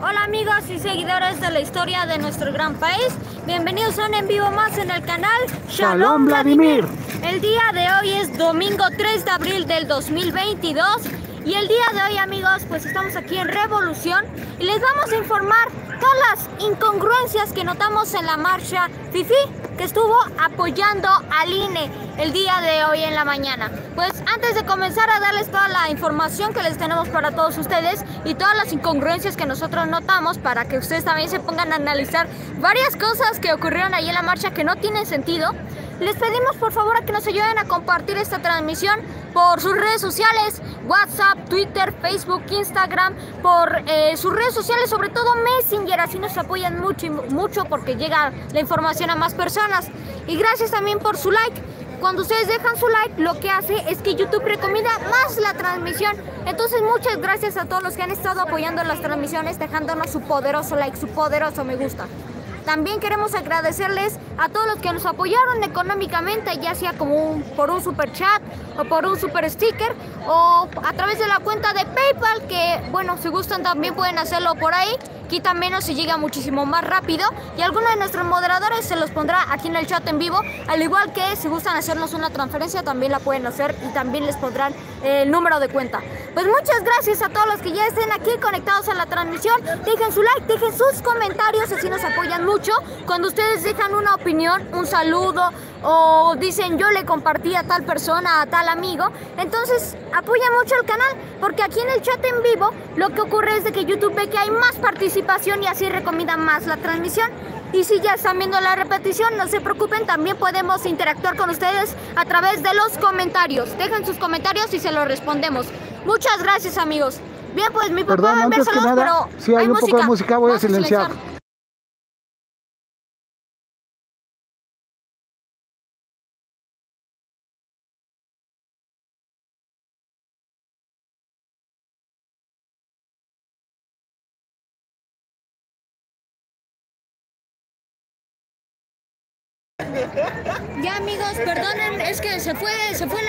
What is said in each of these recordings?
Hola amigos y seguidores de la historia de nuestro gran país. Bienvenidos a un en vivo más en el canal Shalom Vladimir. El día de hoy es domingo 3 de abril del 2022. Y el día de hoy, amigos, pues estamos aquí en Revolución y les vamos a informar todas las incongruencias que notamos en la marcha FIFI que estuvo apoyando al INE el día de hoy en la mañana. Pues antes de comenzar a darles toda la información que les tenemos para todos ustedes y todas las incongruencias que nosotros notamos para que ustedes también se pongan a analizar varias cosas que ocurrieron ahí en la marcha que no tienen sentido, les pedimos por favor a que nos ayuden a compartir esta transmisión por sus redes sociales, WhatsApp, Twitter, Facebook, Instagram, por sus redes sociales, sobre todo Messenger, así nos apoyan mucho porque llega la información a más personas. Y gracias también por su like. Cuando ustedes dejan su like, lo que hace es que YouTube recomienda más la transmisión. Entonces muchas gracias a todos los que han estado apoyando las transmisiones, dejándonos su poderoso like, su poderoso me gusta. También queremos agradecerles a todos los que nos apoyaron económicamente, ya sea como por un super chat o por un super sticker o a través de la cuenta de PayPal, que bueno, si gustan también pueden hacerlo por ahí. Quita menos y llega muchísimo más rápido y alguno de nuestros moderadores se los pondrá aquí en el chat en vivo, al igual que si gustan hacernos una transferencia también la pueden hacer y también les pondrán el número de cuenta. Pues muchas gracias a todos los que ya estén aquí conectados a la transmisión. Dejen su like, dejen sus comentarios, así nos apoyan mucho. Cuando ustedes dejan una opinión, un saludo o dicen yo le compartí a tal persona, a tal amigo, entonces apoya mucho el canal, porque aquí en el chat en vivo lo que ocurre es de que YouTube ve que hay más participación y así recomienda más la transmisión. Y si ya están viendo la repetición, no se preocupen, también podemos interactuar con ustedes a través de los comentarios. Dejen sus comentarios y se los respondemos. Muchas gracias, amigos. Bien, pues mi papá va a enviar saludos, pero si hay un poco de música, voy a silenciar. Ya amigos, perdonen, es que se fue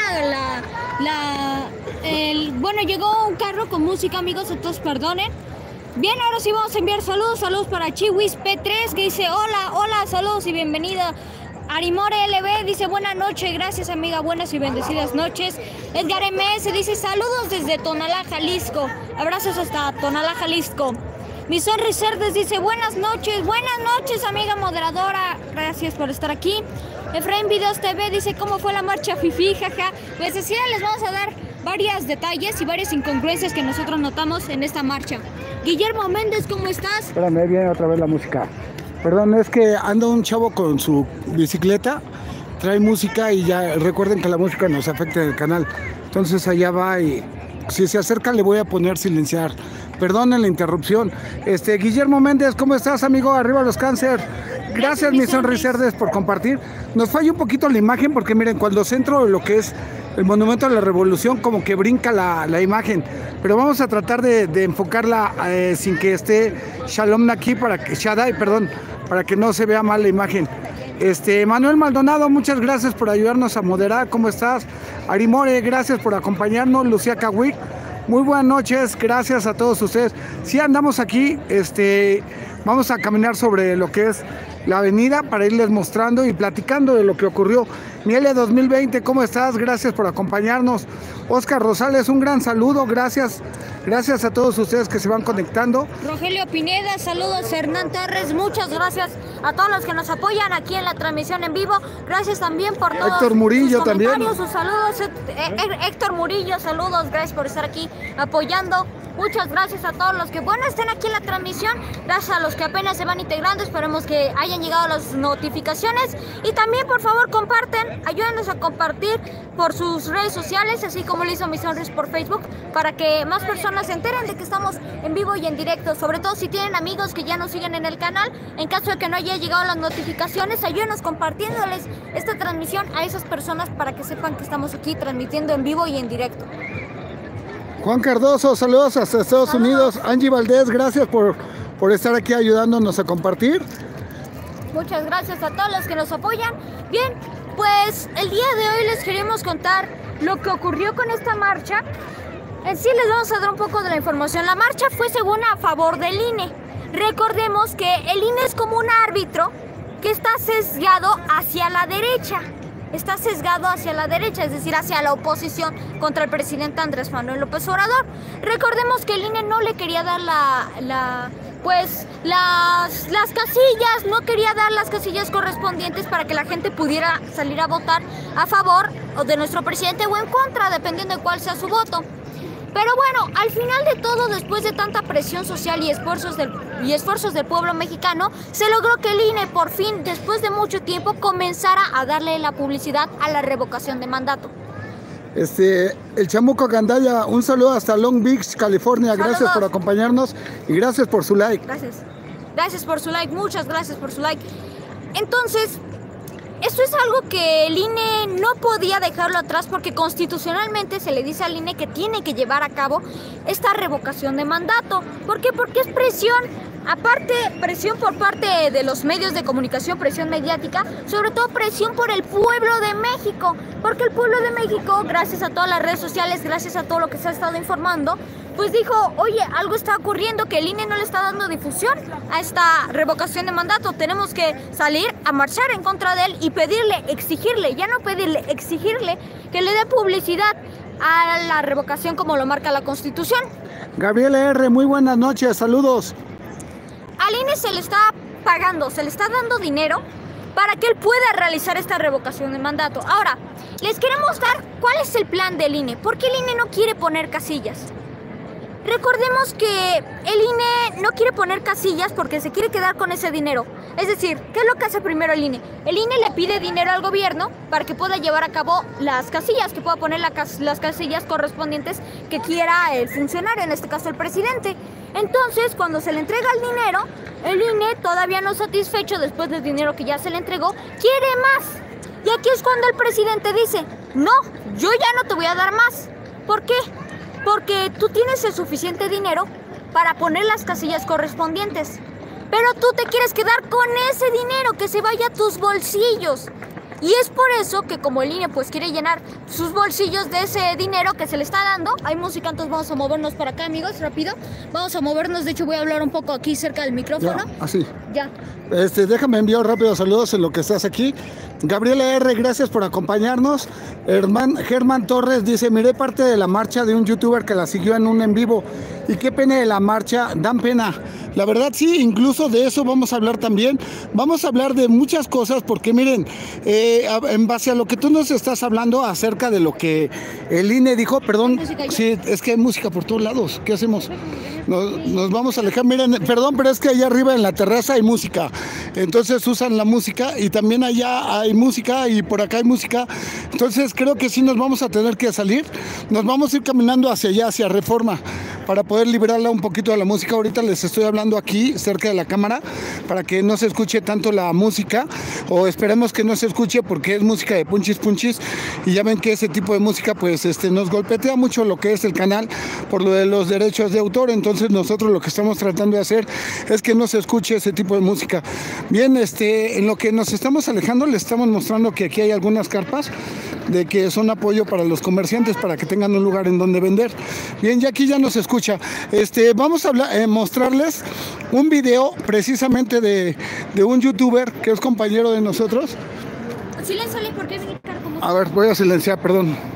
bueno, llegó un carro con música, amigos, entonces perdonen. Bien, ahora sí vamos a enviar saludos para Chiwis P3 que dice hola, saludos y bienvenida. Arimore LB dice buenas noches, gracias amiga, buenas y bendecidas noches. Edgar MS dice saludos desde Tonalá, Jalisco, abrazos hasta Tonalá, Jalisco. Mi Sonriserdes dice buenas noches amiga moderadora, gracias por estar aquí. Efraín Videos TV dice cómo fue la marcha FIFI, jaja. Pues así les vamos a dar varios detalles y varias incongruencias que nosotros notamos en esta marcha. Guillermo Méndez, ¿cómo estás? Espérame, viene otra vez la música. Perdón, es que anda un chavo con su bicicleta, trae música y ya recuerden que la música nos afecta en el canal. Entonces allá va y si se acercan le voy a poner silenciar. Perdonen la interrupción. Guillermo Méndez, ¿cómo estás, amigo? Arriba los cáncer. Gracias, mi Sonriserdes, por compartir. Nos falla un poquito la imagen porque miren, cuando centro lo que es el Monumento a la Revolución, como que brinca la imagen. Pero vamos a tratar de enfocarla sin que esté Shalom aquí, Shaddai, perdón, para que no se vea mal la imagen. Manuel Maldonado, muchas gracias por ayudarnos a moderar. ¿Cómo estás? Arimore, gracias por acompañarnos. Lucía Kawik, muy buenas noches, gracias a todos ustedes. Sí andamos aquí, vamos a caminar sobre lo que es la avenida para irles mostrando y platicando de lo que ocurrió. Miele 2020, ¿cómo estás? Gracias por acompañarnos. Oscar Rosales, un gran saludo, gracias a todos ustedes que se van conectando. Rogelio Pineda, saludos. Hernán Torres, muchas gracias a todos los que nos apoyan aquí en la transmisión en vivo. Gracias también por todos Héctor Murillo sus comentarios, también. sus saludos. Héctor Murillo, saludos, gracias por estar aquí apoyando. Muchas gracias a todos los que estén aquí en la transmisión, gracias a los que apenas se van integrando, esperemos que hayan llegado las notificaciones y también por favor comparten, ayúdenos a compartir por sus redes sociales, así como lo hizo mi Sonris por Facebook, para que más personas se enteren de que estamos en vivo y en directo, sobre todo si tienen amigos que ya nos siguen en el canal, en caso de que no haya llegado las notificaciones, ayúdenos compartiéndoles esta transmisión a esas personas para que sepan que estamos aquí transmitiendo en vivo y en directo. Juan Cardoso, saludos hasta Estados Unidos. Angie Valdés, gracias por estar aquí ayudándonos a compartir. Muchas gracias a todos los que nos apoyan. Bien, pues el día de hoy les queremos contar lo que ocurrió con esta marcha. En sí les vamos a dar un poco de la información. La marcha fue según a favor del INE. Recordemos que el INE es como un árbitro que está sesgado hacia la derecha. Está sesgado hacia la derecha, es decir, hacia la oposición contra el presidente Andrés Manuel López Obrador. Recordemos que el INE no le quería dar las casillas, no quería dar las casillas correspondientes para que la gente pudiera salir a votar a favor o de nuestro presidente o en contra, dependiendo de cuál sea su voto. Pero bueno, al final de todo, después de tanta presión social y esfuerzos del pueblo mexicano, se logró que el INE por fin, después de mucho tiempo, comenzara a darle la publicidad a la revocación de mandato. El Chamuco Gandaya, un saludo hasta Long Beach, California. Saludos. Gracias por acompañarnos y gracias por su like. Gracias. Gracias por su like, muchas gracias por su like. Entonces, esto es algo que el INE no podía dejarlo atrás porque constitucionalmente se le dice al INE que tiene que llevar a cabo esta revocación de mandato. ¿Por qué? Porque es presión, aparte presión por parte de los medios de comunicación, presión mediática, sobre todo presión por el pueblo de México. Porque el pueblo de México, gracias a todas las redes sociales, gracias a todo lo que se ha estado informando, pues dijo, oye, algo está ocurriendo que el INE no le está dando difusión a esta revocación de mandato. Tenemos que salir a marchar en contra de él y pedirle, exigirle, ya no pedirle, exigirle que le dé publicidad a la revocación como lo marca la Constitución. Gabriela R., muy buenas noches, saludos. Al INE se le está pagando, se le está dando dinero para que él pueda realizar esta revocación de mandato. Ahora, les queremos dar cuál es el plan del INE. ¿Por qué el INE no quiere poner casillas? Recordemos que el INE no quiere poner casillas porque se quiere quedar con ese dinero. Es decir, ¿qué es lo que hace primero el INE? El INE le pide dinero al gobierno para que pueda llevar a cabo las casillas, que pueda poner las casillas correspondientes que quiera el funcionario, en este caso el presidente. Entonces, cuando se le entrega el dinero, el INE, todavía no satisfecho después del dinero que ya se le entregó, quiere más. Y aquí es cuando el presidente dice, no, yo ya no te voy a dar más. ¿Por qué? Porque tú tienes el suficiente dinero para poner las casillas correspondientes. Pero tú te quieres quedar con ese dinero, que se vaya a tus bolsillos. Y es por eso que como el INE pues quiere llenar sus bolsillos de ese dinero que se le está dando. Hay música, entonces vamos a movernos para acá, amigos, rápido. Vamos a movernos, de hecho voy a hablar un poco aquí cerca del micrófono. Ya, así. Ya. Déjame enviar rápido saludos en lo que estás aquí. Gabriela R., gracias por acompañarnos. Germán Torres dice, miré parte de la marcha de un youtuber que la siguió en un en vivo. Y qué pena de la marcha, dan pena. La verdad sí, incluso de eso vamos a hablar también. Vamos a hablar de muchas cosas porque miren, en base a lo que tú nos estás hablando acerca de lo que el INE dijo, perdón, sí, es que hay música por todos lados, ¿qué hacemos? Nos vamos a alejar, miren, perdón, pero es que allá arriba en la terraza hay música, entonces usan la música y también allá hay música y por acá hay música, entonces creo que sí nos vamos a tener que salir, nos vamos a ir caminando hacia allá, hacia Reforma, para poder liberarla un poquito de la música. Ahorita les estoy hablando aquí cerca de la cámara para que no se escuche tanto la música, o esperemos que no se escuche porque es música de punchis punchis y ya ven que ese tipo de música pues nos golpetea mucho lo que es el canal por lo de los derechos de autor. Entonces nosotros lo que estamos tratando de hacer es que no se escuche ese tipo de música. Bien, en lo que nos estamos alejando les estamos mostrando que aquí hay algunas carpas de que son apoyo para los comerciantes para que tengan un lugar en donde vender. Bien, ya aquí ya nos escucha. Vamos a mostrarles un video precisamente de un youtuber que es compañero de nosotros. Silénciale, ¿por qué venir como... A ver, voy a silenciar, perdón.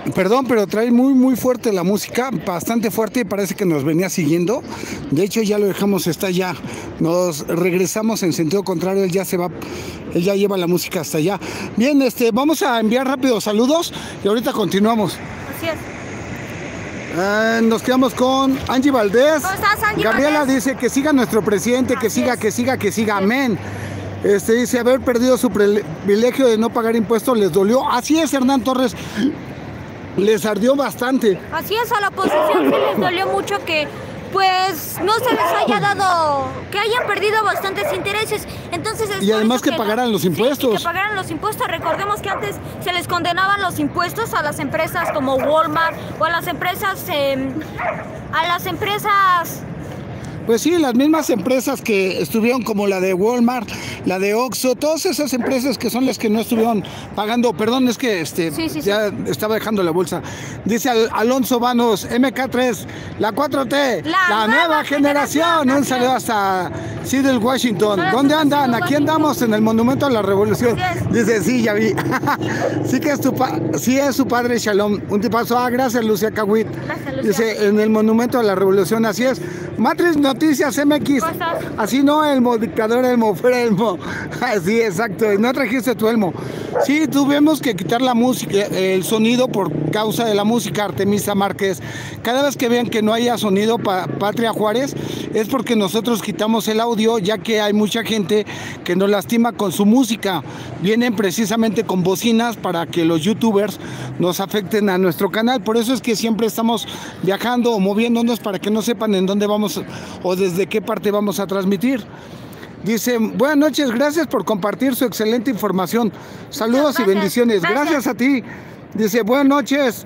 Perdón, pero trae muy fuerte la música, bastante fuerte, y parece que nos venía siguiendo. De hecho, ya lo dejamos, está allá. Nos regresamos en sentido contrario, él ya se va, él ya lleva la música hasta allá. Bien, vamos a enviar rápido saludos y ahorita continuamos. Así es. Nos quedamos con Angie Valdés. ¿Cómo estás, Angie Gabriela Valdés? dice que siga nuestro presidente, que siga, que siga, amén. Dice haber perdido su privilegio de no pagar impuestos les dolió. Así es, Hernán Torres. Les ardió bastante. Así es, a la oposición sí les dolió mucho que pues no se les haya dado, que hayan perdido bastantes intereses. Entonces y además que pagaran los impuestos. Sí, que pagaran los impuestos. Recordemos que antes se les condenaban los impuestos a las empresas como Walmart o a las empresas Pues sí, las mismas empresas que estuvieron como la de Walmart, la de Oxxo, todas esas empresas que son las que no estuvieron pagando, perdón, es que ya estaba dejando la bolsa. Dice Alonso Vanos, MK3, la 4T, la nueva generación. Un saludo hasta Seattle, Washington. ¿Dónde andan? Aquí andamos en el Monumento a la Revolución. Dice, sí, ya vi. Sí que es su padre Shalom. Un tipazo. Gracias, Lucia Kawit. Dice, en el Monumento a la Revolución, así es. Matrix Noticias MX. Así no, Elmo, dictador Elmo, fuera Elmo. Así, exacto. No trajiste tu Elmo. Sí, tuvimos que quitar la música, el sonido por causa de la música, Artemisa Márquez. Cada vez que vean que no haya sonido Patria Juárez, es porque nosotros quitamos el audio, ya que hay mucha gente que nos lastima con su música. Vienen precisamente con bocinas para que los youtubers nos afecten a nuestro canal. Por eso es que siempre estamos viajando o moviéndonos para que no sepan en dónde vamos o desde qué parte vamos a transmitir. Dice, buenas noches, gracias por compartir su excelente información. Saludos y bendiciones. Gracias a ti. Dice, buenas noches.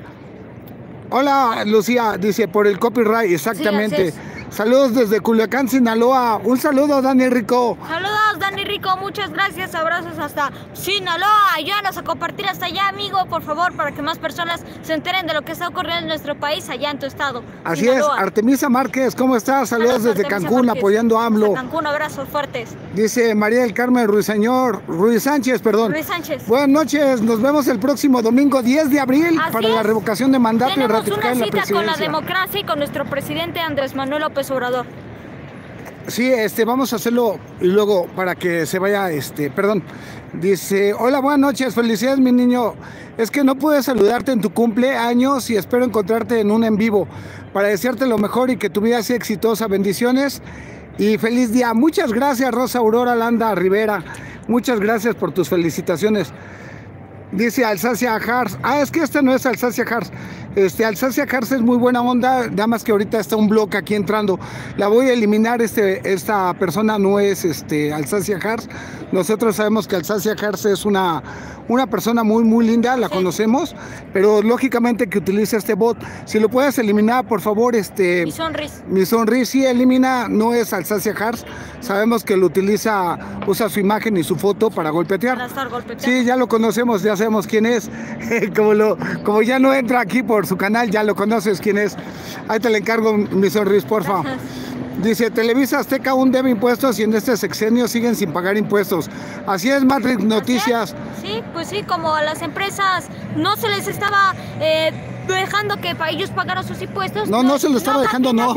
Hola, Lucía. Dice, por el copyright, exactamente. Sí, saludos desde Culiacán, Sinaloa. Un saludo, Dani Rico. Saludos, Dani Rico. Muchas gracias. Abrazos hasta Sinaloa. Ayúdanos a compartir hasta allá, amigo, por favor, para que más personas se enteren de lo que está ocurriendo en nuestro país, allá en tu estado. Así Sinaloa. Es. Artemisa Márquez, ¿cómo estás? Saludos desde Artemisa Cancún, Márquez, apoyando a AMLO. Cancún, abrazos fuertes. Dice María del Carmen Ruiz Sánchez, perdón. Ruiz Sánchez. Buenas noches. Nos vemos el próximo domingo 10 de abril para la revocación de mandato y ratificar la presidencia. Tenemos una cita con la democracia y con nuestro presidente Andrés Manuel López Obrador. Sí, vamos a hacerlo y luego para que se vaya, perdón. Dice, hola, buenas noches, felicidades mi niño. Es que no pude saludarte en tu cumpleaños y espero encontrarte en un en vivo para desearte lo mejor y que tu vida sea exitosa. Bendiciones y feliz día. Muchas gracias, Rosa Aurora Landa Rivera. Muchas gracias por tus felicitaciones. Dice Alsacia Hars. Es que no es Alsacia Hars. Alsacia Hars es muy buena onda, nada más que ahorita está un blog aquí entrando. La voy a eliminar, esta persona no es Alsacia Hars. Nosotros sabemos que Alsacia Hars es una persona muy linda, la conocemos, pero lógicamente que utiliza este bot. Si lo puedes eliminar, por favor, Mi Sonris, sí, elimina, no es Alsacia Hars. Sabemos que lo usa su imagen y su foto para golpetear. Para estar golpeteando. Sí, ya lo conocemos, ya sabemos quién es. Como ya no entra aquí por su canal, ya lo conoces quién es. Ahí te le encargo, Mi Sonris, porfa. Dice, Televisa Azteca aún debe impuestos y en este sexenio siguen sin pagar impuestos. Así es, Matrix Noticias. Sí, pues sí, como a las empresas no se les estaba dejando que ellos pagaran sus impuestos. No se les estaba dejando, no.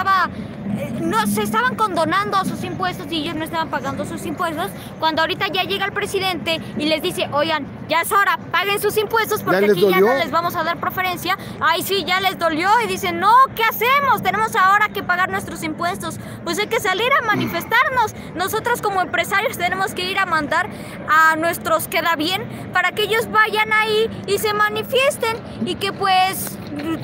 Se estaban condonando sus impuestos y ellos no estaban pagando sus impuestos. Cuando ahorita ya llega el presidente y les dice, oigan, ya es hora, paguen sus impuestos porque aquí ya no les vamos a dar preferencia. Ay, sí, ya les dolió y dicen, no, ¿qué hacemos? Tenemos ahora que pagar nuestros impuestos. Pues hay que salir a manifestarnos. Nosotros como empresarios tenemos que ir a mandar a nuestros queda bien para que ellos vayan ahí y se manifiesten y que pues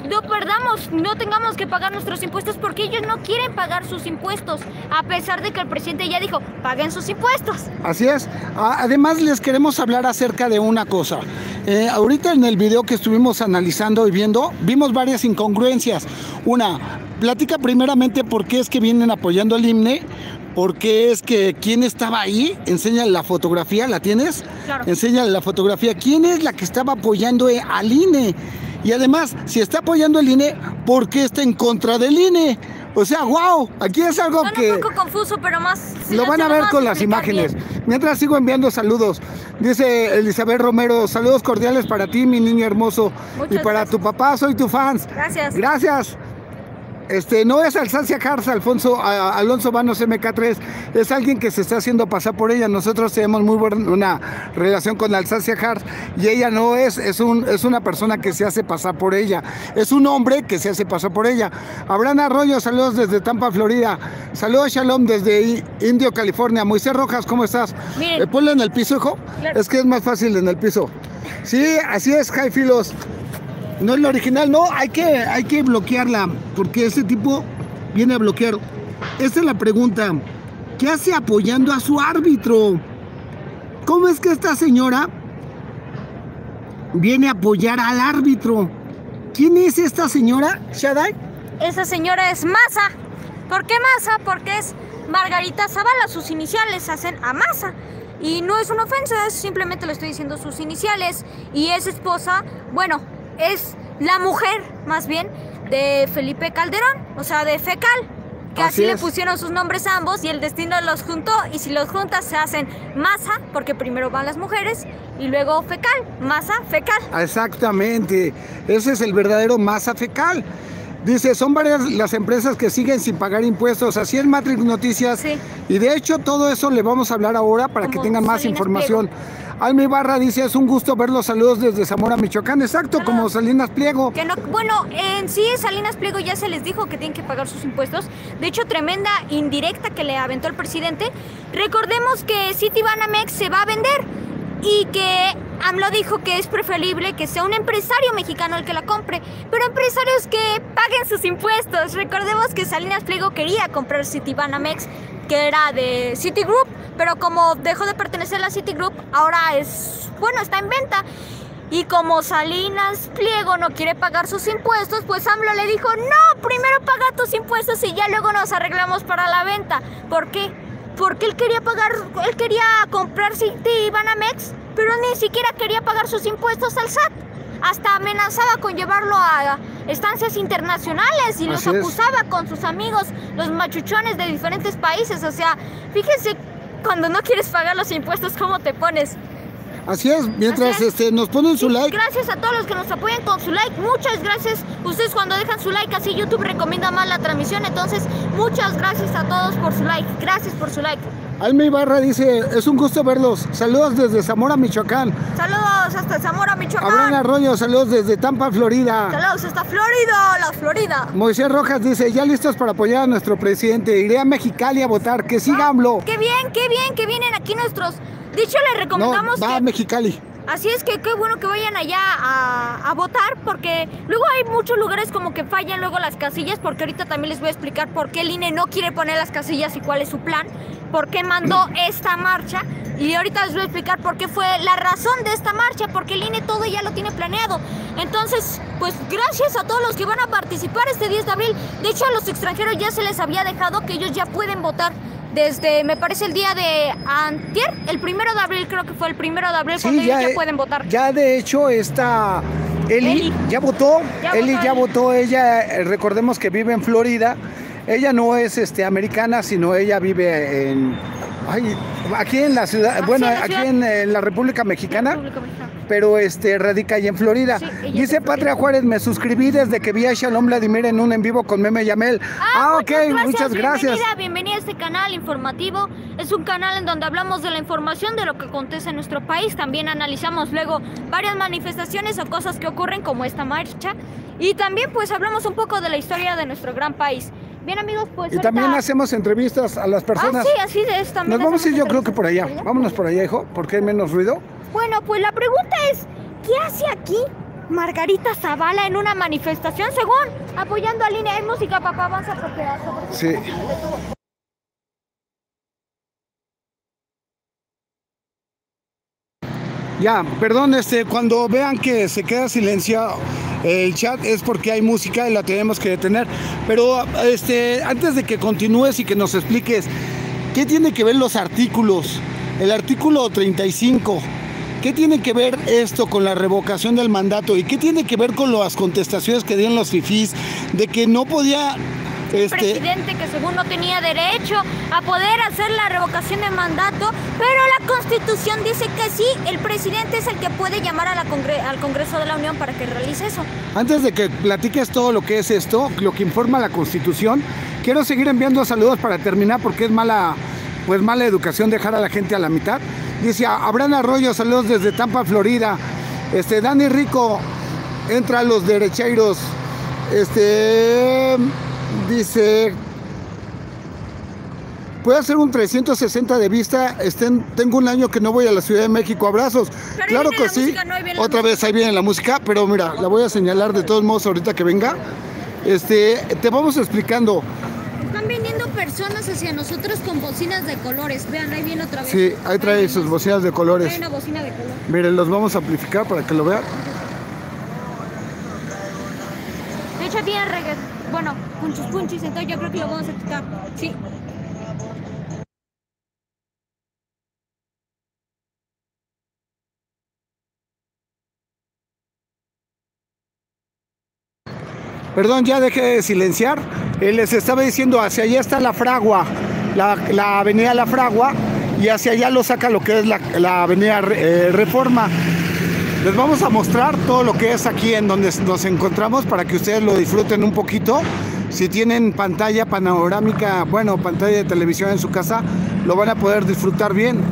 no tengamos que pagar nuestros impuestos porque ellos no quieren pagar sus impuestos, a pesar de que el presidente ya dijo, paguen sus impuestos. Así es. Además les queremos hablar acerca de una cosa. Ahorita en el video que estuvimos analizando y viendo, vimos varias incongruencias. Una, platica primeramente por qué es que vienen apoyando al INE. Porque es que quién estaba ahí, enséñale la fotografía, ¿la tienes? Claro. Enséñale la fotografía. ¿Quién es la que estaba apoyando al INE? Y además, si está apoyando el INE, ¿por qué está en contra del INE? O sea, wow, aquí es algo que... un poco confuso, pero más... Lo van a ver con las imágenes. Mientras sigo enviando saludos. Dice Elizabeth Romero, saludos cordiales para ti, mi niño hermoso. Muchas y para gracias. tu papá, soy tu fans. Gracias. Gracias. No es Alsacia Cars, Alonso Vanos MK3, es alguien que se está haciendo pasar por ella. Nosotros tenemos muy buena relación con Alsacia Cars y ella no es una persona que se hace pasar por ella, es un hombre que se hace pasar por ella. Abraham Arroyo, saludos desde Tampa, Florida. Saludos, Shalom, desde Indio, California. Moisés Rojas, ¿cómo estás? Ponle en el piso, hijo. Claro. Es que es más fácil en el piso. Sí, así es, Jaifilos. No es la original, no, hay que bloquearla, porque este tipo viene a bloquear. Esta es la pregunta, ¿qué hace apoyando a su árbitro? ¿Cómo es que esta señora viene a apoyar al árbitro? ¿Quién es esta señora, Shaddai? Esa señora es Maza. ¿Por qué Maza? Porque es Margarita Zavala, sus iniciales hacen a Maza. Y no es una ofensa, simplemente le estoy diciendo sus iniciales. Y es esposa, bueno, es la mujer, más bien, de Felipe Calderón, o sea, de Fecal, que así le pusieron sus nombres a ambos y el destino los juntó, y si los juntas se hacen Maza, porque primero van las mujeres, y luego Fecal, Maza, Fecal. Exactamente, ese es el verdadero Maza Fecal. Dice, son varias las empresas que siguen sin pagar impuestos, así es Matrix Noticias, Sí. Y de hecho todo eso le vamos a hablar ahora para que tengan más Salinas información. Almi Barra dice, es un gusto ver los saludos desde Zamora, Michoacán, exacto, Saludos. como Salinas Pliego. Que no, bueno, en sí Salinas Pliego ya se les dijo que tienen que pagar sus impuestos. De hecho, tremenda indirecta que le aventó el presidente. Recordemos que Citibanamex se va a vender y que AMLO dijo que es preferible que sea un empresario mexicano el que la compre, pero empresarios que paguen sus impuestos. Recordemos que Salinas Pliego quería comprar Citibanamex, que era de Citigroup, pero como dejó de pertenecer a Citigroup, ahora está en venta. Y como Salinas Pliego no quiere pagar sus impuestos, pues AMLO le dijo, no, primero paga tus impuestos y ya luego nos arreglamos para la venta. ¿Por qué? Porque él quería comprar Citibanamex, pero ni siquiera quería pagar sus impuestos al SAT. Hasta amenazaba con llevarlo a estancias internacionales y los acusaba con sus amigos, los machuchones de diferentes países. O sea, fíjense, cuando no quieres pagar los impuestos, ¿cómo te pones? Así es, mientras nos ponen su like. Gracias a todos los que nos apoyan con su like, muchas gracias. Ustedes cuando dejan su like, así YouTube recomienda más la transmisión. Entonces, muchas gracias a todos por su like. Gracias por su like. Almi Barra dice, es un gusto verlos. Saludos desde Zamora, Michoacán. Saludos hasta Zamora, Michoacán. Abraham Arroyo, saludos desde Tampa, Florida. Saludos hasta Florida, la Florida. Moisés Rojas dice, ya listos para apoyar a nuestro presidente. Iré a Mexicali a votar, que siga AMLO. Qué bien que vienen aquí nuestros. De hecho, les recomendamos va a Mexicali. Así es que qué bueno que vayan allá a votar, porque luego hay muchos lugares como que fallan luego las casillas, porque ahorita también les voy a explicar por qué el INE no quiere poner las casillas y cuál es su plan, por qué mandó esta marcha, y ahorita les voy a explicar por qué fue la razón de esta marcha, porque el INE todo ya lo tiene planeado. Entonces, pues gracias a todos los que van a participar este 10 de abril. De hecho, a los extranjeros ya se les había dejado que ellos ya pueden votar desde, me parece, el día de antier, el 1 de abril, creo que fue el 1 de abril, Sí, cuando ellos ya pueden votar. Ya de hecho esta Eli ya votó. Ella, recordemos que vive en Florida. Ella no es americana, sino ella vive aquí en la ciudad, aquí en la República Mexicana. Pero radica ahí en Florida. Sí, dice Patria Juárez, me suscribí desde que vi a Shalom Vladimir en un en vivo con Meme Yamel. Ok, muchas gracias. Bienvenida a este canal informativo. Es un canal en donde hablamos de la información de lo que acontece en nuestro país. También analizamos luego varias manifestaciones o cosas que ocurren como esta marcha. Y también pues hablamos un poco de la historia de nuestro gran país. Bien, amigos, pues y también hacemos entrevistas a las personas. Sí, así de esto. Nos vamos a ir, yo creo que por allá. Vámonos por allá, hijo, porque hay menos ruido. Bueno, pues la pregunta es, ¿qué hace aquí Margarita Zavala en una manifestación? Según apoyando al INE. Hay música, papá, avanza por pedazo. Sí. Ya, perdón, cuando vean que se queda silenciado el chat es porque hay música y la tenemos que detener. Pero antes de que continúes y que nos expliques qué tiene que ver los artículos, el artículo 35, ¿qué tiene que ver esto con la revocación del mandato? ¿Y qué tiene que ver con las contestaciones que dieron los fifís de que no podía presidente que según no tenía derecho a poder hacer la revocación de mandato, pero la Constitución dice que sí, el presidente es el que puede llamar a al Congreso de la Unión para que realice eso. Antes de que platiques todo lo que es esto, lo que informa la Constitución, quiero seguir enviando saludos para terminar porque es mala educación dejar a la gente a la mitad. Dice Abraham Arroyo, saludos desde Tampa, Florida. Dani Rico, entra a los derecheiros. Dice, puede hacer un 360 de vista. Tengo un año que no voy a la Ciudad de México. Abrazos. Pero claro que sí. Música, no, otra vez ahí viene la música, pero mira, la voy a señalar de todos modos ahorita que venga. Te vamos explicando. Están viniendo personas hacia nosotros con bocinas de colores. Vean, ahí viene otra vez. Sí, ahí trae sus bocinas de colores. Trae una bocina de color. Miren, los vamos a amplificar para que lo vean. De hecho, tiene reggae. Bueno, punchis, entonces yo creo que lo vamos a quitar. Sí. Perdón, ya dejé de silenciar. Les estaba diciendo, hacia allá está la Fragua, la avenida La Fragua, y hacia allá lo saca lo que es la avenida Reforma. Les vamos a mostrar todo lo que es aquí en donde nos encontramos para que ustedes lo disfruten un poquito. Si tienen pantalla panorámica, bueno, pantalla de televisión en su casa, lo van a poder disfrutar bien.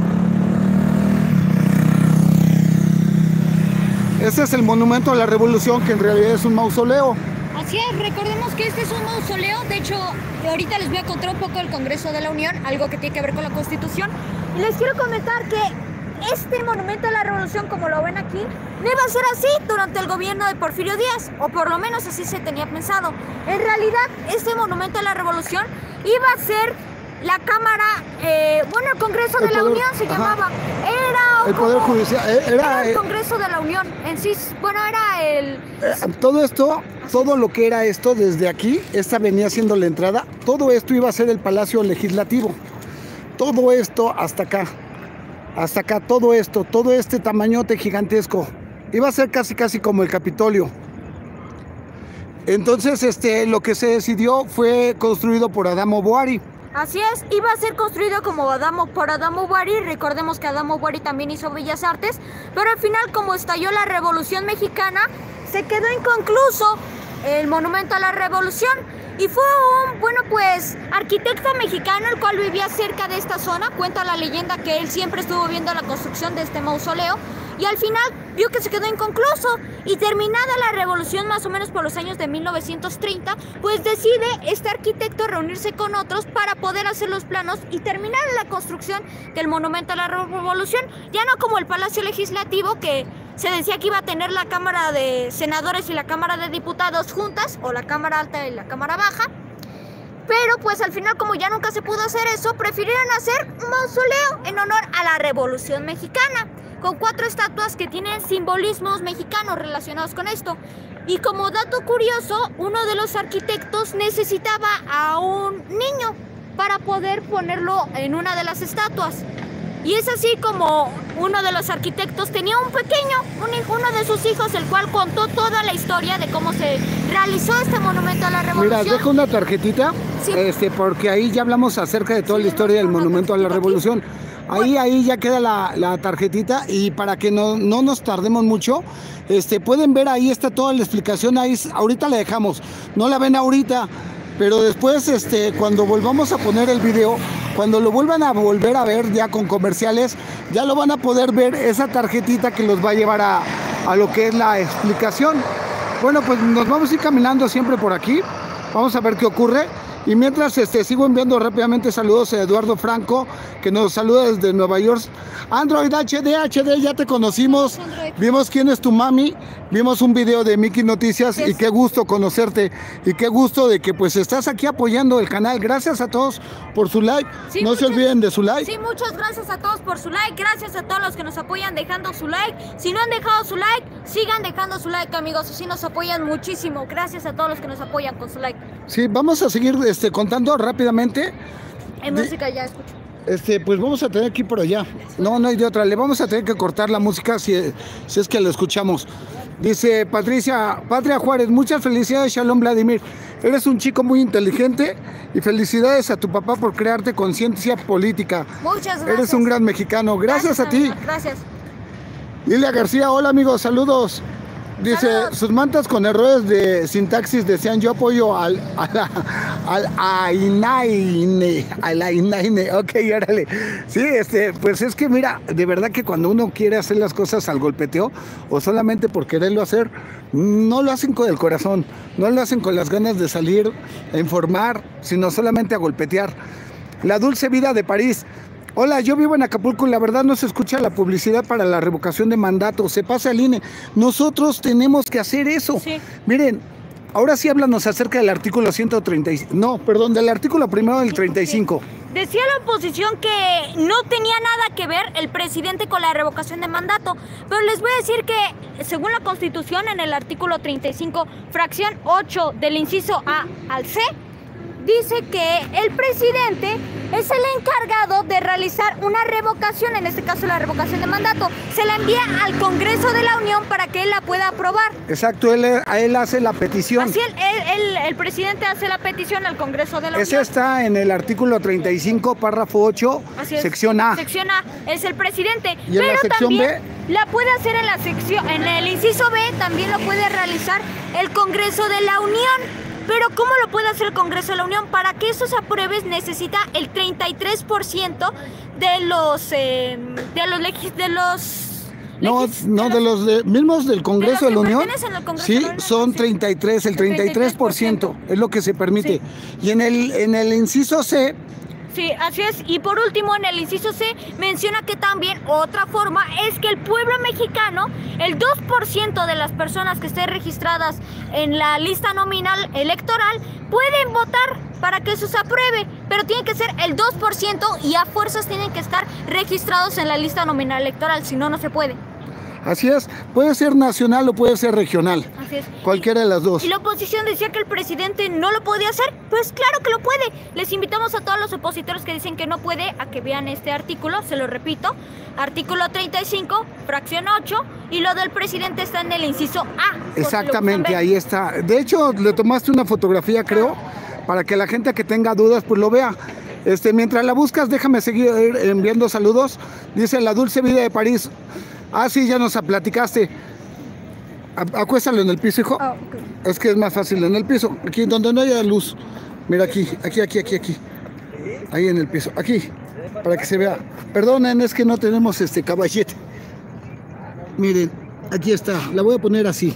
Este es el Monumento a la Revolución, que en realidad es un mausoleo. Así es, recordemos que este es un mausoleo. De hecho, ahorita les voy a contar un poco del Congreso de la Unión, algo que tiene que ver con la Constitución. Y les quiero comentar que este Monumento a la Revolución, como lo ven aquí, no iba a ser así durante el gobierno de Porfirio Díaz, o por lo menos así se tenía pensado. En realidad, este Monumento a la Revolución iba a ser la Cámara, el Congreso de la Unión se llamaba. Era el Poder Judicial, era el Congreso de la Unión en sí. Bueno, era el... Todo esto, todo lo que era esto, desde aquí, esta venía siendo la entrada, todo esto iba a ser el Palacio Legislativo. Todo esto hasta acá, todo esto, todo este tamañote gigantesco, iba a ser casi como el Capitolio. Entonces, lo que se decidió fue construido por Adamo Boari. Así es, iba a ser construido por Adamo Boari. Recordemos que Adamo Boari también hizo Bellas Artes, pero al final, como estalló la Revolución Mexicana, se quedó inconcluso el Monumento a la Revolución. Y fue un, arquitecto mexicano, el cual vivía cerca de esta zona. Cuenta la leyenda que él siempre estuvo viendo la construcción de este mausoleo. Y al final vio que se quedó inconcluso. Y terminada la revolución, más o menos por los años de 1930, pues decide este arquitecto reunirse con otros para poder hacer los planos y terminar la construcción del Monumento a la Revolución. Ya no como el Palacio Legislativo, que se decía que iba a tener la Cámara de Senadores y la Cámara de Diputados juntas, o la Cámara Alta y la Cámara Baja. Pero pues al final, como ya nunca se pudo hacer eso, prefirieron hacer un mausoleo en honor a la Revolución Mexicana, con 4 estatuas que tienen simbolismos mexicanos relacionados con esto. Y como dato curioso, uno de los arquitectos necesitaba a un niño para poder ponerlo en una de las estatuas. Y es así como uno de los arquitectos tenía un pequeño, uno de sus hijos, el cual contó toda la historia de cómo se realizó este Monumento a la Revolución. Mira, dejo una tarjetita, sí, porque ahí ya hablamos acerca de toda la historia del Monumento a la Revolución. Ahí ya queda la tarjetita, y para que no nos tardemos mucho, pueden ver, ahí está toda la explicación. Ahí ahorita la dejamos, no la ven ahorita, pero después cuando volvamos a poner el video, cuando lo vuelvan a volver a ver ya con comerciales, ya lo van a poder ver, esa tarjetita que los va a llevar a lo que es la explicación. Bueno, pues nos vamos a ir caminando siempre por aquí, vamos a ver qué ocurre. Y mientras sigo enviando rápidamente saludos a Eduardo Franco, que nos saluda desde Nueva York. Android HD, ya te conocimos, vimos quién es tu mami, vimos un video de Mickey Noticias, y qué gusto conocerte, y qué gusto de que pues estás aquí apoyando el canal. Gracias a todos por su like, sí, no se olviden de su like. Sí, muchas gracias a todos por su like, gracias a todos los que nos apoyan dejando su like. Si no han dejado su like, sigan dejando su like, amigos, así nos apoyan muchísimo. Gracias a todos los que nos apoyan con su like. Sí, vamos a seguir contando rápidamente. En música ya escucho. Pues vamos a tener que ir por allá. No hay de otra. Le vamos a tener que cortar la música si es que la escuchamos. Dice Patria Juárez, muchas felicidades, Shalom Vladimir. Eres un chico muy inteligente y felicidades a tu papá por crearte conciencia política. Muchas gracias. Eres un gran mexicano. Gracias a ti. Amigo. Gracias. Lilia García, hola amigos, saludos. Dice, Saludos. sus mantas con errores de sintaxis decían yo apoyo al Ainaine. Ok, órale. Sí, pues es que mira, de verdad que cuando uno quiere hacer las cosas al golpeteo o solamente por quererlo hacer, no lo hacen con el corazón, no lo hacen con las ganas de salir a informar, sino solamente a golpetear. La dulce vida de París. Hola, yo vivo en Acapulco y la verdad no se escucha la publicidad para la revocación de mandato, se pasa al INE. Nosotros tenemos que hacer eso. Sí. Miren, ahora sí háblanos acerca del artículo 135, no, perdón, del artículo primero del 35. Decía la oposición que no tenía nada que ver el presidente con la revocación de mandato, pero les voy a decir que según la Constitución, en el artículo 35, fracción 8 del inciso A al C, dice que el presidente es el encargado de realizar una revocación, en este caso la revocación de mandato. Se la envía al Congreso de la Unión para que él la pueda aprobar. Exacto, él hace la petición. Así el presidente hace la petición al Congreso de la Ese Unión. está en el artículo 35, párrafo 8, Así es. sección A. Sección A es el presidente. ¿Y en la pero sección también B? la puede hacer en la sección, en el inciso B también lo puede realizar el Congreso de la Unión. Pero ¿cómo lo puede hacer el Congreso de la Unión? Para que eso se apruebe necesita el 33% de los mismos del Congreso de la Unión. Congreso Sí, de la Unión, son sí. 33, el 33% es lo que se permite. Sí. Y en el inciso C, Sí, así es. Y por último, en el inciso C, menciona que también otra forma es que el pueblo mexicano, el 2% de las personas que estén registradas en la lista nominal electoral, pueden votar para que eso se apruebe, pero tiene que ser el 2% y a fuerzas tienen que estar registrados en la lista nominal electoral, si no, no se puede. así es, puede ser nacional o puede ser regional, Así es. cualquiera de las dos. Y la oposición decía que el presidente no lo podía hacer. Pues claro que lo puede. Les invitamos a todos los opositores que dicen que no puede a que vean este artículo. Se lo repito. Artículo 35, fracción 8. Y lo del presidente está en el inciso A. Exactamente, ahí está. De hecho, le tomaste una fotografía, creo, para que la gente que tenga dudas, pues lo vea. Mientras la buscas, déjame seguir enviando saludos. Dice la dulce vida de París. Ah, sí, ya nos platicaste. Acuéstalo en el piso, hijo. Oh, okay. Es que es más fácil en el piso. Aquí donde no haya luz. Mira aquí. Ahí en el piso. Aquí. Para que se vea. Perdonen, es que no tenemos caballete. Miren, aquí está. La voy a poner así.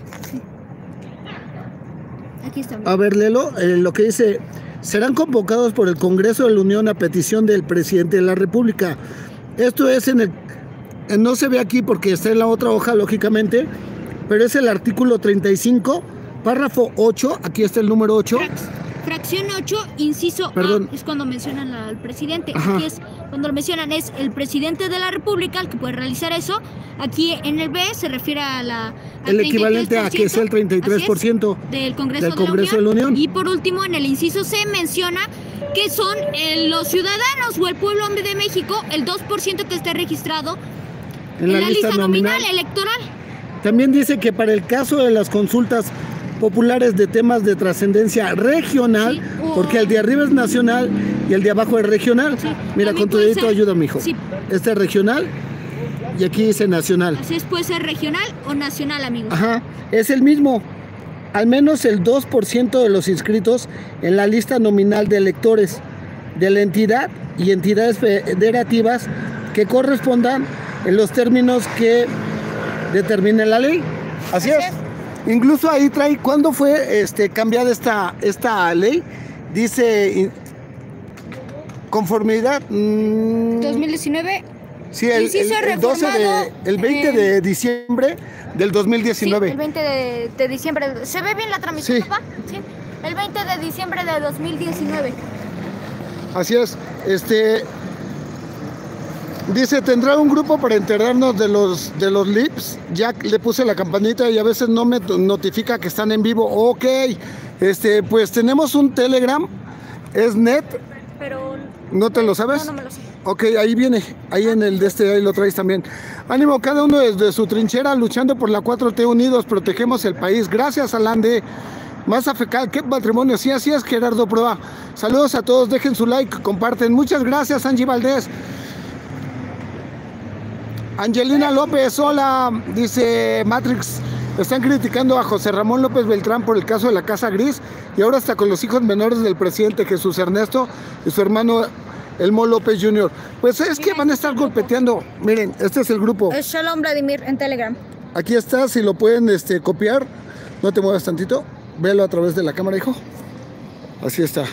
Aquí está. A ver, léelo. Lo que dice: serán convocados por el Congreso de la Unión a petición del presidente de la República. Esto es no se ve aquí porque está en la otra hoja, lógicamente, pero es el artículo 35, párrafo 8, aquí está el número 8. Fracción 8, inciso Perdón. A, es cuando mencionan al presidente. Ajá. Aquí es cuando lo mencionan, es el presidente de la República el que puede realizar eso. Aquí en el B se refiere al El equivalente a que sea el 33% del Congreso, de la Unión. Y por último, en el inciso C menciona que son los ciudadanos o el pueblo de México, el 2% que esté registrado en la lista nominal electoral. También dice que para el caso de las consultas populares de temas de trascendencia regional, Sí, porque el de arriba es nacional y el de abajo es regional. Sí, Mira, también con tu puede dedito ser- ayúdame, hijo. Sí. Este es regional y aquí dice nacional. Así es, puede ser regional o nacional, amigos. Ajá, es el mismo. Al menos el 2% de los inscritos en la lista nominal de electores de la entidad y entidades federativas que correspondan en los términos que determine la ley. Así es. Incluso ahí trae, ¿cuándo fue cambiada esta ley? Dice conformidad. 2019. Sí, el 20 de diciembre del 2019. Sí, el 20 de diciembre. ¿Se ve bien la transmisión, Sí. papá? Sí. El 20 de diciembre de 2019. Así es. Dice, tendrá un grupo para enterarnos de los lips. Ya le puse la campanita y a veces no me notifica que están en vivo. Ok. Pues tenemos un Telegram. Es net. Pero ¿No te lo sabes? no me lo sé. Ok, ahí viene. Ahí en el ahí lo traes también. Ánimo, cada uno desde su trinchera luchando por la 4T unidos. Protegemos el país. Gracias, Alande. Masa fecal, qué matrimonio. Sí, así es, Gerardo Proa. Saludos a todos, dejen su like, comparten. Muchas gracias, Angie Valdés. Angelina López, hola, dice Matrix. Están criticando a José Ramón López Beltrán por el caso de la Casa Gris y ahora hasta con los hijos menores del presidente Jesús Ernesto y su hermano Elmo López Jr. Pues es que van a estar golpeteando. Miren, este es el grupo. Es Shalom Vladimir en Telegram. Aquí está, si lo pueden copiar. No te muevas tantito. Véalo a través de la cámara, hijo. Así está.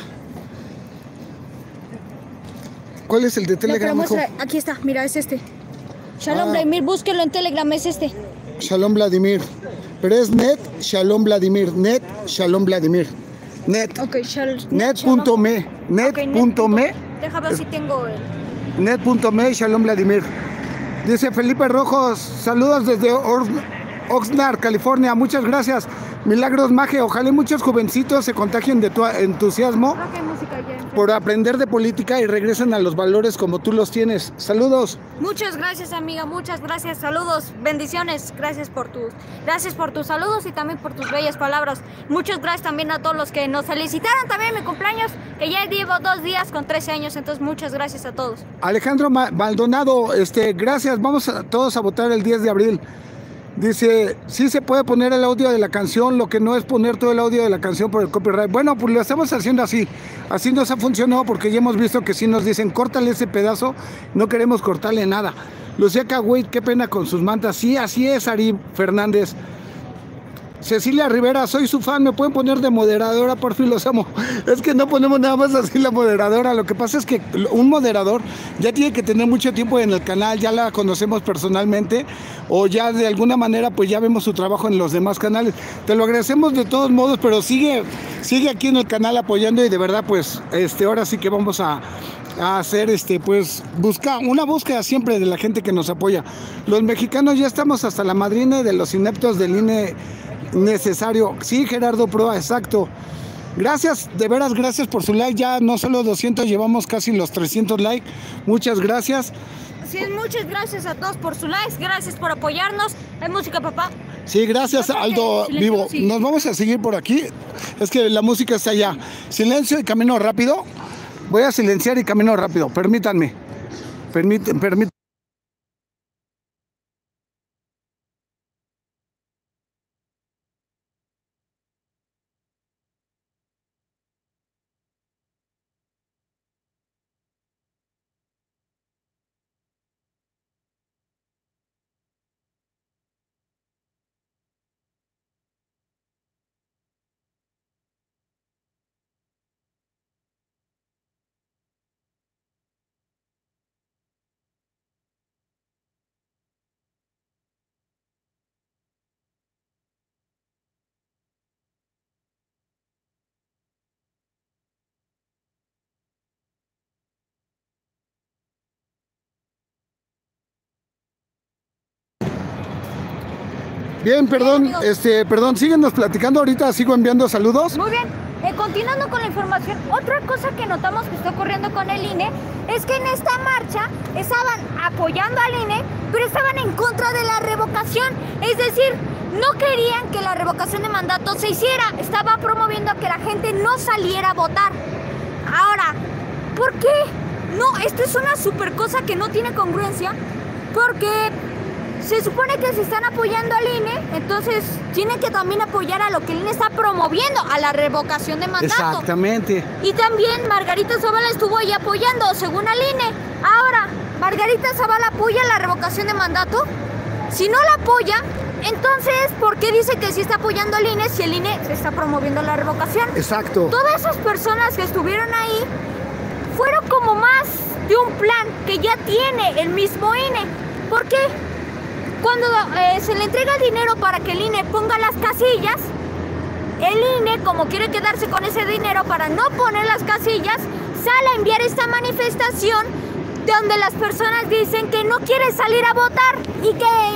¿Cuál es el de Telegram, hijo? Aquí está, mira, es este. Shalom Vladimir, búsquelo en Telegram, es este. Shalom Vladimir. Pero es net Shalom Vladimir. Net Shalom Vladimir. Net. Ok, net.me. Net.me. Déjame ver si tengo el... Net.me Shalom Vladimir. Dice Felipe Rojos, saludos desde Oxnard, California. Muchas gracias. Milagros Maje, ojalá muchos jovencitos se contagien de tu entusiasmo por aprender de política y regresen a los valores como tú los tienes. Saludos. Muchas gracias, amiga, muchas gracias. Saludos, bendiciones. Gracias por tus saludos y también por tus bellas palabras. Muchas gracias también a todos los que nos felicitaron también mi cumpleaños, que ya llevo 2 días con 13 años, entonces muchas gracias a todos. Alejandro Maldonado, gracias. Vamos todos a votar el 10 de abril. Dice, sí se puede poner el audio de la canción, lo que no es poner todo el audio de la canción por el copyright. Bueno, pues lo estamos haciendo así. Así nos ha funcionado porque ya hemos visto que sí nos dicen, córtale ese pedazo, no queremos cortarle nada. Lucía Cagüey, qué pena con sus mantas. Sí, así es, Ari Fernández. Cecilia Rivera, soy su fan, me pueden poner de moderadora, por fin los amo. Es que no ponemos nada más así la moderadora, lo que pasa es que un moderador ya tiene que tener mucho tiempo en el canal, ya la conocemos personalmente o ya de alguna manera pues ya vemos su trabajo en los demás canales. Te lo agradecemos de todos modos, pero sigue aquí en el canal apoyando y de verdad pues ahora sí que vamos a hacer pues una búsqueda siempre de la gente que nos apoya. Los mexicanos ya estamos hasta la madrina de los ineptos del INE necesario. Sí, Gerardo Proa, exacto. Gracias, de veras, gracias por su like. Ya no solo 200, llevamos casi los 300 likes. Muchas gracias. Sí, muchas gracias a todos por su like, gracias por apoyarnos. ¿Hay música, papá? Sí, gracias, Aldo Vivo. Sí. Nos vamos a seguir por aquí. Es que la música está allá. Silencio y camino rápido. Voy a silenciar y camino rápido. Permítanme. Permítanme. Bien, perdón, perdón, síguenos platicando ahorita, sigo enviando saludos. Muy bien, continuando con la información, otra cosa que notamos que está ocurriendo con el INE es que en esta marcha estaban apoyando al INE, pero estaban en contra de la revocación, es decir, no querían que la revocación de mandato se hiciera, estaba promoviendo que la gente no saliera a votar. Ahora, ¿por qué? No, esto es una super cosa que no tiene congruencia, porque se supone que se están apoyando al INE, entonces tienen que también apoyar a lo que el INE está promoviendo, a la revocación de mandato. Exactamente. Y también Margarita Zavala estuvo ahí apoyando, según al INE. Ahora, ¿Margarita Zavala apoya la revocación de mandato? Si no la apoya, entonces, ¿por qué dice que sí está apoyando al INE si el INE se está promoviendo la revocación? Exacto. Todas esas personas que estuvieron ahí fueron como más de un plan que ya tiene el mismo INE. ¿Por qué? Cuando se le entrega el dinero para que el INE ponga las casillas, el INE, como quiere quedarse con ese dinero para no poner las casillas, sale a enviar esta manifestación donde las personas dicen que no quieren salir a votar y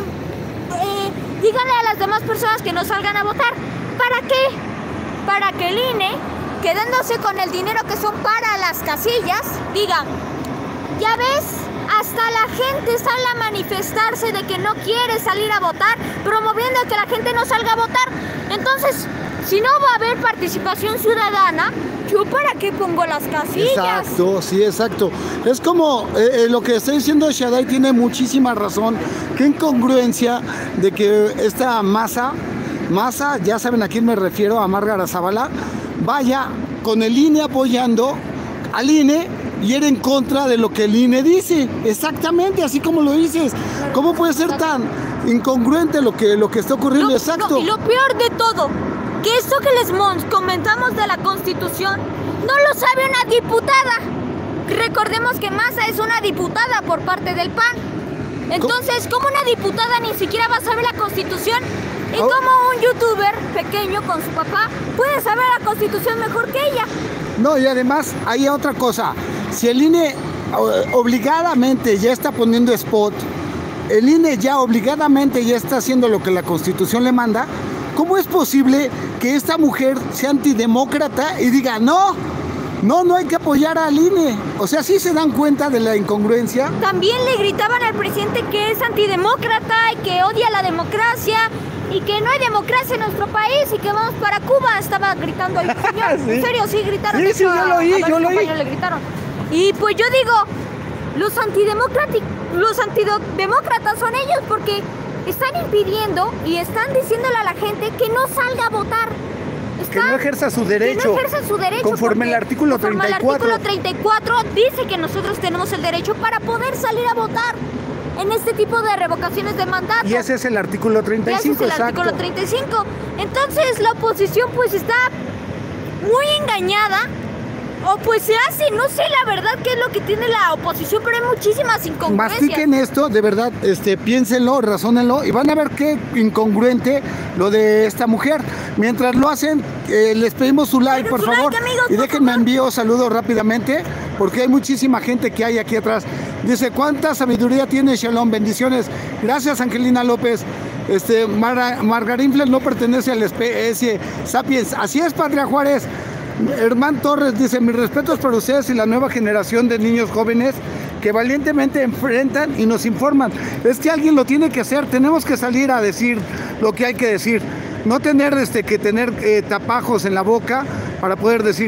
que díganle a las demás personas que no salgan a votar. ¿Para qué? Para que el INE, quedándose con el dinero que son para las casillas, diga, ya ves, hasta la gente sale a manifestarse de que no quiere salir a votar, promoviendo que la gente no salga a votar. Entonces, si no va a haber participación ciudadana, ¿yo para qué pongo las casillas? Exacto, sí, exacto. Es como lo que está diciendo Shaddai tiene muchísima razón. Qué incongruencia de que esta masa, ya saben a quién me refiero, a Márgara Zavala, vaya con el INE apoyando al INE y era en contra de lo que el INE dice. Exactamente, así como lo dices. ¿Cómo puede ser tan incongruente lo que está ocurriendo? Exacto. Y lo peor de todo, que esto que les comentamos de la Constitución, no lo sabe una diputada. Recordemos que Maza es una diputada por parte del PAN. Entonces, ¿cómo una diputada ni siquiera va a saber la Constitución? Y como un youtuber pequeño con su papá puede saber la Constitución mejor que ella. No, y además hay otra cosa. Si el INE obligadamente ya está poniendo spot, el INE ya obligadamente ya está haciendo lo que la Constitución le manda, ¿cómo es posible que esta mujer sea antidemócrata y diga no hay que apoyar al INE? O sea, ¿sí se dan cuenta de la incongruencia? También le gritaban al presidente que es antidemócrata y que odia la democracia y que no hay democracia en nuestro país y que vamos para Cuba. Estaba gritando el señor. Sí. En serio, sí gritaron. Sí, yo lo oí, Le gritaron. Y pues yo digo, los antidemócratas son ellos porque están impidiendo y están diciéndole a la gente que no salga a votar. Que no ejerza su derecho. Que no ejerza su derecho. Conforme el artículo 34. El artículo 34 dice que nosotros tenemos el derecho para poder salir a votar en este tipo de revocaciones de mandato. Y ese es el artículo 35, ese es el exacto. artículo 35. Entonces la oposición pues está muy engañada. O pues se hace, no sé la verdad qué es lo que tiene la oposición, pero hay muchísimas incongruencias. Mastiquen esto, de verdad, piénsenlo, razónenlo y van a ver qué incongruente lo de esta mujer. Mientras lo hacen, les pedimos su like, por favor. Like, amigos, y déjenme envío saludos rápidamente, porque hay muchísima gente que hay aquí atrás. Dice, ¿cuánta sabiduría tiene Shalom? Bendiciones. Gracias, Angelina López. Margarinfles no pertenece a la especie Sapiens. Así es, Patria Juárez. Herman Torres dice, mis respetos para ustedes y la nueva generación de niños jóvenes que valientemente enfrentan y nos informan. Es que alguien lo tiene que hacer, tenemos que salir a decir lo que hay que decir, no tener que tener tapajos en la boca para poder decir.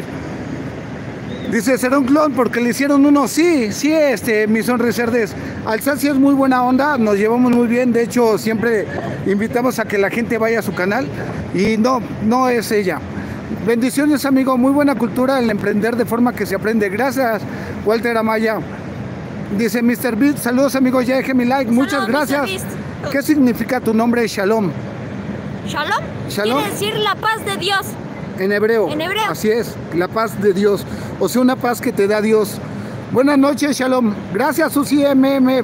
Dice, ¿será un clon porque le hicieron uno? Sí, mi sonriserdes. Alsacia es muy buena onda, nos llevamos muy bien, de hecho siempre invitamos a que la gente vaya a su canal y no es ella. Bendiciones, amigo, muy buena cultura el emprender de forma que se aprende. Gracias, Walter Amaya. Dice Mr. Beat, saludos, amigos, ya dejé mi like. Saludos, muchas gracias. ¿Qué significa tu nombre, Shalom? Shalom quiere decir la paz de Dios. En hebreo. Así es, la paz de Dios. O sea, una paz que te da Dios. Buenas noches, Shalom. Gracias, Susi MM.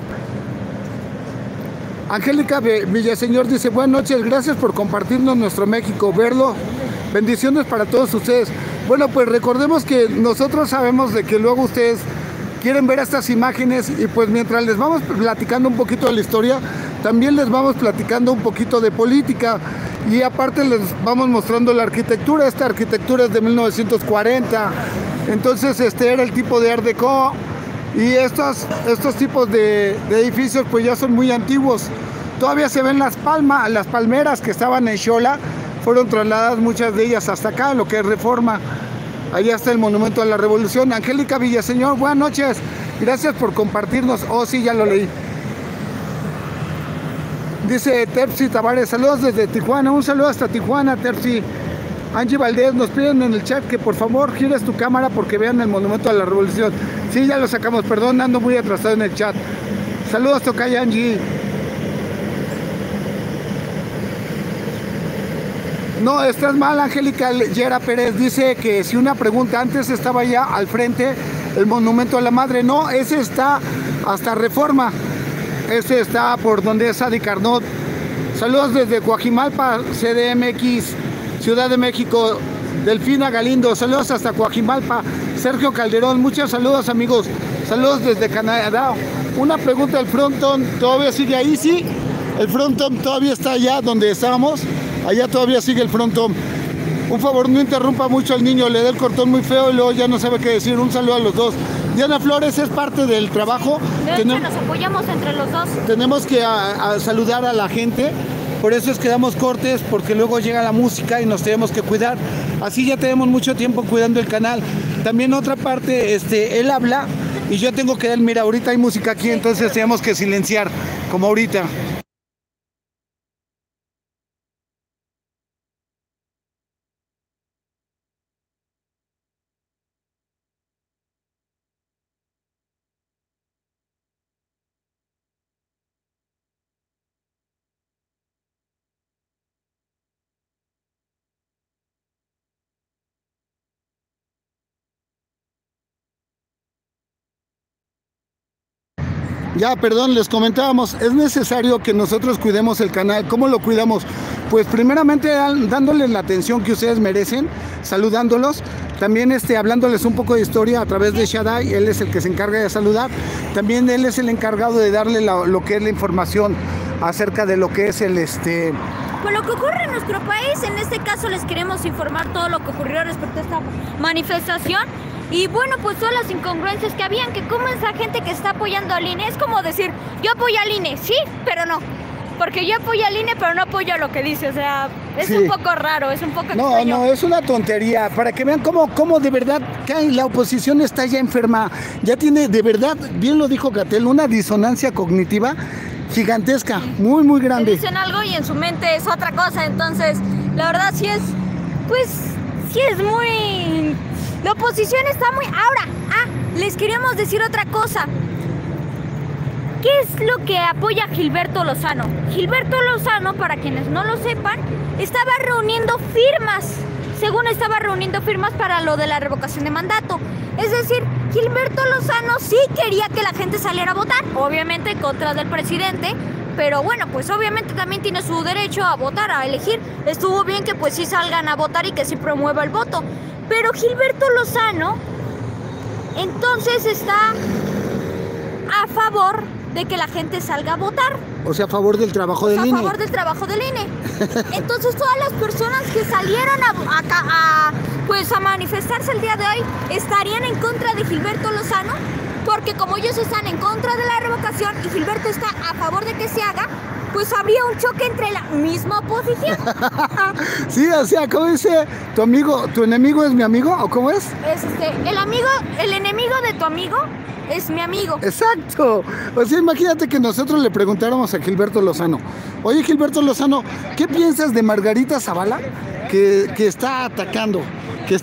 Angélica Villaseñor dice, buenas noches, gracias por compartirnos nuestro México, verlo. Bendiciones para todos ustedes. Bueno, pues recordemos que nosotros sabemos de que luego ustedes quieren ver estas imágenes y pues mientras les vamos platicando un poquito de la historia, también les vamos platicando un poquito de política y aparte les vamos mostrando la arquitectura. Esta arquitectura es de 1940, entonces era el tipo de Art Deco y estos tipos de edificios pues ya son muy antiguos. Todavía se ven las palmeras que estaban en Xola. Fueron trasladadas muchas de ellas hasta acá, lo que es Reforma. Allá está el Monumento a la Revolución. Angélica Villaseñor, buenas noches. Gracias por compartirnos. Oh, sí, ya lo leí. Dice Terpsi Tavares, saludos desde Tijuana. Un saludo hasta Tijuana, Terpsi. Angie Valdés, nos piden en el chat que por favor gires tu cámara porque vean el Monumento a la Revolución. Sí, ya lo sacamos, perdón, ando muy atrasado en el chat. Saludos, tocaya Angie. No, estás mal, Angélica Yera Pérez. Dice que si una pregunta, antes estaba ya al frente el Monumento a la Madre. No, ese está hasta Reforma. Ese está por donde es Adi Carnot. Saludos desde Coajimalpa, CDMX, Ciudad de México. Delfina Galindo, saludos hasta Coajimalpa. Sergio Calderón, muchos saludos, amigos. Saludos desde Canadá. Una pregunta, ¿el frontón todavía sigue ahí? Sí, el frontón todavía está allá donde estábamos. Allá todavía sigue el frontón. Un favor, no interrumpa mucho al niño, le da el cortón muy feo y luego ya no sabe qué decir. Un saludo a los dos. Diana Flores es parte del trabajo. De hecho, nos apoyamos entre los dos. Tenemos que saludar a la gente Por eso es que damos cortes, porque luego llega la música y nos tenemos que cuidar. Así ya tenemos mucho tiempo cuidando el canal. También otra parte, él habla y yo tengo que dar, mira, ahorita hay música aquí, entonces tenemos que silenciar, como ahorita. Ya, perdón, les comentábamos, es necesario que nosotros cuidemos el canal. ¿Cómo lo cuidamos? Pues primeramente dándoles la atención que ustedes merecen, saludándolos, también hablándoles un poco de historia a través de Shaddai. Él es el que se encarga de saludar, también él es el encargado de darle lo que es la información acerca de lo que es Pues lo que ocurre en nuestro país. En este caso les queremos informar todo lo que ocurrió respecto a esta manifestación. Y bueno, pues todas las incongruencias que habían, que como esa gente que está apoyando al INE, es como decir, yo apoyo al INE, sí, pero no. Porque yo apoyo al INE, pero no apoyo lo que dice, o sea, es un poco raro, es un poco extraño. No, es una tontería, para que vean cómo de verdad la oposición está ya enferma, ya tiene de verdad, bien lo dijo Gatell, una disonancia cognitiva gigantesca, muy, muy grande. Dicen algo y en su mente es otra cosa, entonces, la verdad sí es muy... La oposición está muy... Ahora, les queríamos decir otra cosa. ¿Qué es lo que apoya Gilberto Lozano? Gilberto Lozano, para quienes no lo sepan, estaba reuniendo firmas. Según estaba reuniendo firmas para lo de la revocación de mandato. Es decir, Gilberto Lozano sí quería que la gente saliera a votar, obviamente en contra del presidente, pero bueno, pues obviamente también tiene su derecho a votar, a elegir. Estuvo bien que pues sí salgan a votar y que sí promueva el voto. Pero Gilberto Lozano entonces está a favor de que la gente salga a votar. O sea, a favor del trabajo del INE. A favor del trabajo del INE. Entonces todas las personas que salieron a manifestarse el día de hoy estarían en contra de Gilberto Lozano, porque como ellos están en contra de la revocación y Gilberto está a favor de que se haga, pues habría un choque entre la misma oposición. Sí, o sea, ¿cómo dice tu amigo, tu enemigo es mi amigo? ¿O cómo es? El enemigo de tu amigo es mi amigo. Exacto. O sea, imagínate que nosotros le preguntáramos a Gilberto Lozano, oye Gilberto Lozano, ¿qué piensas de Margarita Zavala que está atacando a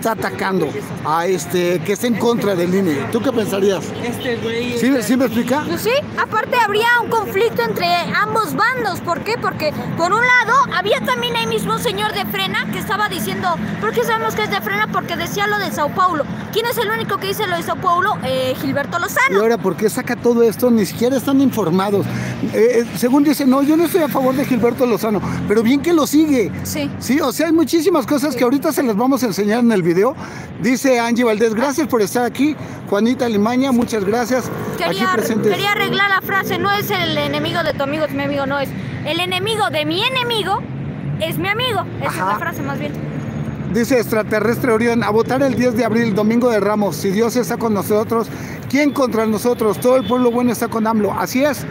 que está en contra del INE? ¿Tú qué pensarías? ¿Sí me explica? Pues sí, aparte habría un conflicto entre ambos bandos. ¿Por qué? Porque por un lado había también ahí mismo un señor de Frena que estaba diciendo, ¿por qué sabemos que es de Frena? Porque decía lo de Sao Paulo. ¿Quién es el único que dice lo de Sao Paulo? Gilberto Lozano. Y ahora, ¿por qué saca todo esto? Ni siquiera están informados. Según dice, no, yo no estoy a favor de Gilberto Lozano, pero bien que lo sigue. Sí. Sí, o sea, hay muchísimas cosas que ahorita se las vamos a enseñar en el video. Dice Angie Valdés, gracias por estar aquí. Juanita Limaña, muchas gracias. Quería arreglar la frase, no es el enemigo de tu amigo, es mi amigo, no es el enemigo de mi enemigo, es mi amigo. Esa es la frase más bien. Dice Extraterrestre Orión, a votar el 10 de abril, Domingo de Ramos. Si Dios está con nosotros, ¿quién contra nosotros? Todo el pueblo bueno está con AMLO. Así es.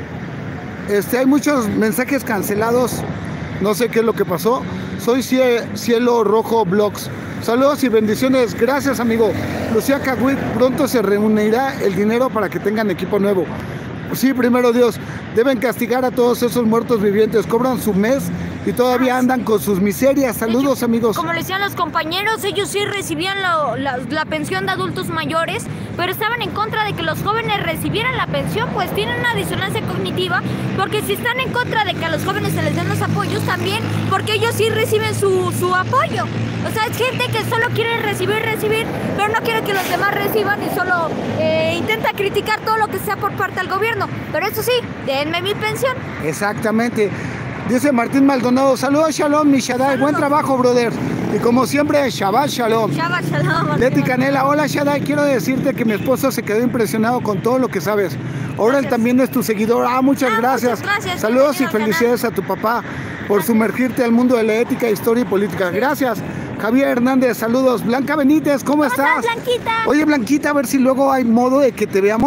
Hay muchos mensajes cancelados. No sé qué es lo que pasó. Soy Cielo Rojo Blogs. Saludos y bendiciones. Gracias, amigo. Lucía Cagüit, pronto se reunirá el dinero para que tengan equipo nuevo. Sí, primero Dios. Deben castigar a todos esos muertos vivientes. Cobran su mes y todavía andan con sus miserias. Saludos, amigos. Como le decían los compañeros, ellos sí recibían la pensión de adultos mayores, pero estaban en contra de que los jóvenes recibieran la pensión, pues tienen una disonancia cognitiva, porque si están en contra de que a los jóvenes se les den los apoyos, también porque ellos sí reciben su apoyo. O sea, es gente que solo quiere recibir, pero no quiere que los demás reciban y solo intenta criticar todo lo que sea por parte del gobierno. Pero eso sí, denme mi pensión. Exactamente. Dice Martín Maldonado, saludos, Shalom, mi Shaddai, buen trabajo, brother. Y como siempre, Shabbat Shalom. Shabbat Shalom. Leti Canela, hola Shaddai, quiero decirte que mi esposo se quedó impresionado con todo lo que sabes. Ahora él también es tu seguidor. Muchas gracias. Muchas gracias. Saludos y felicidades a tu papá por sumergirte al mundo de la ética, historia y política. Gracias. Javier Hernández, saludos. Blanca Benítez, ¿cómo estás? Blanquita? Oye, Blanquita, a ver si luego hay modo de que te veamos.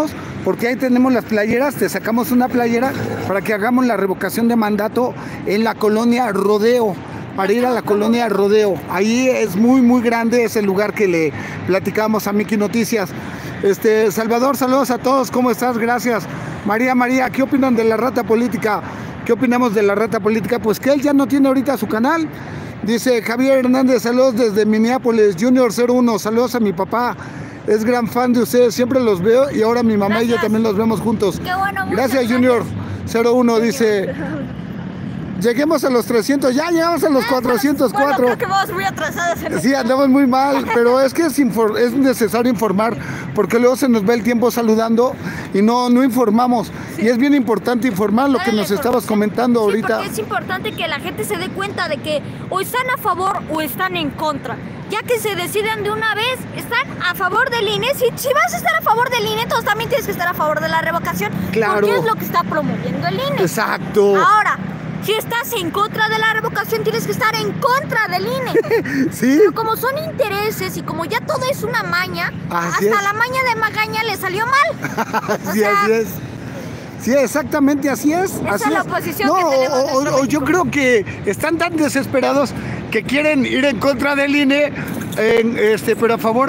porque ahí tenemos las playeras, te sacamos una playera para que hagamos la revocación de mandato en la colonia Rodeo, para ir a la colonia Rodeo. Ahí es muy grande, es el lugar que le platicamos a Miki Noticias. Salvador, saludos a todos, ¿cómo estás? Gracias. María, ¿qué opinan de la rata política? ¿Qué opinamos de la rata política? Pues que él ya no tiene ahorita su canal. Dice Javier Hernández, saludos desde Minneapolis, Junior 01, saludos a mi papá. Es gran fan de ustedes, siempre los veo y ahora mi mamá y yo también los vemos juntos. Qué bueno, gracias Junior 01, dice, lleguemos a los 300, ya llegamos a los 404. Bueno, creo que vamos muy atrasados en sí, andamos muy mal, pero es que es necesario informar, porque luego se nos va el tiempo saludando y no informamos. Sí. Y es bien importante informar lo que nos estabas comentando ahorita. Porque es importante que la gente se dé cuenta de que o están a favor o están en contra. Ya que se deciden de una vez, están a favor del INE. Si vas a estar a favor del INE, entonces también tienes que estar a favor de la revocación. Claro. Porque es lo que está promoviendo el INE. Exacto. Ahora, si estás en contra de la revocación, tienes que estar en contra del INE. Sí. Pero como son intereses y como ya todo es una maña, así hasta es. la maña de Magaña le salió mal. Sí, así es. Sí, exactamente, así es. Esa así es la es. oposición no, que tenemos o yo creo que están tan desesperados que quieren ir en contra del INE, pero a favor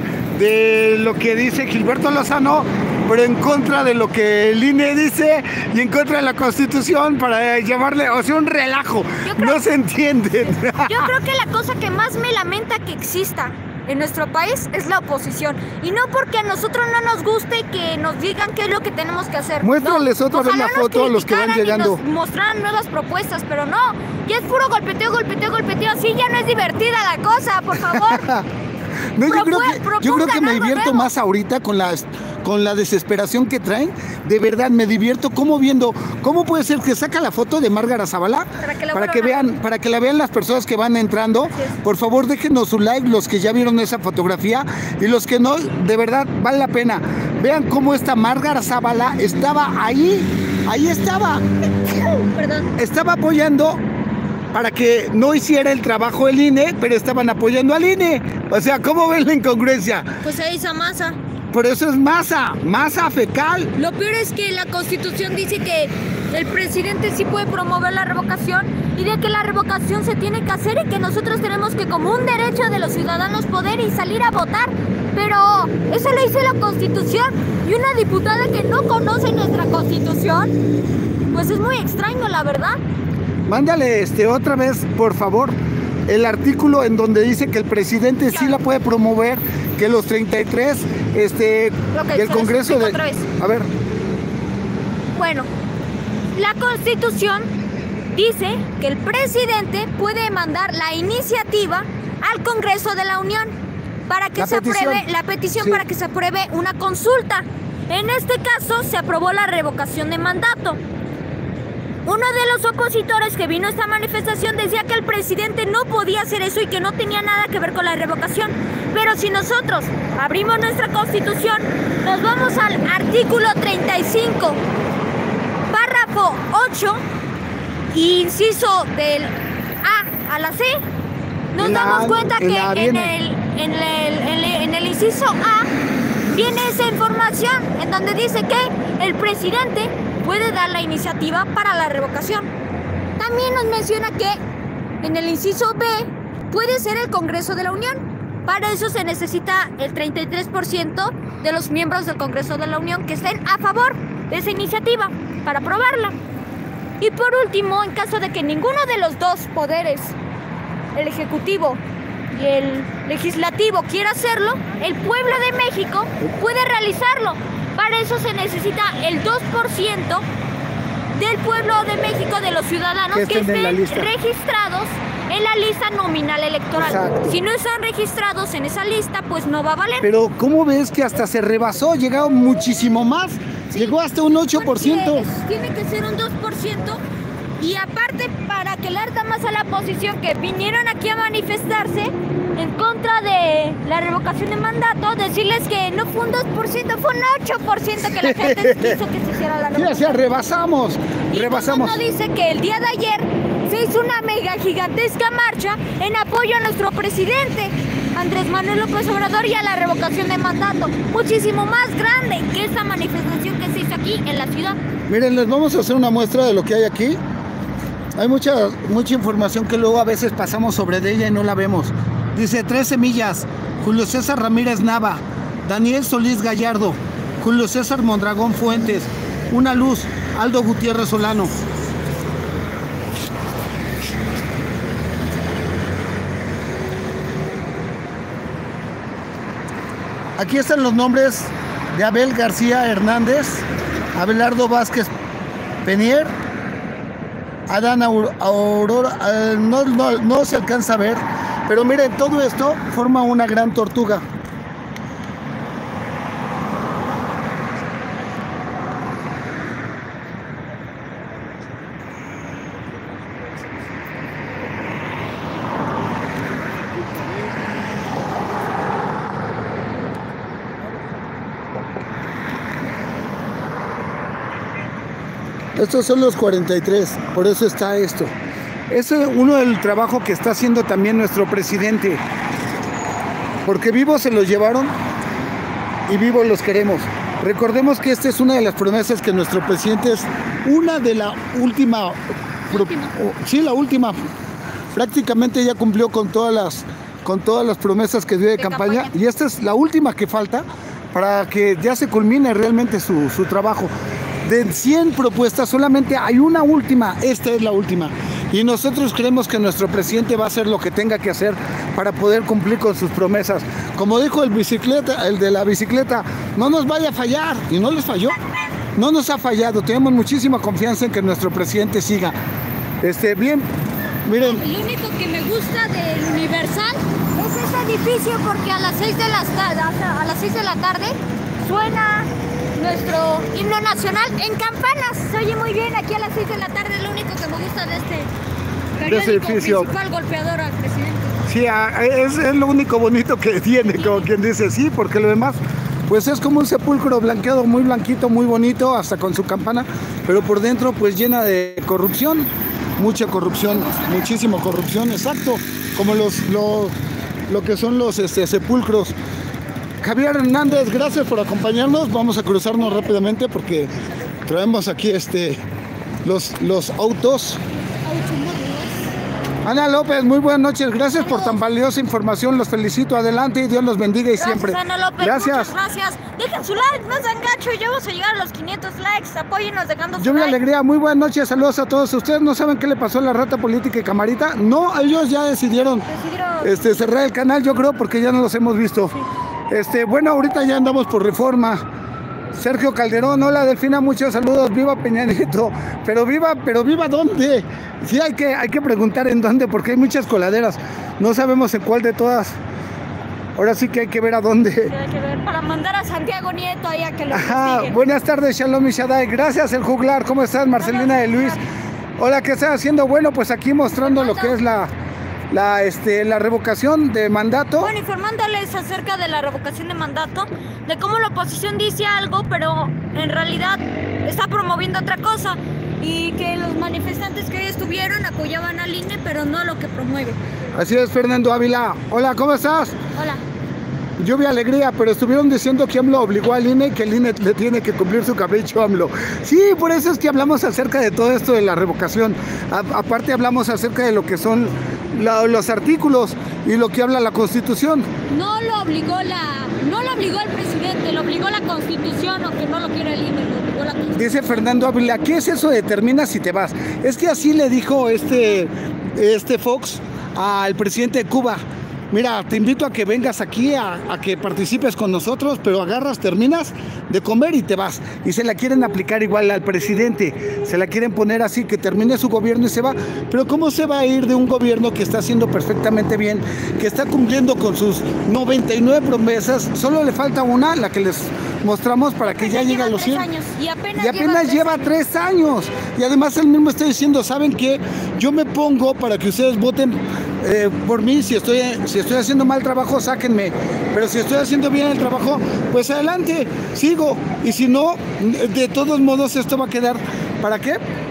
de lo que dice Gilberto Lozano, pero en contra de lo que el INE dice y en contra de la Constitución para llevarle, o sea, un relajo. No se entiende. Yo creo que la cosa que más me lamenta que exista en nuestro país es la oposición, y no porque a nosotros no nos guste que nos digan qué es lo que tenemos que hacer. Muéstrales otra vez la foto a los que van llegando. Nos mostraran nuevas propuestas, pero no, ya es puro golpeteo, así ya no es divertida la cosa, por favor. No, yo creo que me divierto más ahorita con la desesperación que traen. De verdad me divierto como viendo cómo puede ser que saca la foto de Márgara Zavala para que la vean las personas que van entrando. Por favor, déjenos su like los que ya vieron esa fotografía, y los que no, de verdad vale la pena. Vean cómo esta Márgara Zavala estaba ahí estaba. Perdón. Estaba apoyando para que no hiciera el trabajo el INE, pero estaban apoyando al INE. O sea, ¿cómo ven la incongruencia? Pues ahí esa masa. Por eso es masa fecal. Lo peor es que la Constitución dice que el presidente sí puede promover la revocación, y de que la revocación se tiene que hacer y que nosotros tenemos que, como un derecho de los ciudadanos, poder y salir a votar. Pero eso lo dice la Constitución, y una diputada que no conoce nuestra Constitución, pues es muy extraño, la verdad. Mándale otra vez, por favor, el artículo en donde dice que el presidente sí la puede promover, que los 33 del Congreso de... A ver. Bueno, la Constitución dice que el presidente puede mandar la iniciativa al Congreso de la Unión para que apruebe la petición, sí, para que se apruebe una consulta. En este caso se aprobó la revocación de mandato. Uno de los opositores que vino a esta manifestación decía que el presidente no podía hacer eso y que no tenía nada que ver con la revocación. Pero si nosotros abrimos nuestra Constitución, nos vamos al artículo 35, párrafo 8, inciso del A a la C, nos damos cuenta que en el inciso A viene esa información en donde dice que el presidente puede dar la iniciativa para la revocación. También nos menciona que en el inciso B puede ser el Congreso de la Unión. Para eso se necesita el 33% de los miembros del Congreso de la Unión que estén a favor de esa iniciativa para aprobarla. Y por último, en caso de que ninguno de los dos poderes, el Ejecutivo y el Legislativo, quiera hacerlo, el pueblo de México puede realizarlo. Para eso se necesita el 2% del pueblo de México, de los ciudadanos que estén registrados en la lista nominal electoral. Exacto. Si no están registrados en esa lista, pues no va a valer. Pero ¿cómo ves que hasta se rebasó? Llegaron muchísimo más. Sí, llegó hasta un 8%. Tiene que ser un 2%. Y aparte, para que le arda más a la oposición, que vinieron aquí a manifestarse en contra de la revocación de mandato, decirles que no fue un 2%, fue un 8% que la gente quiso que se hiciera la revocación. Sí, o sea, rebasamos. Y no dice que el día de ayer se hizo una mega gigantesca marcha en apoyo a nuestro presidente. Andrés Manuel López Obrador y a la revocación de mandato, muchísimo más grande que esta manifestación que se hizo aquí en la ciudad. Miren, les vamos a hacer una muestra de lo que hay aquí. Hay mucha información que luego a veces pasamos sobre de ella y no la vemos. Dice 3 semillas, Julio César Ramírez Nava, Daniel Solís Gallardo, Julio César Mondragón Fuentes, Una Luz, Aldo Gutiérrez Solano. Aquí están los nombres de Abel García Hernández, Abelardo Vázquez Penier, Adán Aurora, no se alcanza a ver, pero miren, todo esto forma una gran tortuga. Estos son los 43, por eso está esto. Ese es uno del trabajo que está haciendo también nuestro presidente. Porque vivos se los llevaron y vivos los queremos. Recordemos que esta es una de las promesas que nuestro presidente es una de la última. Sí, la última. Prácticamente ya cumplió con todas las promesas que dio de campaña. Y esta es la última que falta para que ya se culmine realmente su trabajo. De 100 propuestas solamente hay una última, esta es la última. Y nosotros creemos que nuestro presidente va a hacer lo que tenga que hacer para poder cumplir con sus promesas. Como dijo el de la bicicleta, no nos vaya a fallar. Y no les falló, no nos ha fallado. Tenemos muchísima confianza en que nuestro presidente siga. Bien, miren. Lo único que me gusta del Universal es este edificio porque a las 6 de la tarde suena nuestro himno nacional en campanas. Se oye muy bien aquí a las 6 de la tarde, es lo único que me gusta de este periódico principal golpeador al presidente. Sí, es lo único bonito que tiene, como quien dice, sí, porque lo demás, pues es como un sepulcro blanqueado, muy blanquito, muy bonito, hasta con su campana, pero por dentro pues llena de corrupción, mucha corrupción, muchísima corrupción, exacto, como lo que son los sepulcros. Javier Hernández, gracias por acompañarnos. Vamos a cruzarnos rápidamente porque traemos aquí los autos. Ana López, muy buenas noches. Gracias por tan valiosa información. Los felicito. Adelante y Dios los bendiga y siempre. Ana López, gracias. Gracias. Dejen su like, no sean gacho. Ya vamos a llegar a los 500 likes. Apóyennos dejando su Lluvia like. Alegría, muy buenas noches. Saludos a todos. ¿Ustedes no saben qué le pasó a la rata política y camarita? No, ellos ya decidieron cerrar el canal, yo creo, porque ya no los hemos visto. Sí. Bueno, ahorita ya andamos por Reforma. Sergio Calderón, hola Delfina, muchos saludos, viva Peña Nieto, pero viva ¿dónde? Sí, hay que preguntar en dónde, porque hay muchas coladeras, no sabemos en cuál de todas. Ahora sí que hay que ver a dónde. Sí, hay que ver, para mandar a Santiago Nieto ahí a que lo investigue. Buenas tardes, Shalom y Shaddai, gracias El Juglar, ¿cómo estás? Marcelina de Luis, hola, ¿qué estás haciendo? Bueno, pues aquí mostrando lo que es la revocación de mandato. Bueno, informándoles acerca de la revocación de mandato, de cómo la oposición dice algo, pero en realidad está promoviendo otra cosa, y que los manifestantes que hoy estuvieron apoyaban al INE, pero no lo que promueve. Así es, Fernando Ávila. Hola, ¿cómo estás? Hola. Lluvia Alegría, pero estuvieron diciendo que AMLO obligó al INE y que el INE le tiene que cumplir su capricho a AMLO. Sí, por eso es que hablamos acerca de todo esto de la revocación. Aparte hablamos acerca de lo que son los artículos y lo que habla la Constitución. No lo obligó el presidente, lo obligó la Constitución, aunque no lo quiera el INE, lo obligó la Constitución. Dice Fernando Ávila, ¿qué es eso de termina si te vas? Es que así le dijo Fox al presidente de Cuba. Mira, te invito a que vengas aquí, a que participes con nosotros, pero agarras, terminas de comer y te vas. Y se la quieren aplicar igual al presidente, se la quieren poner así, que termine su gobierno y se va. Pero ¿cómo se va a ir de un gobierno que está haciendo perfectamente bien, que está cumpliendo con sus 99 promesas? Solo le falta una, la que les mostramos para que ya llegue a los 100. Y apenas lleva 3 años. Y además él mismo está diciendo, ¿saben qué? Yo me pongo para que ustedes voten por mí. Si estoy haciendo mal trabajo, sáquenme, pero si estoy haciendo bien el trabajo, pues adelante, sigo, y si no, de todos modos esto va a quedar, ¿para qué?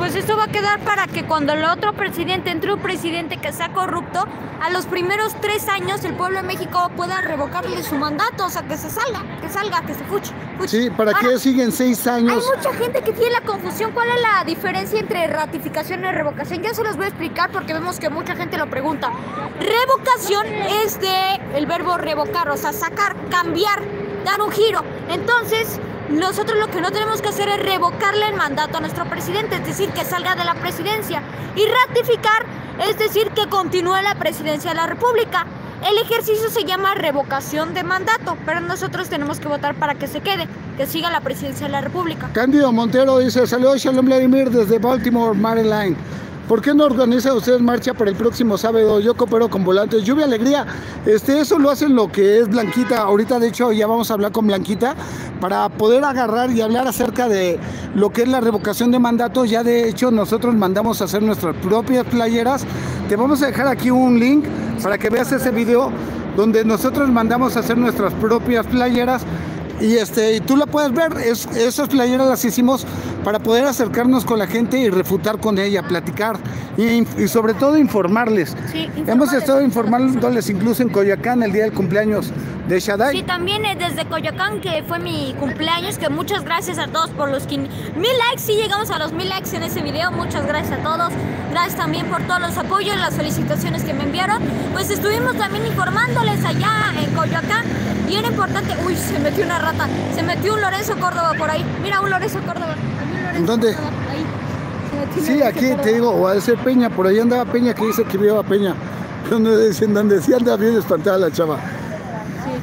pues esto va a quedar para que cuando el otro presidente entre un presidente que sea corrupto, a los primeros 3 años el pueblo de México pueda revocarle su mandato, o sea, que se salga, que se fuche. Sí, ¿para qué siguen 6 años? Hay mucha gente que tiene la confusión. ¿Cuál es la diferencia entre ratificación y revocación? Ya se los voy a explicar porque vemos que mucha gente lo pregunta. Revocación es el verbo revocar, o sea, sacar, cambiar, dar un giro. Entonces, nosotros lo que no tenemos que hacer es revocarle el mandato a nuestro presidente, es decir, que salga de la presidencia. Y ratificar, es decir, que continúe la presidencia de la República. El ejercicio se llama revocación de mandato, pero nosotros tenemos que votar para que se quede, que siga la presidencia de la República. Cándido Montero dice, saludos Shalom Vladimir desde Baltimore, Maryland. ¿Por qué no organiza usted marcha para el próximo sábado? Yo coopero con Volantes. Lluvia Alegría. Eso lo hacen lo que es Blanquita. Ahorita, de hecho, ya vamos a hablar con Blanquita para poder agarrar y hablar acerca de lo que es la revocación de mandato. Ya, de hecho, nosotros mandamos a hacer nuestras propias playeras. Te vamos a dejar aquí un link para que veas ese video donde nosotros mandamos a hacer nuestras propias playeras. Y tú la puedes ver, esas playeras las hicimos para poder acercarnos con la gente y refutar con ella, platicar y sobre todo informarles. Sí, hemos estado informándoles incluso en Coyoacán el día del cumpleaños de Shaddai. Sí, también desde Coyoacán, que fue mi cumpleaños, que muchas gracias a todos por los 1000 likes. Sí, llegamos a los 1000 likes en ese video, muchas gracias a todos. Gracias también por todos los apoyos, las felicitaciones que me enviaron. Pues estuvimos también informándoles allá en Coyoacán. Y era importante, uy, se metió una rata, se metió un Lorenzo Córdoba por ahí. Mira, un Lorenzo Córdoba. ¿En dónde? Ahí. Sí, aquí te digo, o a ese Peña, por ahí andaba Peña, que dice que vio a Peña. Donde sí anda bien espantada la chava. Sí.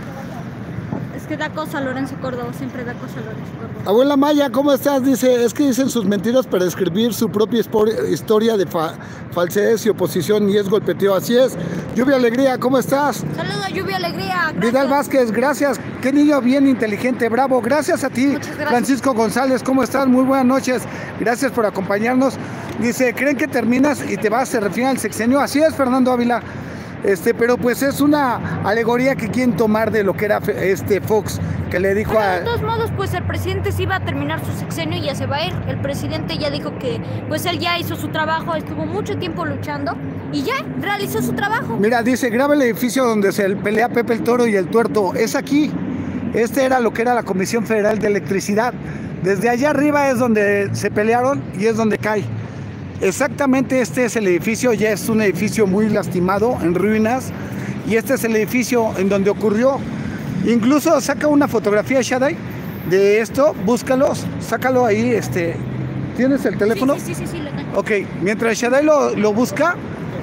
Es que da cosa Lorenzo Córdoba, siempre da cosa Lorenzo Córdoba. Abuela Maya, ¿cómo estás? Dice, es que dicen sus mentiras para escribir su propia historia de falsedades y oposición y es golpeteo. Así es. Lluvia Alegría, ¿cómo estás? Saludos, Lluvia Alegría. Gracias. Vidal Vázquez, gracias. Qué niño bien inteligente, bravo. Gracias a ti. Muchas gracias. Francisco González, ¿cómo estás? Muy buenas noches. Gracias por acompañarnos. Dice, ¿creen que terminas y te vas? Se refiere al sexenio. Así es, Fernando Ávila. Pero pues es una alegoría que quieren tomar de lo que era Fox, que le dijo a... De todos modos, pues el presidente sí iba a terminar su sexenio y ya se va a ir. El presidente ya dijo que pues él ya hizo su trabajo, estuvo mucho tiempo luchando y ya realizó su trabajo. Mira, dice, graba el edificio donde se pelea Pepe el Toro y el Tuerto. Es aquí. Era lo que era la Comisión Federal de Electricidad. Desde allá arriba es donde se pelearon y es donde cae. Exactamente, este es el edificio, ya es un edificio muy lastimado, en ruinas, y este es el edificio en donde ocurrió. Incluso saca una fotografía, Shaddai, de esto, búscalos, sácalo ahí, ¿tienes el teléfono? Sí, lo tengo. Ok, mientras Shaddai lo busca,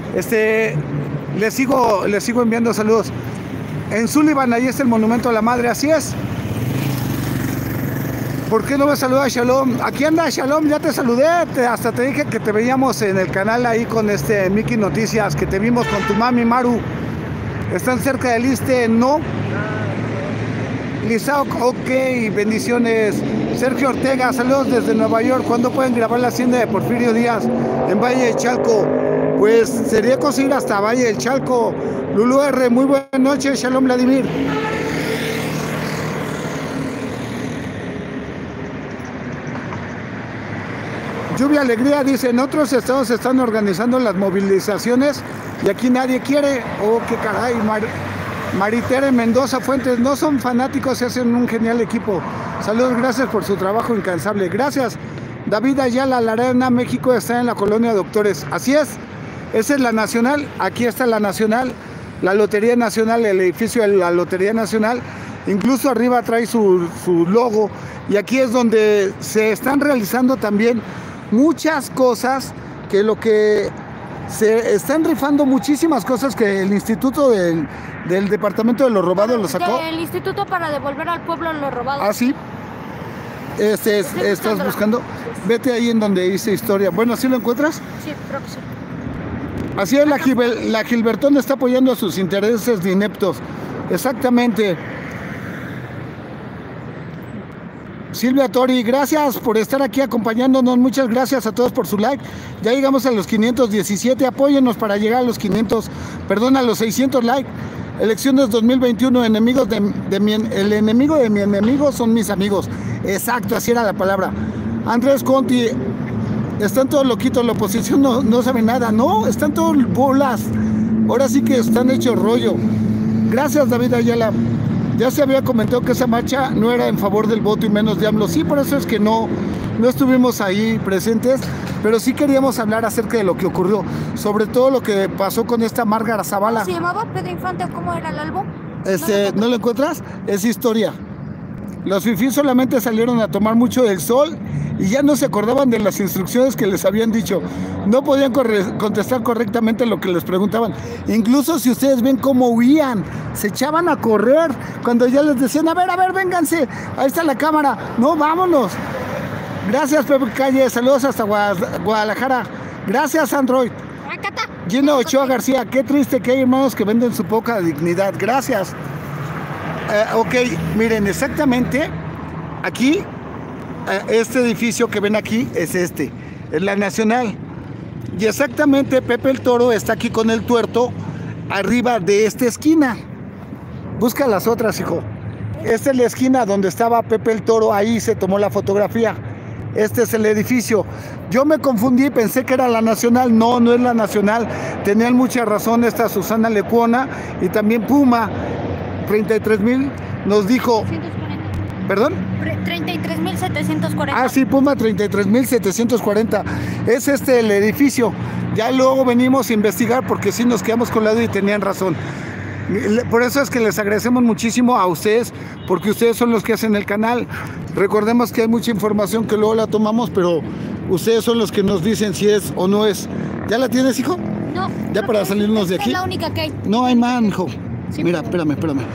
le sigo enviando saludos. En Sullivan, ahí está el monumento a la madre, así es. ¿Por qué no me saluda Shalom? Aquí anda Shalom, ya te saludé, hasta te dije que te veíamos en el canal ahí con Mickey Noticias, que te vimos con tu mami Maru. ¿Están cerca del Iste? No. Lizao, ok, bendiciones. Sergio Ortega, saludos desde Nueva York. ¿Cuándo pueden grabar la hacienda de Porfirio Díaz en Valle del Chalco? Pues sería conseguir hasta Valle del Chalco. Lulu R, muy buenas noches, Shalom Vladimir. Lluvia Alegría dice, en otros estados se están organizando las movilizaciones y aquí nadie quiere. Oh, qué caray. Maritere Mendoza Fuentes, no son fanáticos, se hacen un genial equipo. Saludos, gracias por su trabajo incansable. Gracias. David Ayala, la Arena México está en la colonia Doctores. Así es, esa es la Nacional, aquí está la Nacional, la Lotería Nacional, el edificio de la Lotería Nacional. Incluso arriba trae su logo y aquí es donde se están realizando también muchas cosas, que lo que se están rifando muchísimas cosas que el Instituto del Departamento de lo Robado lo sacó. El Instituto para devolver al pueblo lo robado. Ah, sí. ¿Estás buscando? Vete ahí en donde dice historia. Bueno, ¿sí lo encuentras? Sí, creo que sí. Así es, la Gilbertón está apoyando a sus intereses de ineptos. Exactamente. Silvia Tori, gracias por estar aquí acompañándonos, muchas gracias a todos por su like. Ya llegamos a los 517, apóyennos para llegar a los 600 likes. Elecciones 2021, el enemigo de mi enemigo son mis amigos. Exacto, así era la palabra. Andrés Conti, están todos loquitos, la oposición no sabe nada, no, están todos bolas, ahora sí que están hechos rollo. Gracias, David Ayala. Ya se había comentado que esa marcha no era en favor del voto y menos de AMLO, sí, por eso es que no estuvimos ahí presentes, pero sí queríamos hablar acerca de lo que ocurrió, sobre todo lo que pasó con esta Márgara Zavala. ¿Se llamaba Pedro Infante o cómo era el álbum? ¿No lo encuentras? Es historia. Los fifís solamente salieron a tomar mucho del sol y ya no se acordaban de las instrucciones que les habían dicho. No podían contestar correctamente lo que les preguntaban. Incluso si ustedes ven cómo huían, se echaban a correr cuando ya les decían, a ver, vénganse, ahí está la cámara, no, vámonos. Gracias, Pepe Calle, saludos hasta Guadalajara. Gracias, Android. Gino Ochoa García, qué triste que hay hermanos que venden su poca dignidad. Gracias. Ok, miren, exactamente aquí, este edificio que ven aquí es es la Nacional. Y exactamente Pepe el Toro está aquí con el tuerto arriba de esta esquina. Busca las otras, hijo. Esta es la esquina donde estaba Pepe el Toro, ahí se tomó la fotografía. Este es el edificio. Yo me confundí y pensé que era la Nacional. No, no es la Nacional. Tenían mucha razón esta Susana Lecuona y también Puma. 33,000 nos dijo. 740. ¿Perdón? 33,740. Ah, sí, Puma 33,740. Es el edificio. Ya luego venimos a investigar porque sí nos quedamos con la duda y tenían razón. Por eso es que les agradecemos muchísimo a ustedes, porque ustedes son los que hacen el canal. Recordemos que hay mucha información que luego la tomamos, pero ustedes son los que nos dicen si es o no es. ¿Ya la tienes, hijo? No. ¿Ya para salirnos de aquí? Es la única que hay. No hay más, hijo. Sí. Mira, espérame.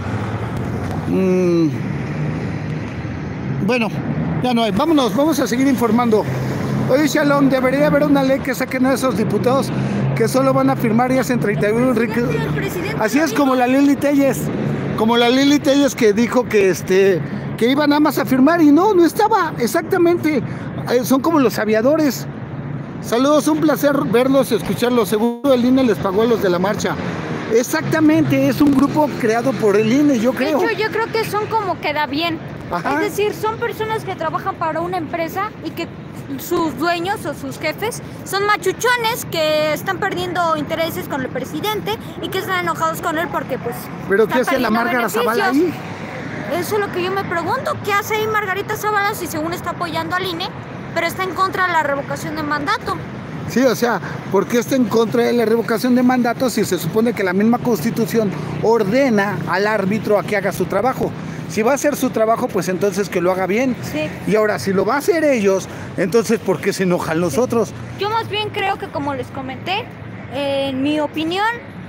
Bueno, ya no hay. Vámonos, vamos a seguir informando. Oye, Shalom, debería haber una ley que saquen a esos diputados que solo van a firmar y hacen 31 ricos. Así es como la Lili Telles. Como la Lili Telles que dijo que iban nada más a firmar y no estaba. Exactamente. Son como los aviadores. Saludos, un placer verlos y escucharlos. Seguro el INE les pagó a los de la marcha. Exactamente, es un grupo creado por el INE, yo creo. De hecho, yo creo que son como queda bien. Ajá. Es decir, son personas que trabajan para una empresa y que sus dueños o sus jefes son machuchones que están perdiendo intereses con el presidente y que están enojados con él porque pues... ¿Pero qué hace la Márgara Zavala ahí? Eso es lo que yo me pregunto. ¿Qué hace ahí Margarita Zavala si según está apoyando al INE, pero está en contra de la revocación de mandato? Sí, o sea, ¿por qué está en contra de la revocación de mandato si se supone que la misma Constitución ordena al árbitro a que haga su trabajo? Si va a hacer su trabajo, pues entonces que lo haga bien. Sí. Y ahora, si lo va a hacer ellos, entonces ¿por qué se enojan los otros? Yo más bien creo que, como les comenté, en mi opinión,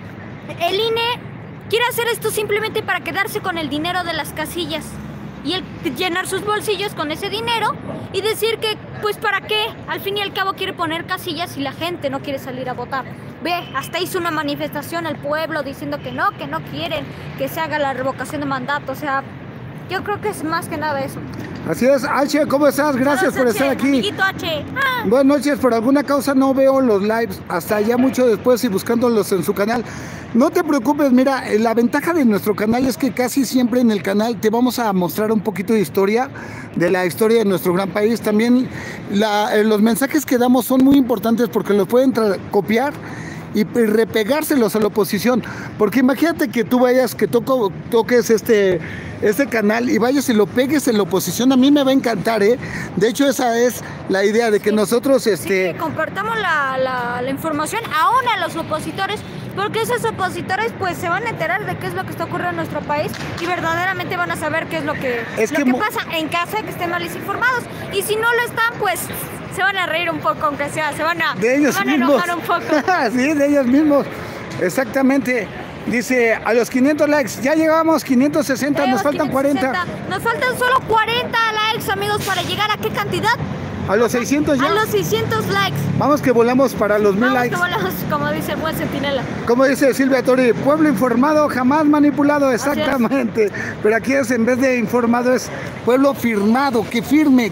el INE quiere hacer esto simplemente para quedarse con el dinero de las casillas y llenar sus bolsillos con ese dinero y decir que, pues, ¿para qué? Al fin y al cabo quiere poner casillas y la gente no quiere salir a votar. Ve, hasta hizo una manifestación al pueblo diciendo que no quieren que se haga la revocación de mandato. O sea, yo creo que es más que nada eso. Así es, H, ¿cómo estás? Gracias por estar aquí. Amiguito H. Buenas noches, por alguna causa no veo los lives hasta ya mucho después y buscándolos en su canal. No te preocupes, mira, la ventaja de nuestro canal es que casi siempre en el canal te vamos a mostrar un poquito de historia, de la historia de nuestro gran país. También los mensajes que damos son muy importantes porque los pueden copiar y repegárselos a la oposición, porque imagínate que tú vayas, que toques este canal y vayas y lo pegues en la oposición. A mí me va a encantar, ¿eh? De hecho, esa es la idea de que nosotros Sí, que compartamos la información aún a los opositores, porque esos opositores pues se van a enterar de qué es lo que está ocurriendo en nuestro país y verdaderamente van a saber qué es lo que pasa en caso de que estén mal informados. Y si no lo están, pues se van a reír un poco, aunque sea, se van a enojar un poco. Sí, de ellos mismos, exactamente. Dice, a los 500 likes, ya llegamos, 560, nos faltan 40. Nos faltan solo 40 likes, amigos, para llegar a qué cantidad. A los 600 ya. A los 600 likes. Vamos que volamos para los 1000 likes. Vamos que volamos, como dice el buen Centinela. Como dice Silvia Tori, pueblo informado, jamás manipulado, exactamente. Pero aquí es, en vez de informado, es pueblo firmado, que firma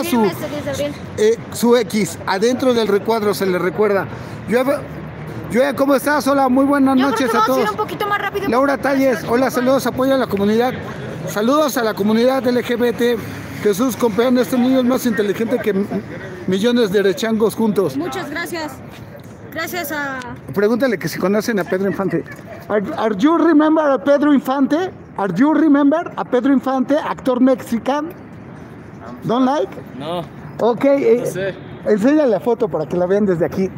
su X, adentro del recuadro se le recuerda. Yo, ¿cómo estás? Hola, muy buenas noches a todos. Ir un poquito más rápido. Laura Talles, hola, saludos, apoyo a la comunidad. Saludos a la comunidad LGBT. Jesús Compeán, este niño es más inteligente que millones de derechangos juntos. Muchas gracias. Gracias a... Pregúntale que si conocen a Pedro Infante. Are you remember a Pedro Infante? Are you remember a Pedro Infante, actor mexicano? Don't like? No. Ok, No sé. enséñale la foto para que la vean desde aquí.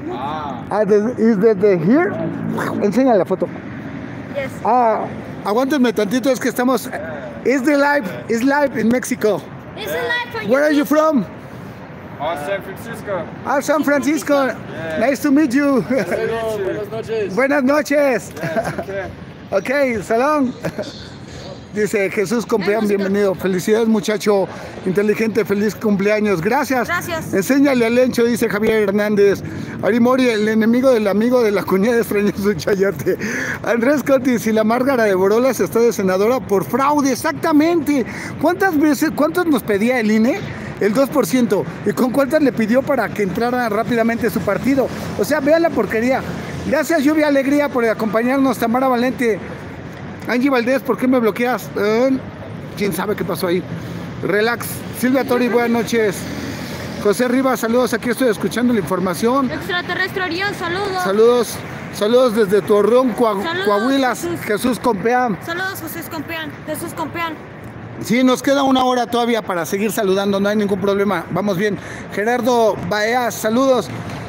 ¿Es desde here? Enséñale la foto. Yes. Aguántenme tantito, es que estamos... It's live in Mexico. It's a live for Where are you from? San Francisco. San Francisco. Yeah. Nice to meet you. Buenas noches. Buenas noches. Okay. Ok, salón. Dice Jesús Compeán, bienvenido. Felicidades, muchacho inteligente, feliz cumpleaños. Gracias. Gracias. Enséñale al Lencho, dice Javier Hernández. Ari Mori, el enemigo del amigo de la cuñada, extraña su chayote. Andrés Conti, si la Márgara de Borolas está de senadora por fraude, exactamente. ¿Cuántos nos pedía el INE? El 2%. ¿Y con cuántas le pidió para que entrara rápidamente su partido? O sea, vean la porquería. Gracias, Lluvia Alegría, por acompañarnos. Tamara Valente. Angie Valdés, ¿por qué me bloqueas? ¿Quién sabe qué pasó ahí? Relax. Silvia Tori, buenas noches. José Rivas, saludos. Aquí estoy escuchando la información. Extraterrestre Orión, saludos. Saludos. Saludos desde Torreón, Saludos, Coahuila. Jesús. Jesús Compeán. Saludos, Jesús Compeán. Jesús Compeán. Sí, nos queda una hora todavía para seguir saludando, no hay ningún problema. Vamos bien. Gerardo Baeas, saludos.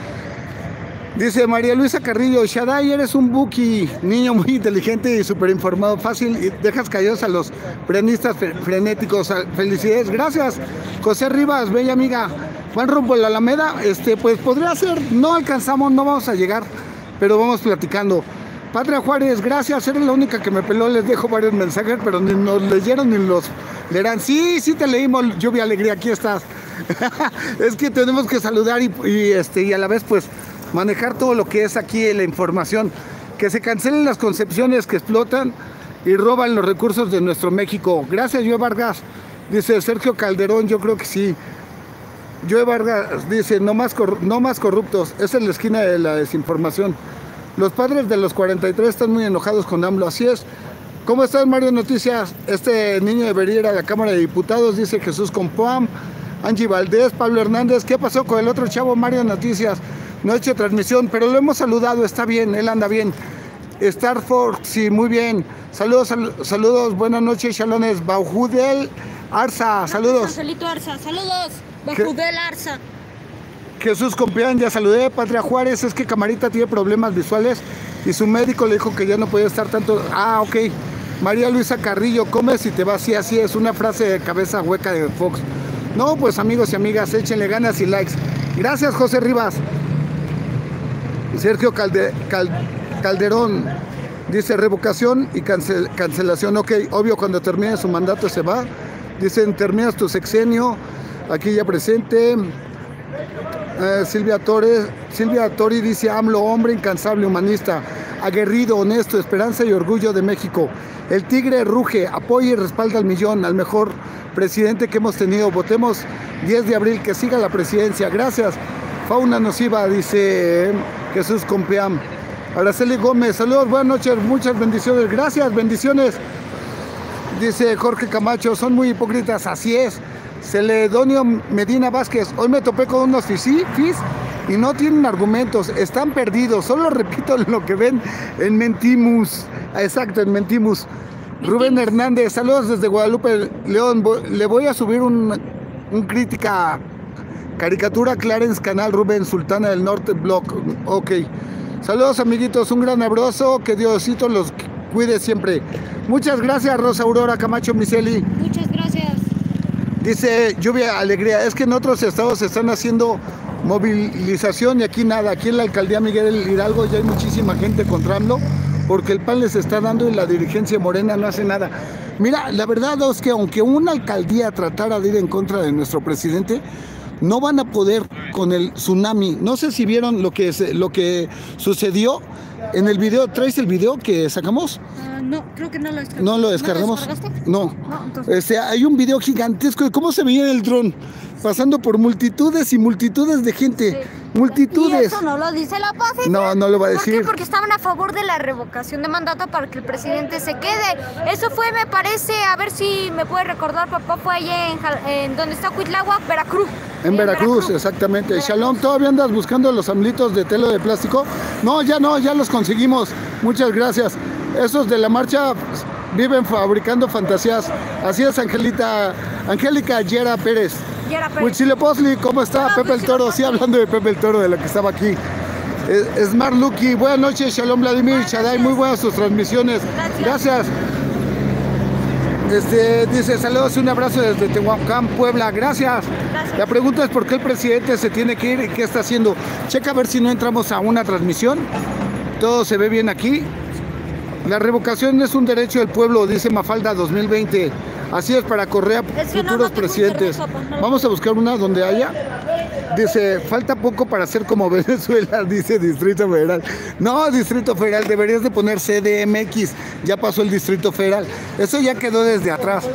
Dice María Luisa Carrillo, Shaddai, eres un buki, niño muy inteligente y súper informado, fácil, y dejas callados a los frenistas frenéticos. Felicidades, gracias. José Rivas, bella amiga. Juan rumbo a la Alameda, pues podría ser, no alcanzamos, no vamos a llegar, pero vamos platicando. Patria Juárez, gracias, eres la única que me peló, les dejo varios mensajes, pero ni nos leyeron ni los leerán. Sí, te leímos, Lluvia Alegría, aquí estás. Es que tenemos que saludar y a la vez pues manejar todo lo que es aquí la información, que se cancelen las concepciones que explotan y roban los recursos de nuestro México. Gracias, Joe Vargas. Dice Sergio Calderón, yo creo que sí. Joe Vargas dice, no más corruptos, esa es la esquina de la desinformación. Los padres de los 43 están muy enojados con AMLO, así es. ¿Cómo estás, Mario Noticias? Este niño debería ir a la Cámara de Diputados, dice Jesús Compeán. Angie Valdés, Pablo Hernández, ¿qué pasó con el otro chavo, Mario Noticias? No ha hecho transmisión, pero lo hemos saludado, está bien, él anda bien. Starford, sí, muy bien. Saludos, buenas noches, chalones. Bajudel Arza, saludos. Angelito Arza, saludos. Bajudel Arza. Jesús Compeán, ya saludé. Patria Juárez, es que Camarita tiene problemas visuales y su médico le dijo que ya no podía estar tanto. Ok. María Luisa Carrillo, comes y te vas, sí, así es, una frase de cabeza hueca de Fox. No, pues amigos y amigas, échenle ganas y likes. Gracias, José Rivas. Sergio Calderón dice revocación y cancelación. Ok, obvio, cuando termine su mandato se va. Dicen, terminas tu sexenio. Aquí ya presente. Silvia Tori dice, AMLO, hombre incansable, humanista, aguerrido, honesto, esperanza y orgullo de México. El tigre ruge, apoya y respalda al millón, al mejor presidente que hemos tenido. Votemos 10 de abril, que siga la presidencia. Gracias. Fauna nociva, dice Jesús Compeán. Araceli Gómez, saludos, buenas noches, muchas bendiciones. Gracias, bendiciones. Dice Jorge Camacho, son muy hipócritas, así es. Celedonio Medina Vázquez, hoy me topé con unos fis y no tienen argumentos, están perdidos, solo repito lo que ven en Mentimus. Exacto, en Mentimus. Rubén Hernández, saludos desde Guadalupe, León. Le voy a subir un caricatura Clarence Canal, Rubén, Sultana del Norte, blog. Ok. Saludos, amiguitos, un gran abrazo, que Diosito los cuide siempre. Muchas gracias, Rosa Aurora Camacho Miseli. Muchas gracias. Dice Lluvia Alegría, es que en otros estados se están haciendo movilización y aquí nada. Aquí en la alcaldía Miguel Hidalgo ya hay muchísima gente contra AMLO porque el PAN les está dando y la dirigencia morena no hace nada. Mira, la verdad es que aunque una alcaldía tratara de ir en contra de nuestro presidente, no van a poder con el tsunami. No sé si vieron lo que sucedió en el video. ¿Traes el video que sacamos? No. Creo que no lo descargamos. ¿No lo descargamos? ¿No lo descargaste? No. No, entonces... Hay un video gigantesco de cómo se veía el dron, pasando por multitudes y multitudes de gente. Sí. Multitudes. ¿Y eso no lo dice la oposición? No, no lo va a decir. ¿Por qué? Porque estaban a favor de la revocación de mandato para que el presidente se quede. Eso fue, me parece, a ver si me puede recordar, papá, fue allá en donde está Cuitláhuac, Veracruz. En Veracruz, exactamente. Veracruz. Shalom, ¿todavía andas buscando los amlitos de tela de plástico? No, ya los conseguimos. Muchas gracias. Esos de la marcha viven fabricando fantasías. Así es, Angélica Yera Pérez. Huitzilopochtli, ¿cómo está? Hola, Pepe el Toro, sí, hablando de Pepe el Toro, de la que estaba aquí. Smart Lucky, buenas noches, Shalom Vladimir, Shaddai, muy buenas sus transmisiones. Gracias. Dice, saludos y un abrazo desde Tehuacán, Puebla. Gracias. La pregunta es por qué el presidente se tiene que ir y qué está haciendo. Checa a ver si no entramos a una transmisión. Todo se ve bien aquí. La revocación es un derecho del pueblo, dice Mafalda 2020. Así es, para Correa, futuros presidentes. Vamos a buscar una donde haya. Dice, falta poco para ser como Venezuela, dice Distrito Federal. No, Distrito Federal, deberías de poner CDMX. Ya pasó el Distrito Federal. Eso ya quedó desde atrás.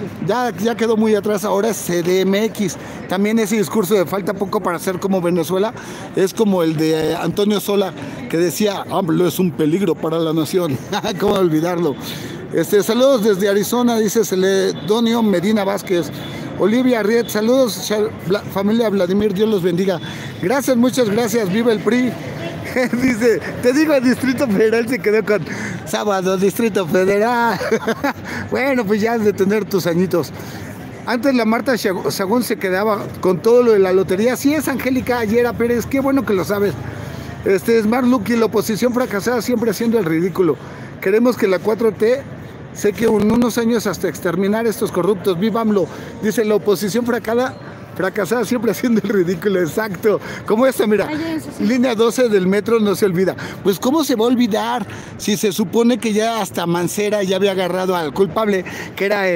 Ya quedó muy atrás, ahora es CDMX. También ese discurso de falta poco para ser como Venezuela es como el de Antonio Sola, que decía, AMLO es un peligro para la nación. ¿Cómo olvidarlo? Saludos desde Arizona, dice Celedonio Medina Vázquez. Olivia Riet, saludos familia Vladimir, Dios los bendiga. Gracias, muchas gracias, viva el PRI. Dice, te digo, el Distrito Federal se quedó con sábado, Distrito Federal. Bueno, pues ya has de tener tus añitos. Antes la Marta Sagún se quedaba con todo lo de la lotería. Sí es Angélica Yera Pérez, qué bueno que lo sabes. Smart Lucky, la oposición fracasada siempre haciendo el ridículo. Queremos que la 4T sé que en unos años hasta exterminar estos corruptos. Viva AMLO. Dice la oposición fracasada siempre haciendo el ridículo. Exacto. Como esta, mira. Línea 12 del metro no se olvida. Pues ¿cómo se va a olvidar? Si se supone que ya hasta Mancera ya había agarrado al culpable, que era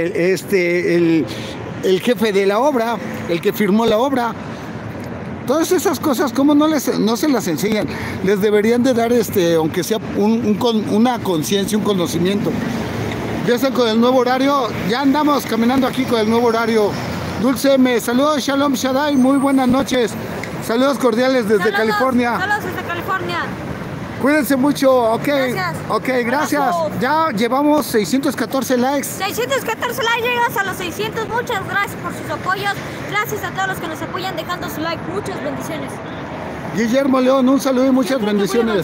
el jefe de la obra, el que firmó la obra. Todas esas cosas, ¿cómo no se las enseñan? Les deberían de dar, aunque sea una conciencia, un conocimiento. Ya están con el nuevo horario, ya andamos caminando aquí con el nuevo horario. Dulce M, saludos, Shalom Shaddai, muy buenas noches. Saludos cordiales desde California. Saludos desde California. Cuídense mucho, ok. Gracias. Ok, gracias. Ya llevamos 614 likes. 614 likes, llegas a los 600. Muchas gracias por sus apoyos. Gracias a todos los que nos apoyan dejando su like. Muchas bendiciones. Guillermo León, un saludo y muchas bendiciones.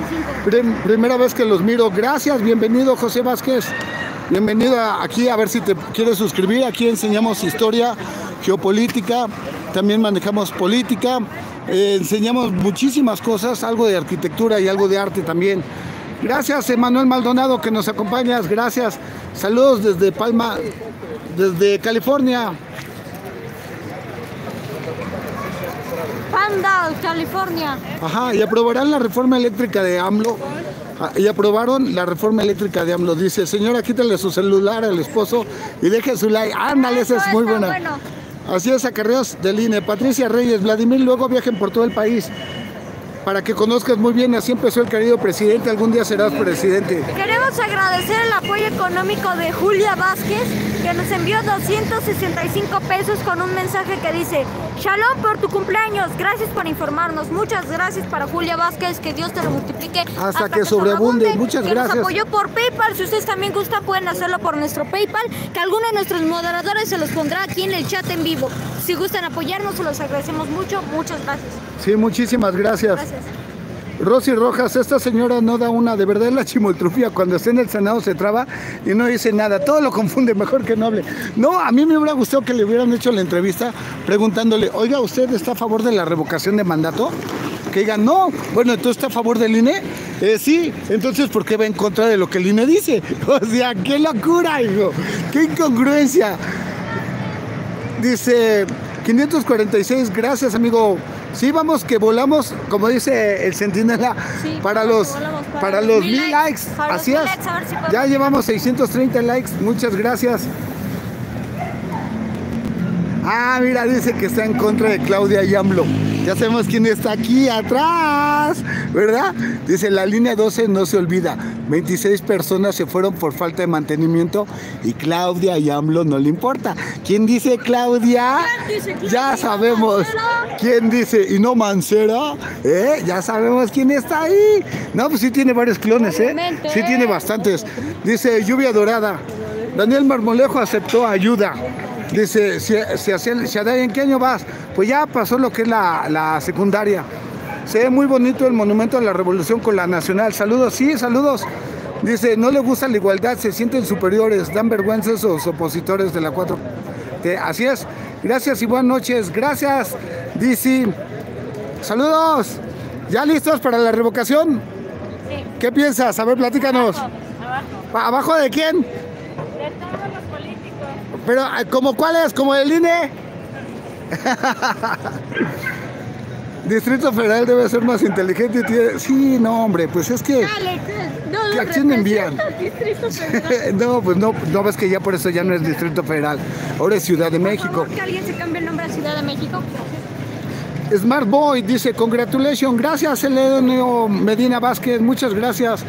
Primera vez que los miro. Gracias, bienvenido José Vázquez. Bienvenido aquí, a ver si te quieres suscribir. Aquí enseñamos historia, geopolítica, también manejamos política, enseñamos muchísimas cosas, algo de arquitectura y algo de arte también. Gracias, Emanuel Maldonado, que nos acompañas. Gracias. Saludos desde Palma, desde California. Panda, California. Ajá, y aprobarán la reforma eléctrica de AMLO. Y aprobaron la reforma eléctrica de AMLO. Dice, señora, quítale su celular al esposo y deje su like. Ándale, esa es muy buena. Bueno. Así es, acarreos del INE. Patricia Reyes, Vladimir, luego viajen por todo el país para que conozcas muy bien. Así empezó el querido presidente. Algún día serás presidente. Queremos agradecer el apoyo económico de Julia Vázquez, que nos envió 265 pesos con un mensaje que dice: Shalom por tu cumpleaños, gracias por informarnos. Muchas gracias para Julia Vázquez, que Dios te lo multiplique hasta que sobreabunde. Muchas gracias. Nos apoyó por PayPal. Si ustedes también gustan, pueden hacerlo por nuestro PayPal, que alguno de nuestros moderadores se los pondrá aquí en el chat en vivo. Si gustan apoyarnos, se los agradecemos mucho. Muchas gracias. Sí, muchísimas gracias. Gracias. Rosy Rojas, esta señora no da una, de verdad la chimoltrufia, cuando está en el Senado se traba y no dice nada, todo lo confunde, mejor que no hable. No, a mí me hubiera gustado que le hubieran hecho la entrevista preguntándole, oiga, ¿usted está a favor de la revocación de mandato? Que digan, no, bueno, ¿entonces está a favor del INE? Sí, entonces ¿por qué va en contra de lo que el INE dice? O sea, qué locura, hijo, qué incongruencia. Dice 546, gracias amigo. Sí, vamos que volamos, como dice el Centinela, sí, para los 1000 likes. Así es. Ya llevamos 630 likes. Muchas gracias. Ah, mira, dice que está en contra de Claudia y AMLO. Ya sabemos quién está aquí atrás, ¿verdad? Dice, la línea 12 no se olvida. 26 personas se fueron por falta de mantenimiento y Claudia y AMLO no le importa. ¿Quién dice Claudia? Ya sabemos. ¿Quién dice? ¿Y no Mancera? Ya sabemos quién está ahí. No, pues sí tiene varios clones, Sí tiene bastantes. Dice, lluvia dorada. Daniel Marmolejo aceptó ayuda. Dice, Shaddai, ¿en qué año vas? Pues ya pasó lo que es la secundaria. Se ve muy bonito el monumento a la revolución con la nacional. Saludos, sí, saludos. Dice, no le gusta la igualdad, se sienten superiores, dan vergüenza esos opositores de la 4. Así es. Gracias y buenas noches. Gracias, DC. Saludos. ¿Ya listos para la revocación? Sí. ¿Qué piensas? A ver, platícanos. Abajo. ¿Abajo de quién? De todos los políticos. Pero, ¿como cuál es? ¿Como el INE? Distrito Federal debe ser más inteligente y tiene... Sí, no, hombre, pues es que... ¿A quién envían? No, pues no ves que ya por eso ya no es Distrito Federal, ahora es Ciudad de México. Por favor, que alguien se cambie el nombre a Ciudad de México. Smart Boy dice, congratulations, gracias Elenio Medina Vázquez, muchas gracias.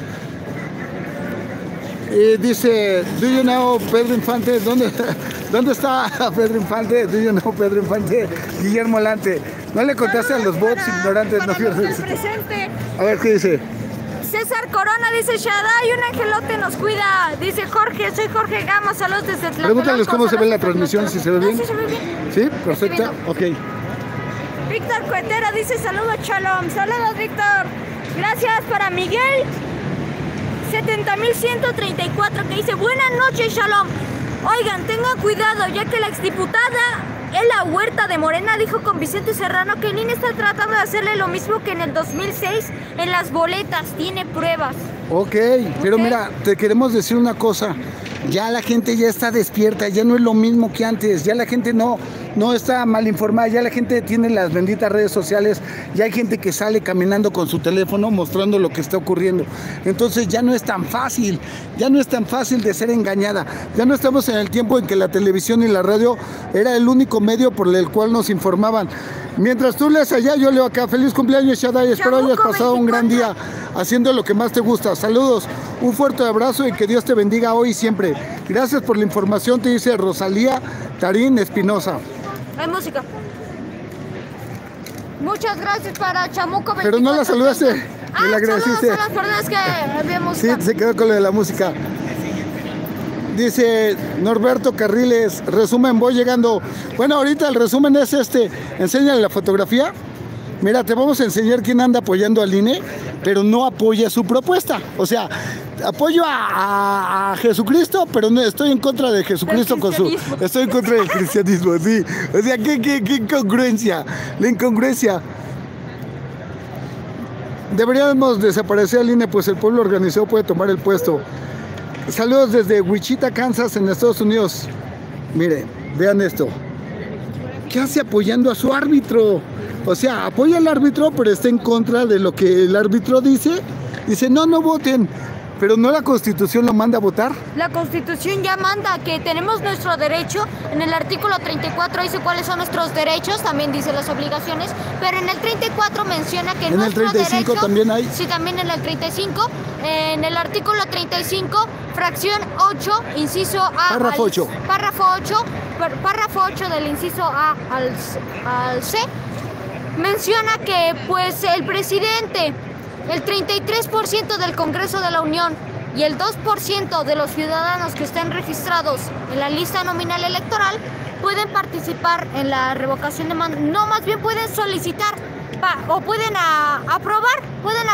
Y dice, do you know Pedro Infante? ¿Dónde está Pedro Infante? Do you know Pedro Infante? Guillermo Lante. ¿No le contaste a los bots ignorantes? No Presente. A ver, ¿qué dice? César Corona dice, Shaddai, un angelote nos cuida. Dice Jorge, soy Jorge Gama, saludos desde Tlatelolco. Pregúntales cómo se ve la transmisión, si se ve bien. Sí, se ve bien. ¿Sí? Perfecta. Ok. Víctor Cuetera dice, saludos Shalom. Saludos Víctor. Gracias para Miguel 70.134 que dice, buenas noches Shalom. Oigan, tengan cuidado ya que la exdiputada Ela Huerta de Morena dijo con Vicente Serrano que el INE está tratando de hacerle lo mismo que en el 2006 en las boletas, tiene pruebas. Ok, pero mira, te queremos decir una cosa, ya la gente ya está despierta, ya no es lo mismo que antes, ya la gente no está mal informada, ya la gente tiene las benditas redes sociales, ya hay gente que sale caminando con su teléfono mostrando lo que está ocurriendo. Entonces ya no es tan fácil de ser engañada, ya no estamos en el tiempo en que la televisión y la radio era el único medio por el cual nos informaban. Mientras tú lees allá, yo leo acá. Feliz cumpleaños, Shaddai, espero hayas pasado un gran día haciendo lo que más te gusta. Saludos, un fuerte abrazo y que Dios te bendiga hoy y siempre. Gracias por la información, te dice Rosalía Tarín Espinosa. Hay música. Muchas gracias para Chamuco 24. Pero no la saludaste, me la agradeciste. Saludos a las personas que había música. Sí, se quedó con lo de la música. Dice Norberto Carriles, resumen, voy llegando. Bueno, ahorita el resumen es enséñale la fotografía. Mira, te vamos a enseñar quién anda apoyando al INE, pero no apoya su propuesta. O sea, apoyo a Jesucristo, pero no estoy en contra de Jesucristo estoy en contra del cristianismo, sí. O sea, qué incongruencia, la incongruencia. Deberíamos desaparecer al INE, pues el pueblo organizado puede tomar el puesto. Saludos desde Wichita, Kansas, en Estados Unidos. Miren, vean esto. ¿Qué hace apoyando a su árbitro? O sea, apoya al árbitro, pero está en contra de lo que el árbitro dice. Dice, no voten. Pero ¿no la Constitución lo manda a votar? La Constitución ya manda que tenemos nuestro derecho. En el artículo 34 dice cuáles son nuestros derechos, también dice las obligaciones, pero en el 34 menciona que nuestro derecho... ¿En el 35 también hay? Sí, también en el 35. En el artículo 35, fracción 8, inciso A... Párrafo 8. Párrafo 8 del inciso A al C, menciona que pues el presidente... El 33% del Congreso de la Unión y el 2% de los ciudadanos que estén registrados en la lista nominal electoral pueden participar en la revocación de mandato. No, más bien pueden solicitar o pueden aprobar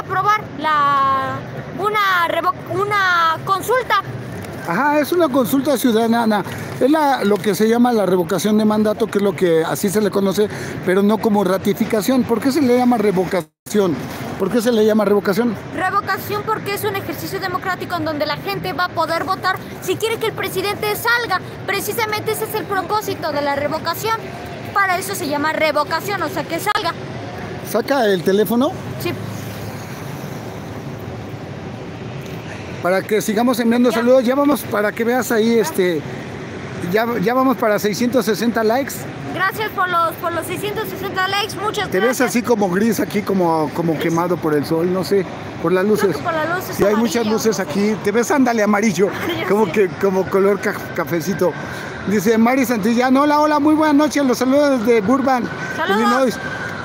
una consulta. Ajá, es una consulta ciudadana. Es lo que se llama la revocación de mandato, que es lo que así se le conoce, pero no como ratificación. ¿Por qué se le llama revocación? ¿Por qué se le llama revocación? Revocación porque es un ejercicio democrático en donde la gente va a poder votar si quiere que el presidente salga. Precisamente ese es el propósito de la revocación. Para eso se llama revocación, o sea, que salga. ¿Saca el teléfono? Sí. Para que sigamos enviando saludos, ya vamos para que veas ahí, ya vamos para 660 likes. Gracias por los 660 likes, muchas Te gracias. ves así como gris aquí, como quemado por el sol, no sé, por las luces. Creo que por las luces Y hay amarillo, muchas luces no sé. aquí. Te ves, ándale, amarillo, como color cafecito. Dice Mari Santillán, hola, muy buenas noches, los saludos desde Burbank, Saludos. Illinois.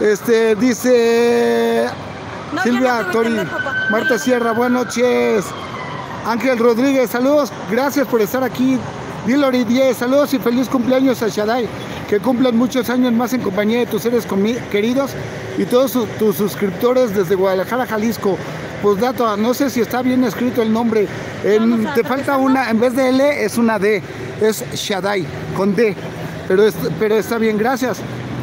Dice No, Silvia ya no tengo Tori, internet, papá. Marta Sierra, buenas noches. Ángel Rodríguez, saludos, gracias por estar aquí. Dilori 10, saludos y feliz cumpleaños a Shaddai, que cumplan muchos años más en compañía de tus seres queridos y todos tus suscriptores desde Guadalajara, Jalisco. Pues dato, no sé si está bien escrito el nombre, te falta una, en vez de L es una D, es Shaddai, con D, pero está bien, gracias.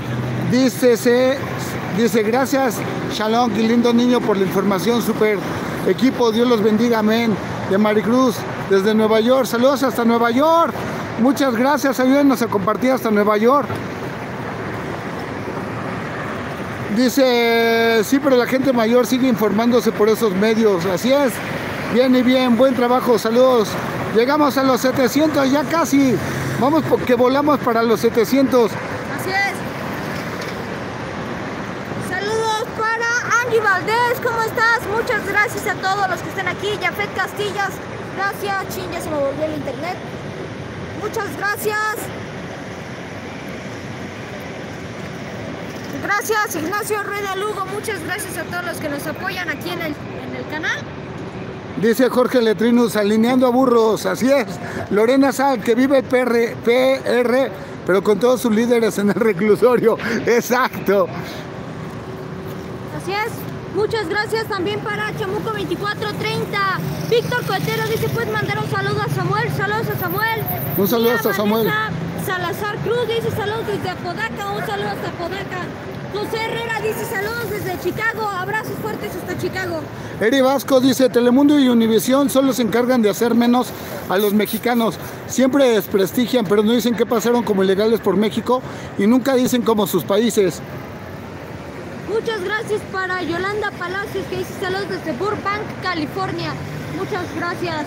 Dice, gracias Shalom, qué lindo niño por la información, super equipo, Dios los bendiga, amén. De Maricruz, desde Nueva York, saludos hasta Nueva York, muchas gracias, ayúdenos a compartir hasta Nueva York. Dice, sí, pero la gente mayor sigue informándose por esos medios, así es, bien y bien, buen trabajo, saludos. Llegamos a los 700, ya casi, vamos porque volamos para los 700. Así es. Saludos para Angie Valdés, ¿cómo estás? Muchas gracias a todos los que están aquí. Jafet Castillas, gracias. Chin, ya se me volvió el internet. Muchas gracias. Gracias Ignacio Rueda Lugo, muchas gracias a todos los que nos apoyan aquí en el canal. Dice Jorge Letrinus, alineando a burros, así es. Lorena Sal, que vive el PR, pero con todos sus líderes en el reclusorio. Exacto. Así es. Muchas gracias también para Chamuco 2430. Víctor Coetero dice, puedes mandar un saludo a Samuel. Saludos a Samuel. Un saludo hasta Samuel. Salazar Cruz dice saludos desde Apodaca. Un saludo hasta Apodaca. José Herrera dice saludos desde Chicago. Abrazos fuertes hasta Chicago. Eri Vasco dice, Telemundo y Univisión solo se encargan de hacer menos a los mexicanos. Siempre desprestigian, pero no dicen qué pasaron como ilegales por México y nunca dicen como sus países. Muchas gracias para Yolanda Palacios, que dice saludos desde Burbank, California. Muchas gracias.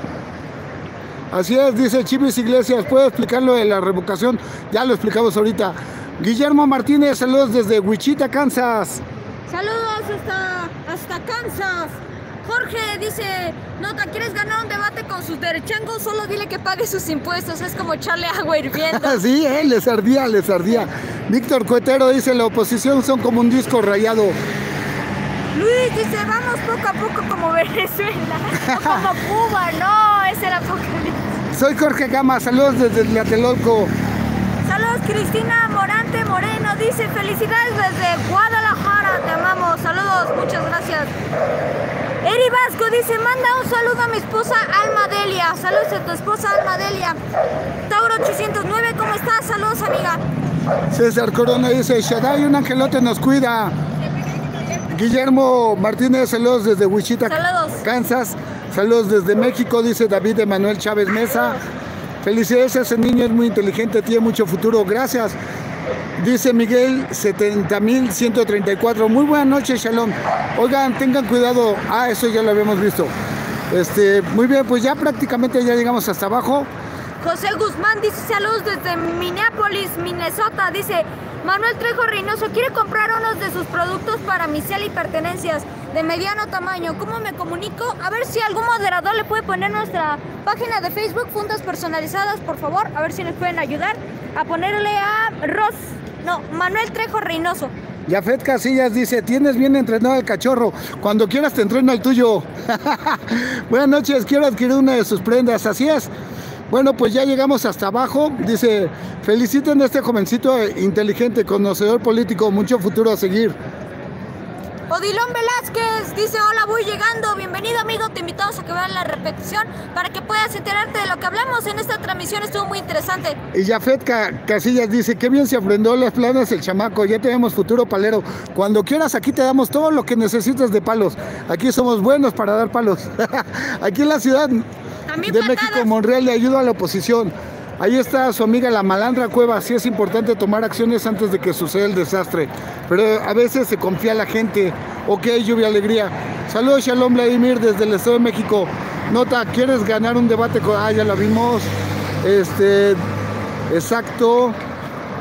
Así es, dice Chivis Iglesias, ¿puedo explicar lo de la revocación? Ya lo explicamos ahorita. Guillermo Martínez, saludos desde Wichita, Kansas. Saludos hasta Kansas. Jorge dice, Nota, ¿quieres ganar un debate con sus derechangos? Solo dile que pague sus impuestos, es como echarle agua hirviendo. Sí, les ardía. Víctor Coetero dice, la oposición son como un disco rayado. Luis dice, vamos poco a poco como Venezuela, no como Cuba, no, es el apocalipsis. Soy Jorge Gama, saludos desde Tlatelolco. Saludos Cristina Morante Moreno, dice, felicidades desde Guadalajara, te amamos, saludos, muchas gracias. Eri Vasco dice, manda un saludo a mi esposa Alma Delia, saludos a tu esposa Alma Delia. Tauro 809, ¿cómo estás? Saludos, amiga. César Corona dice, Shaddai, un angelote nos cuida. Guillermo Martínez, saludos desde Wichita, Kansas. Saludos desde México, dice David Emanuel Chávez Mesa. Felicidades, ese niño es muy inteligente, tiene mucho futuro, gracias. Dice Miguel 70.134, muy buenas noches, Shalom. Oigan, tengan cuidado, eso ya lo habíamos visto. Muy bien, pues ya prácticamente ya llegamos hasta abajo. José Guzmán dice saludos desde Minneapolis, Minnesota, dice Manuel Trejo Reynoso, quiere comprar unos de sus productos para mi cel y pertenencias de mediano tamaño. ¿Cómo me comunico? A ver si algún moderador le puede poner nuestra página de Facebook, Fundas Personalizadas, por favor. A ver si nos pueden ayudar a ponerle a Manuel Trejo Reynoso. Jafet Casillas dice, tienes bien entrenado el cachorro, cuando quieras te entreno el tuyo. Buenas noches, quiero adquirir una de sus prendas, así es. Bueno, pues ya llegamos hasta abajo. Dice, feliciten a este jovencito inteligente, conocedor político, mucho futuro a seguir. Odilón Velázquez dice, hola, voy llegando, bienvenido amigo, te invitamos a que vean la repetición para que puedas enterarte de lo que hablamos en esta transmisión, estuvo muy interesante. Y Jafet Casillas dice, qué bien se aprendió las planas el chamaco, ya tenemos futuro palero, cuando quieras aquí te damos todo lo que necesitas de palos, aquí somos buenos para dar palos. Aquí en la ciudad también de patadas. México, Monreal, le ayuda a la oposición. Ahí está su amiga la Malandra Cueva. Sí es importante tomar acciones antes de que suceda el desastre, pero a veces se confía la gente. Ok, lluvia, alegría. Saludos, Shalom Vladimir desde el Estado de México. Nota, ¿quieres ganar un debate con...? Ya la vimos. Exacto.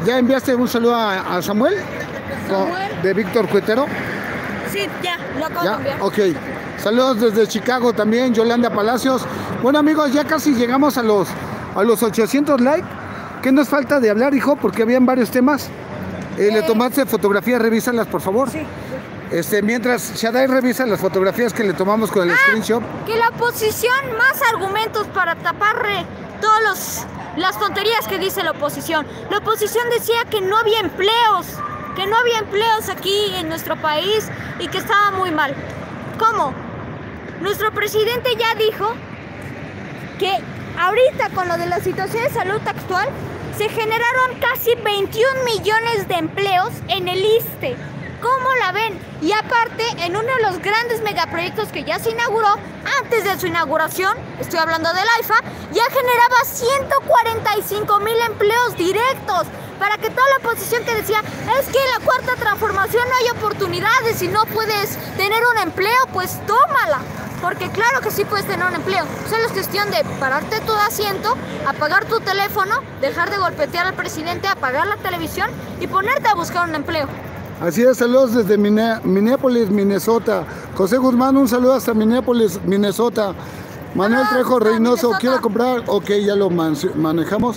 ¿Ya enviaste un saludo a Samuel? De Víctor Cuetero. Sí, ya, lo acabo de enviar. Ok. Saludos desde Chicago también, Yolanda Palacios. Bueno, amigos, ya casi llegamos a los 800 likes. ¿Qué nos falta de hablar, hijo? Porque habían varios temas. ¿Le tomaste fotografías? Revísalas, por favor. Sí. Mientras Shaddai revisa las fotografías que le tomamos con el screenshot. Que la oposición, más argumentos para taparle todas las tonterías que dice la oposición. La oposición decía que no había empleos, aquí en nuestro país y que estaba muy mal. ¿Cómo? Nuestro presidente ya dijo que ahorita con lo de la situación de salud actual se generaron casi 21 millones de empleos en el ISSSTE. ¿Cómo la ven? Y aparte, en uno de los grandes megaproyectos que ya se inauguró, antes de su inauguración, estoy hablando del AIFA, ya generaba 145,000 empleos directos. Para que toda la oposición que decía, es que en la cuarta transformación no hay oportunidades y no puedes tener un empleo, pues tómala. Porque claro que sí puedes tener un empleo. Solo es cuestión de pararte tu asiento, apagar tu teléfono, dejar de golpetear al presidente, apagar la televisión y ponerte a buscar un empleo. Así es, saludos desde Minneapolis, Minnesota. José Guzmán, un saludo hasta Minneapolis, Minnesota. Manuel Trejo Reynoso, ¿quiere comprar? Ok, ya lo manejamos.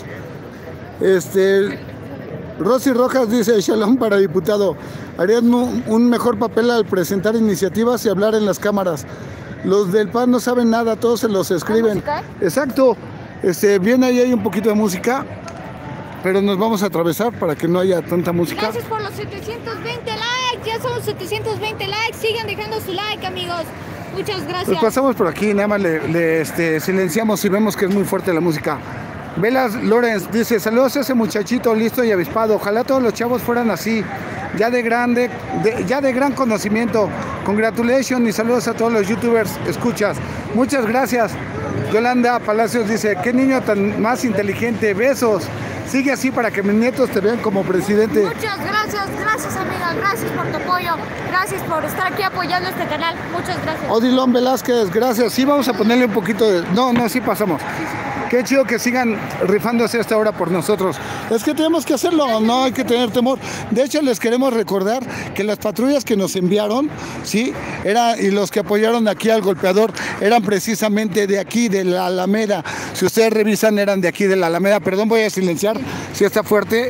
Rosy Rojas dice, Shalom para diputado. Harían un mejor papel al presentar iniciativas y hablar en las cámaras. Los del PAN no saben nada, todos se los escriben. Exacto. Viene ahí hay un poquito de música, pero nos vamos a atravesar para que no haya tanta música. Gracias por los 720 likes, ya son los 720 likes, sigan dejando su like, amigos. Muchas gracias. Pues pasamos por aquí, nada más le silenciamos y vemos que es muy fuerte la música. Velas Lorenz dice, saludos a ese muchachito listo y avispado, ojalá todos los chavos fueran así, ya de gran conocimiento. Congratulations y saludos a todos los youtubers, escuchas. Muchas gracias. Yolanda Palacios dice, qué niño tan más inteligente, besos. Sigue así para que mis nietos te vean como presidente. Muchas gracias amiga, gracias por tu apoyo, gracias por estar aquí apoyando este canal, muchas gracias. Odilon Velázquez, gracias. Sí, vamos a ponerle un poquito de... No, sí pasamos. Qué chido que sigan rifándose hasta ahora por nosotros. Es que tenemos que hacerlo, no hay que tener temor. De hecho, les queremos recordar que las patrullas que nos enviaron, ¿sí? Y los que apoyaron aquí al golpeador, eran precisamente de aquí, de la Alameda. Si ustedes revisan, eran de aquí, de la Alameda. Perdón, voy a silenciar, si está fuerte.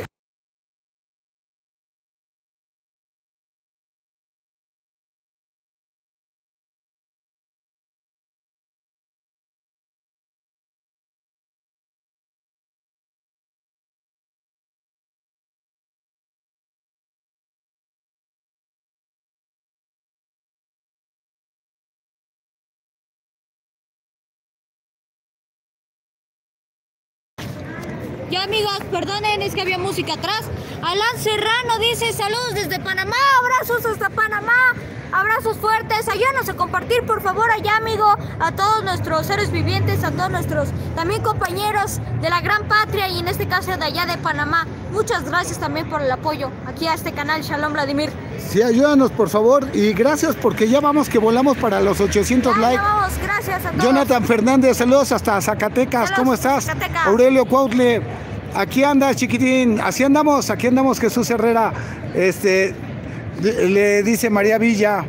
Ya amigos, perdonen, es que había música atrás. Alan Serrano dice, saludos desde Panamá, abrazos hasta Panamá, abrazos fuertes, ayúdanos a compartir por favor allá, amigo, a todos nuestros seres vivientes, a todos nuestros también compañeros de la gran patria y en este caso de allá de Panamá. Muchas gracias también por el apoyo aquí a este canal, Shalom Vladimir. Sí, ayúdanos por favor y gracias porque ya vamos que volamos para los 800 likes. Ya vamos, gracias a todos. Jonathan Fernández, saludos hasta Zacatecas, Saludos, ¿cómo estás? Zacatecas. Aurelio Cuautle, aquí andas chiquitín, aquí andamos Jesús Herrera, le dice María Villa.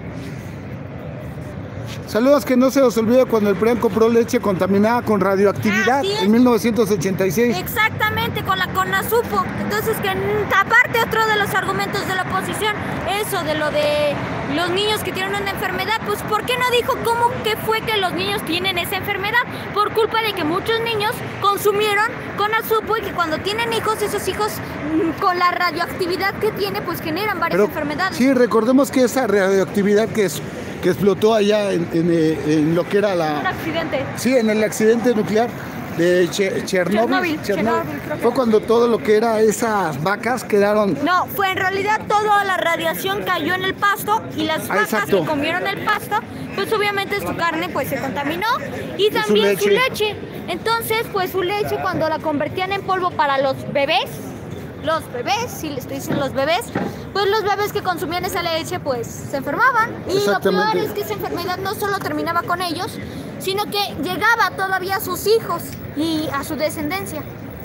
Saludos, que no se os olvide cuando el PRIAN compró leche contaminada con radioactividad en 1986. Exactamente, con la CONASUPO. Entonces, que aparte otro de los argumentos de la oposición, eso de lo de los niños que tienen una enfermedad, pues ¿por qué no dijo cómo que fue que los niños tienen esa enfermedad? Por culpa de que muchos niños consumieron CONASUPO y que cuando tienen hijos, esos hijos con la radioactividad que tiene, pues generan varias enfermedades. Sí, recordemos que esa radioactividad que explotó allá en lo que era un accidente. Sí, en el accidente nuclear de Chernobyl. Fue cuando todo lo que era esas vacas quedaron... No, fue en realidad toda la radiación cayó en el pasto y las vacas que comieron el pasto, pues obviamente su carne pues se contaminó y también su leche. Entonces, pues su leche cuando la convertían en polvo para los bebés, si les estoy diciendo los bebés, pues los bebés que consumían esa leche pues se enfermaban. Y lo peor es que esa enfermedad no solo terminaba con ellos, sino que llegaba todavía a sus hijos y a su descendencia.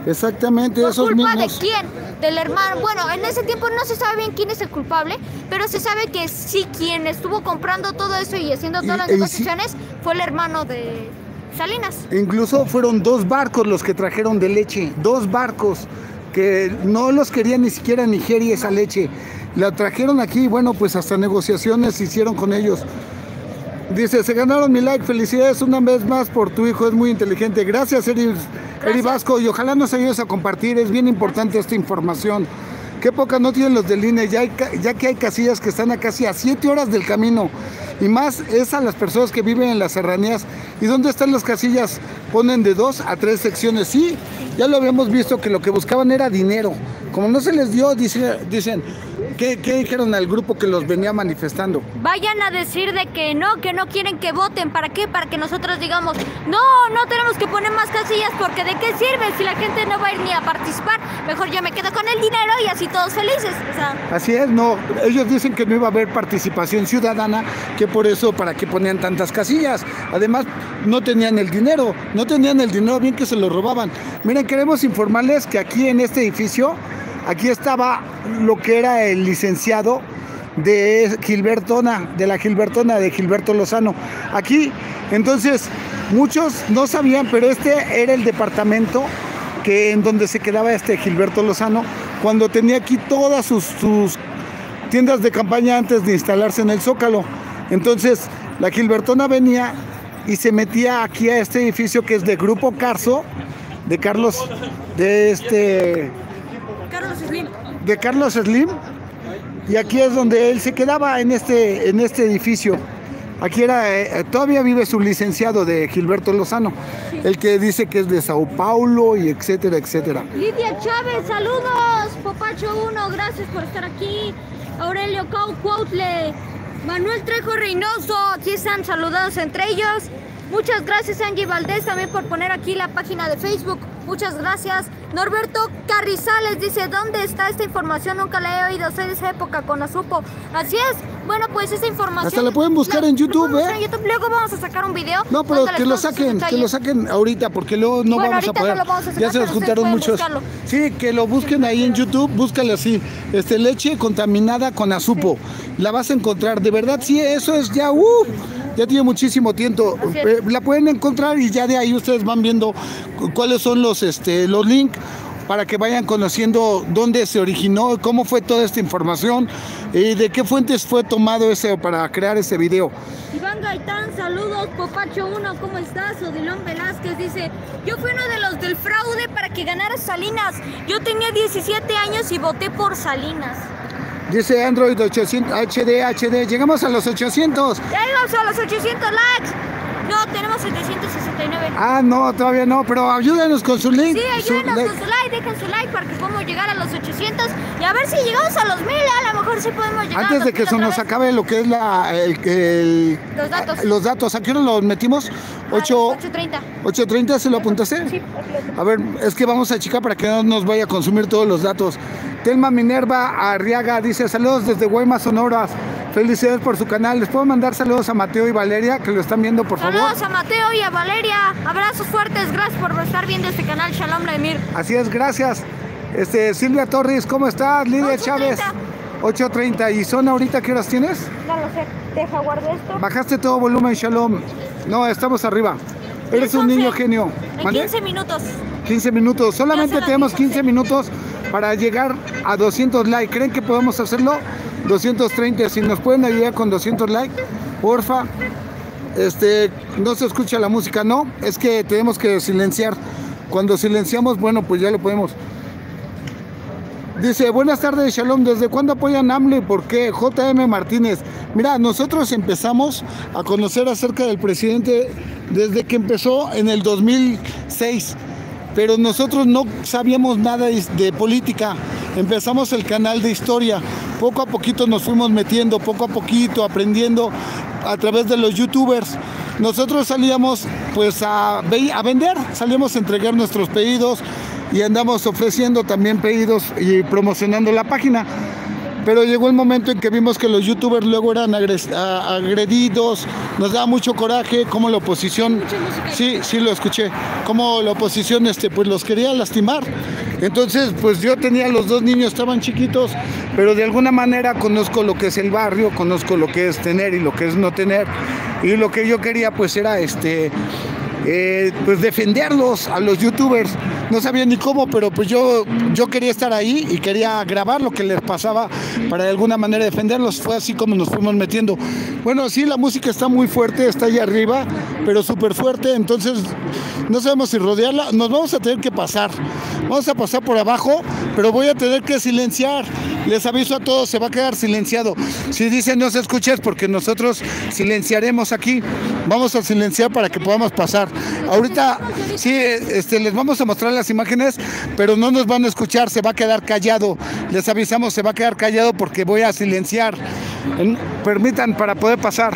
Exactamente, ¿Por esos culpa mismos. de quién? Del hermano. Bueno, en ese tiempo no se sabe bien quién es el culpable, pero se sabe que sí quien estuvo comprando todo eso y haciendo todas las negociaciones fue el hermano de Salinas. Incluso fueron 2 barcos los que trajeron de leche, 2 barcos que no los quería ni siquiera Nigeria esa leche. La trajeron aquí, bueno, pues hasta negociaciones se hicieron con ellos. Dice, se ganaron mi like, felicidades una vez más por tu hijo, es muy inteligente. Gracias, Eri Vasco, y ojalá nos ayudes a compartir, es bien importante esta información. Qué poca no tienen los del INE, ya que hay casillas que están a casi a 7 horas del camino. Y más es a las personas que viven en las serranías. ¿Y dónde están las casillas? Ponen de 2 a 3 secciones. Sí, ya lo habíamos visto que lo que buscaban era dinero. Como no se les dio, dicen, ¿qué dijeron al grupo que los venía manifestando? Vayan a decir de que no quieren que voten. ¿Para qué? Para que nosotros digamos, no tenemos que poner más casillas porque ¿de qué sirve si la gente no va a ir ni a participar? Mejor yo me quedo con el dinero y así todos felices. O sea, así es, no, ellos dicen que no iba a haber participación ciudadana, que por eso, ¿para qué ponían tantas casillas? Además, no tenían el dinero, bien que se lo robaban. Miren, queremos informarles que aquí en este edificio, aquí estaba lo que era el licenciado de la Gilbertona de Gilberto Lozano. Aquí, entonces, muchos no sabían, pero este era el departamento en donde se quedaba Gilberto Lozano cuando tenía aquí todas sus tiendas de campaña antes de instalarse en el Zócalo. Entonces, la Gilbertona venía y se metía aquí a este edificio que es de Grupo Carso, de Carlos Slim, y aquí es donde él se quedaba en este edificio. Aquí todavía vive su licenciado de Gilberto Lozano, el que dice que es de Sao Paulo y etcétera, etcétera. Lidia Chávez, saludos. Popacho 1, gracias por estar aquí. Aurelio Cuautle, Manuel Trejo Reynoso, aquí están saludados entre ellos. Muchas gracias Angie Valdés también por poner aquí la página de Facebook. Muchas gracias. Norberto Carrizales dice, ¿dónde está esta información? Nunca la he oído, soy de esa época con la supo. Así es. Bueno, pues esa información... Hasta la pueden buscar en YouTube, ¿eh? Luego vamos a sacar un video. No, pero que lo saquen ahorita, porque luego no vamos a poder. Ya se los juntaron muchos. Sí, que lo busquen ahí en YouTube, búscale así, leche contaminada con azupo. La vas a encontrar, de verdad, sí, eso es ya, ya tiene muchísimo tiempo. La pueden encontrar y ya de ahí ustedes van viendo cuáles son los links para que vayan conociendo dónde se originó, cómo fue toda esta información y de qué fuentes fue tomado para crear ese video. Iván Gaitán, saludos. Popacho 1, ¿cómo estás? Odilón Velázquez dice, yo fui uno de los del fraude para que ganara Salinas. Yo tenía 17 años y voté por Salinas. Dice Android 800 HD, llegamos a los 800. Ya llegamos a los 800 likes. No, tenemos 769. Ah, no, todavía no, pero ayúdenos con su link. Sí, ayúdenos con su like, dejen su like para que podamos llegar a los 800 y a ver si llegamos a los 1000, a lo mejor sí podemos llegar. Antes de que se nos acabe lo que es los datos, ¿a qué hora los metimos? 8:30. 8:30, ¿se lo apuntaste? Sí. A ver, es que vamos a checar para que no nos vaya a consumir todos los datos. Telma Minerva Arriaga dice, saludos desde Guaymas, Sonora. Felicidades por su canal. ¿Les puedo mandar saludos a Mateo y Valeria, que lo están viendo, por favor? Saludos a Mateo y a Valeria. Abrazos fuertes. Gracias por estar viendo este canal. Shalom Laemir. Así es, gracias. Silvia Torres, ¿cómo estás? Lidia Chávez. 8:30. ¿Y son ahorita qué horas tienes? No lo sé. Deja, guardo esto. Bajaste todo volumen, Shalom. No, estamos arriba. Eres un niño genio. En 15 minutos. 15 minutos. Solamente tenemos 15 minutos para llegar a 200 likes. ¿Creen que podemos hacerlo? 230, si nos pueden ayudar con 200 likes, porfa. No se escucha la música, no, es que tenemos que silenciar. Cuando silenciamos, bueno, pues ya lo podemos. Dice, buenas tardes, Shalom, ¿desde cuándo apoyan AMLO y por qué? JM Martínez. Mira, nosotros empezamos a conocer acerca del presidente desde que empezó en el 2006. Pero nosotros no sabíamos nada de política. Empezamos el canal de historia. Poco a poquito nos fuimos metiendo, poco a poquito aprendiendo a través de los youtubers. Nosotros salíamos pues a vender, salíamos a entregar nuestros pedidos y andamos ofreciendo también pedidos y promocionando la página. pero llegó el momento en que vimos que los youtubers luego eran agredidos, nos daba mucho coraje, como la oposición, sí lo escuché, como la oposición pues los quería lastimar. Entonces pues yo tenía los dos niños, estaban chiquitos, pero de alguna manera conozco lo que es el barrio, conozco lo que es tener y lo que es no tener, y lo que yo quería pues era pues defenderlos a los youtubers. No sabía ni cómo, pero pues yo quería estar ahí y quería grabar lo que les pasaba para de alguna manera defenderlos. Fue así como nos fuimos metiendo. Bueno, sí, la música está muy fuerte, está allá arriba, pero súper fuerte, entonces no sabemos si rodearla. Nos vamos a tener que pasar. Vamos a pasar por abajo, pero voy a tener que silenciar. Les aviso a todos, se va a quedar silenciado. Si dicen no se escucha es porque nosotros silenciaremos aquí. Vamos a silenciar para que podamos pasar. Ahorita sí, les vamos a mostrar las imágenes, pero no nos van a escuchar, se va a quedar callado. Les avisamos, se va a quedar callado porque voy a silenciar. Permitan para poder pasar.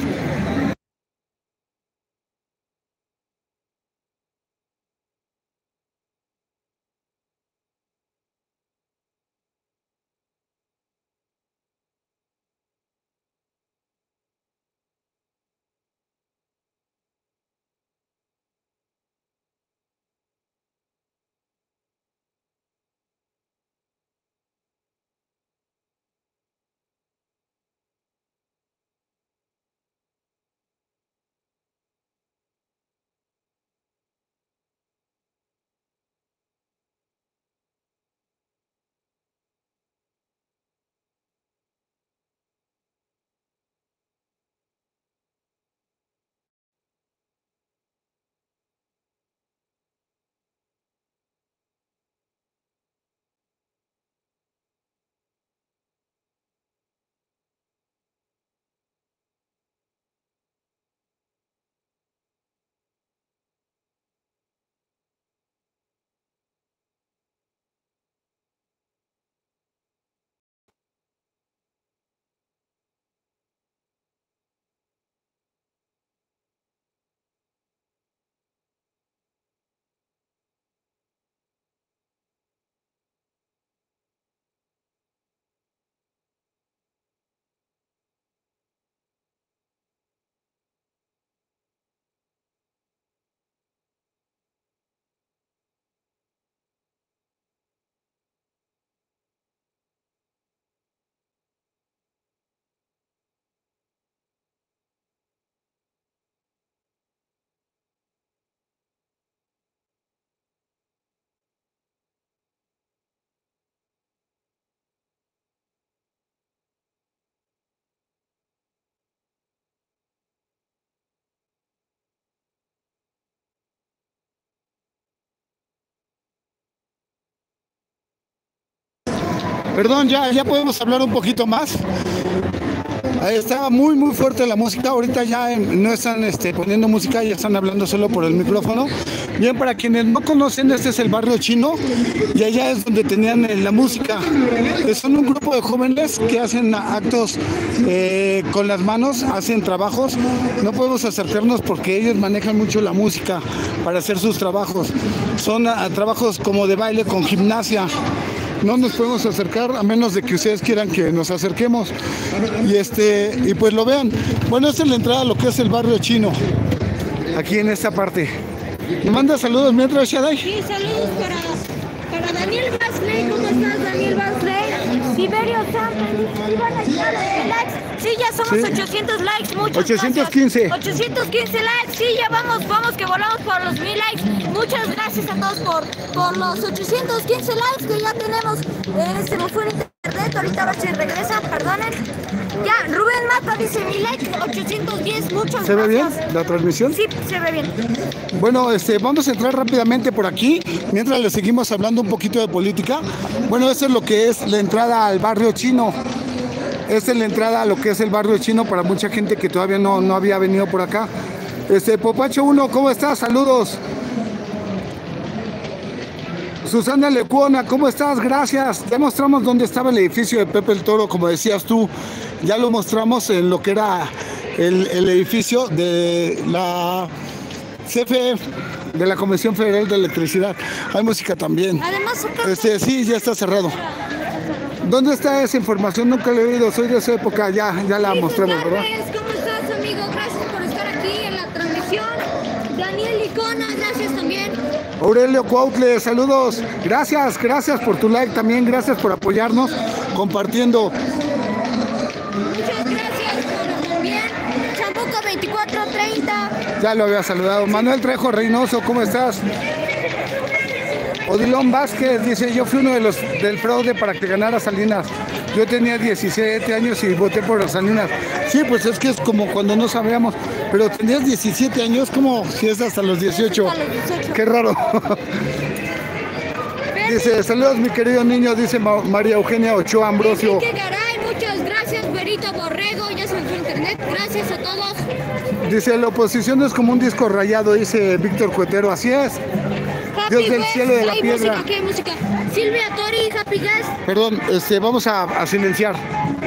Perdón, ya podemos hablar un poquito más. Estaba muy fuerte la música. Ahorita ya no están poniendo música, ya están hablando solo por el micrófono. Bien, para quienes no conocen, este es el barrio chino y allá es donde tenían la música. Son un grupo de jóvenes que hacen actos con las manos, hacen trabajos. No podemos acercarnos porque ellos manejan mucho la música para hacer sus trabajos. Son trabajos como de baile con gimnasia. No nos podemos acercar a menos de que ustedes quieran que nos acerquemos y pues lo vean. Bueno, esta es la entrada a lo que es el barrio chino, aquí en esta parte. ¿Me manda saludos mientras, Shaddai? Sí, saludos para Daniel Basley. ¿Cómo estás, Daniel Basley? Siberio Samper, ¿iban a llegar a los likes? Sí, ya somos 800 likes, muchas 815. Gracias. 815 likes, sí, ya vamos que volamos por los 1000 likes. Muchas gracias a todos por los 815 likes que ya tenemos. Se me fue el internet, ahorita a ver si regresa, perdonen. Ya, Rubén Mata dice 1000 likes, 810, muchas gracias. ¿Se ve bien la transmisión? Sí, se ve bien. Bueno, vamos a entrar rápidamente por aquí, mientras le seguimos hablando un poquito de política. Bueno, esto es lo que es la entrada al barrio chino. Esta es la entrada a lo que es el barrio chino para mucha gente que todavía no había venido por acá. Popacho 1, ¿cómo estás? Saludos. Susana Lecuona, ¿cómo estás? Gracias. Ya mostramos dónde estaba el edificio de Pepe el Toro, como decías tú. Ya lo mostramos en lo que era el edificio de la CFE, de la Comisión Federal de Electricidad. Hay música también. Además, sí, ya está cerrado. ¿Dónde está esa información? Nunca la he oído, soy de esa época, ya la mostramos, ¿verdad? ¿Cómo estás, amigo? Gracias por estar aquí en la transmisión. Daniel Icona, gracias también. Aurelio Cuautle, saludos. Gracias por tu like también, gracias por apoyarnos, compartiendo. Muchas gracias por también. Chambuco 2430. Ya lo había saludado. Manuel Trejo Reynoso, ¿cómo estás? Odilón Vázquez dice, yo fui uno de los del fraude para que ganara Salinas. Yo tenía 17 años y voté por Salinas. Sí, pues es que es como cuando no sabíamos, pero tenías 17 años, como si es hasta los 18. Hasta los 18. Qué raro. Dice, saludos mi querido niño, dice María Eugenia Ochoa Ambrosio. Enrique Garay, muchas gracias, Berito Borrego, ya se fue internet, gracias a todos. Dice, la oposición es como un disco rayado, dice Víctor Cuetero, así es. Happy Dios del Guest, cielo y de la hay piedra. música, aquí hay música. Silvia Tori, Happy Guest. Perdón, vamos a silenciar.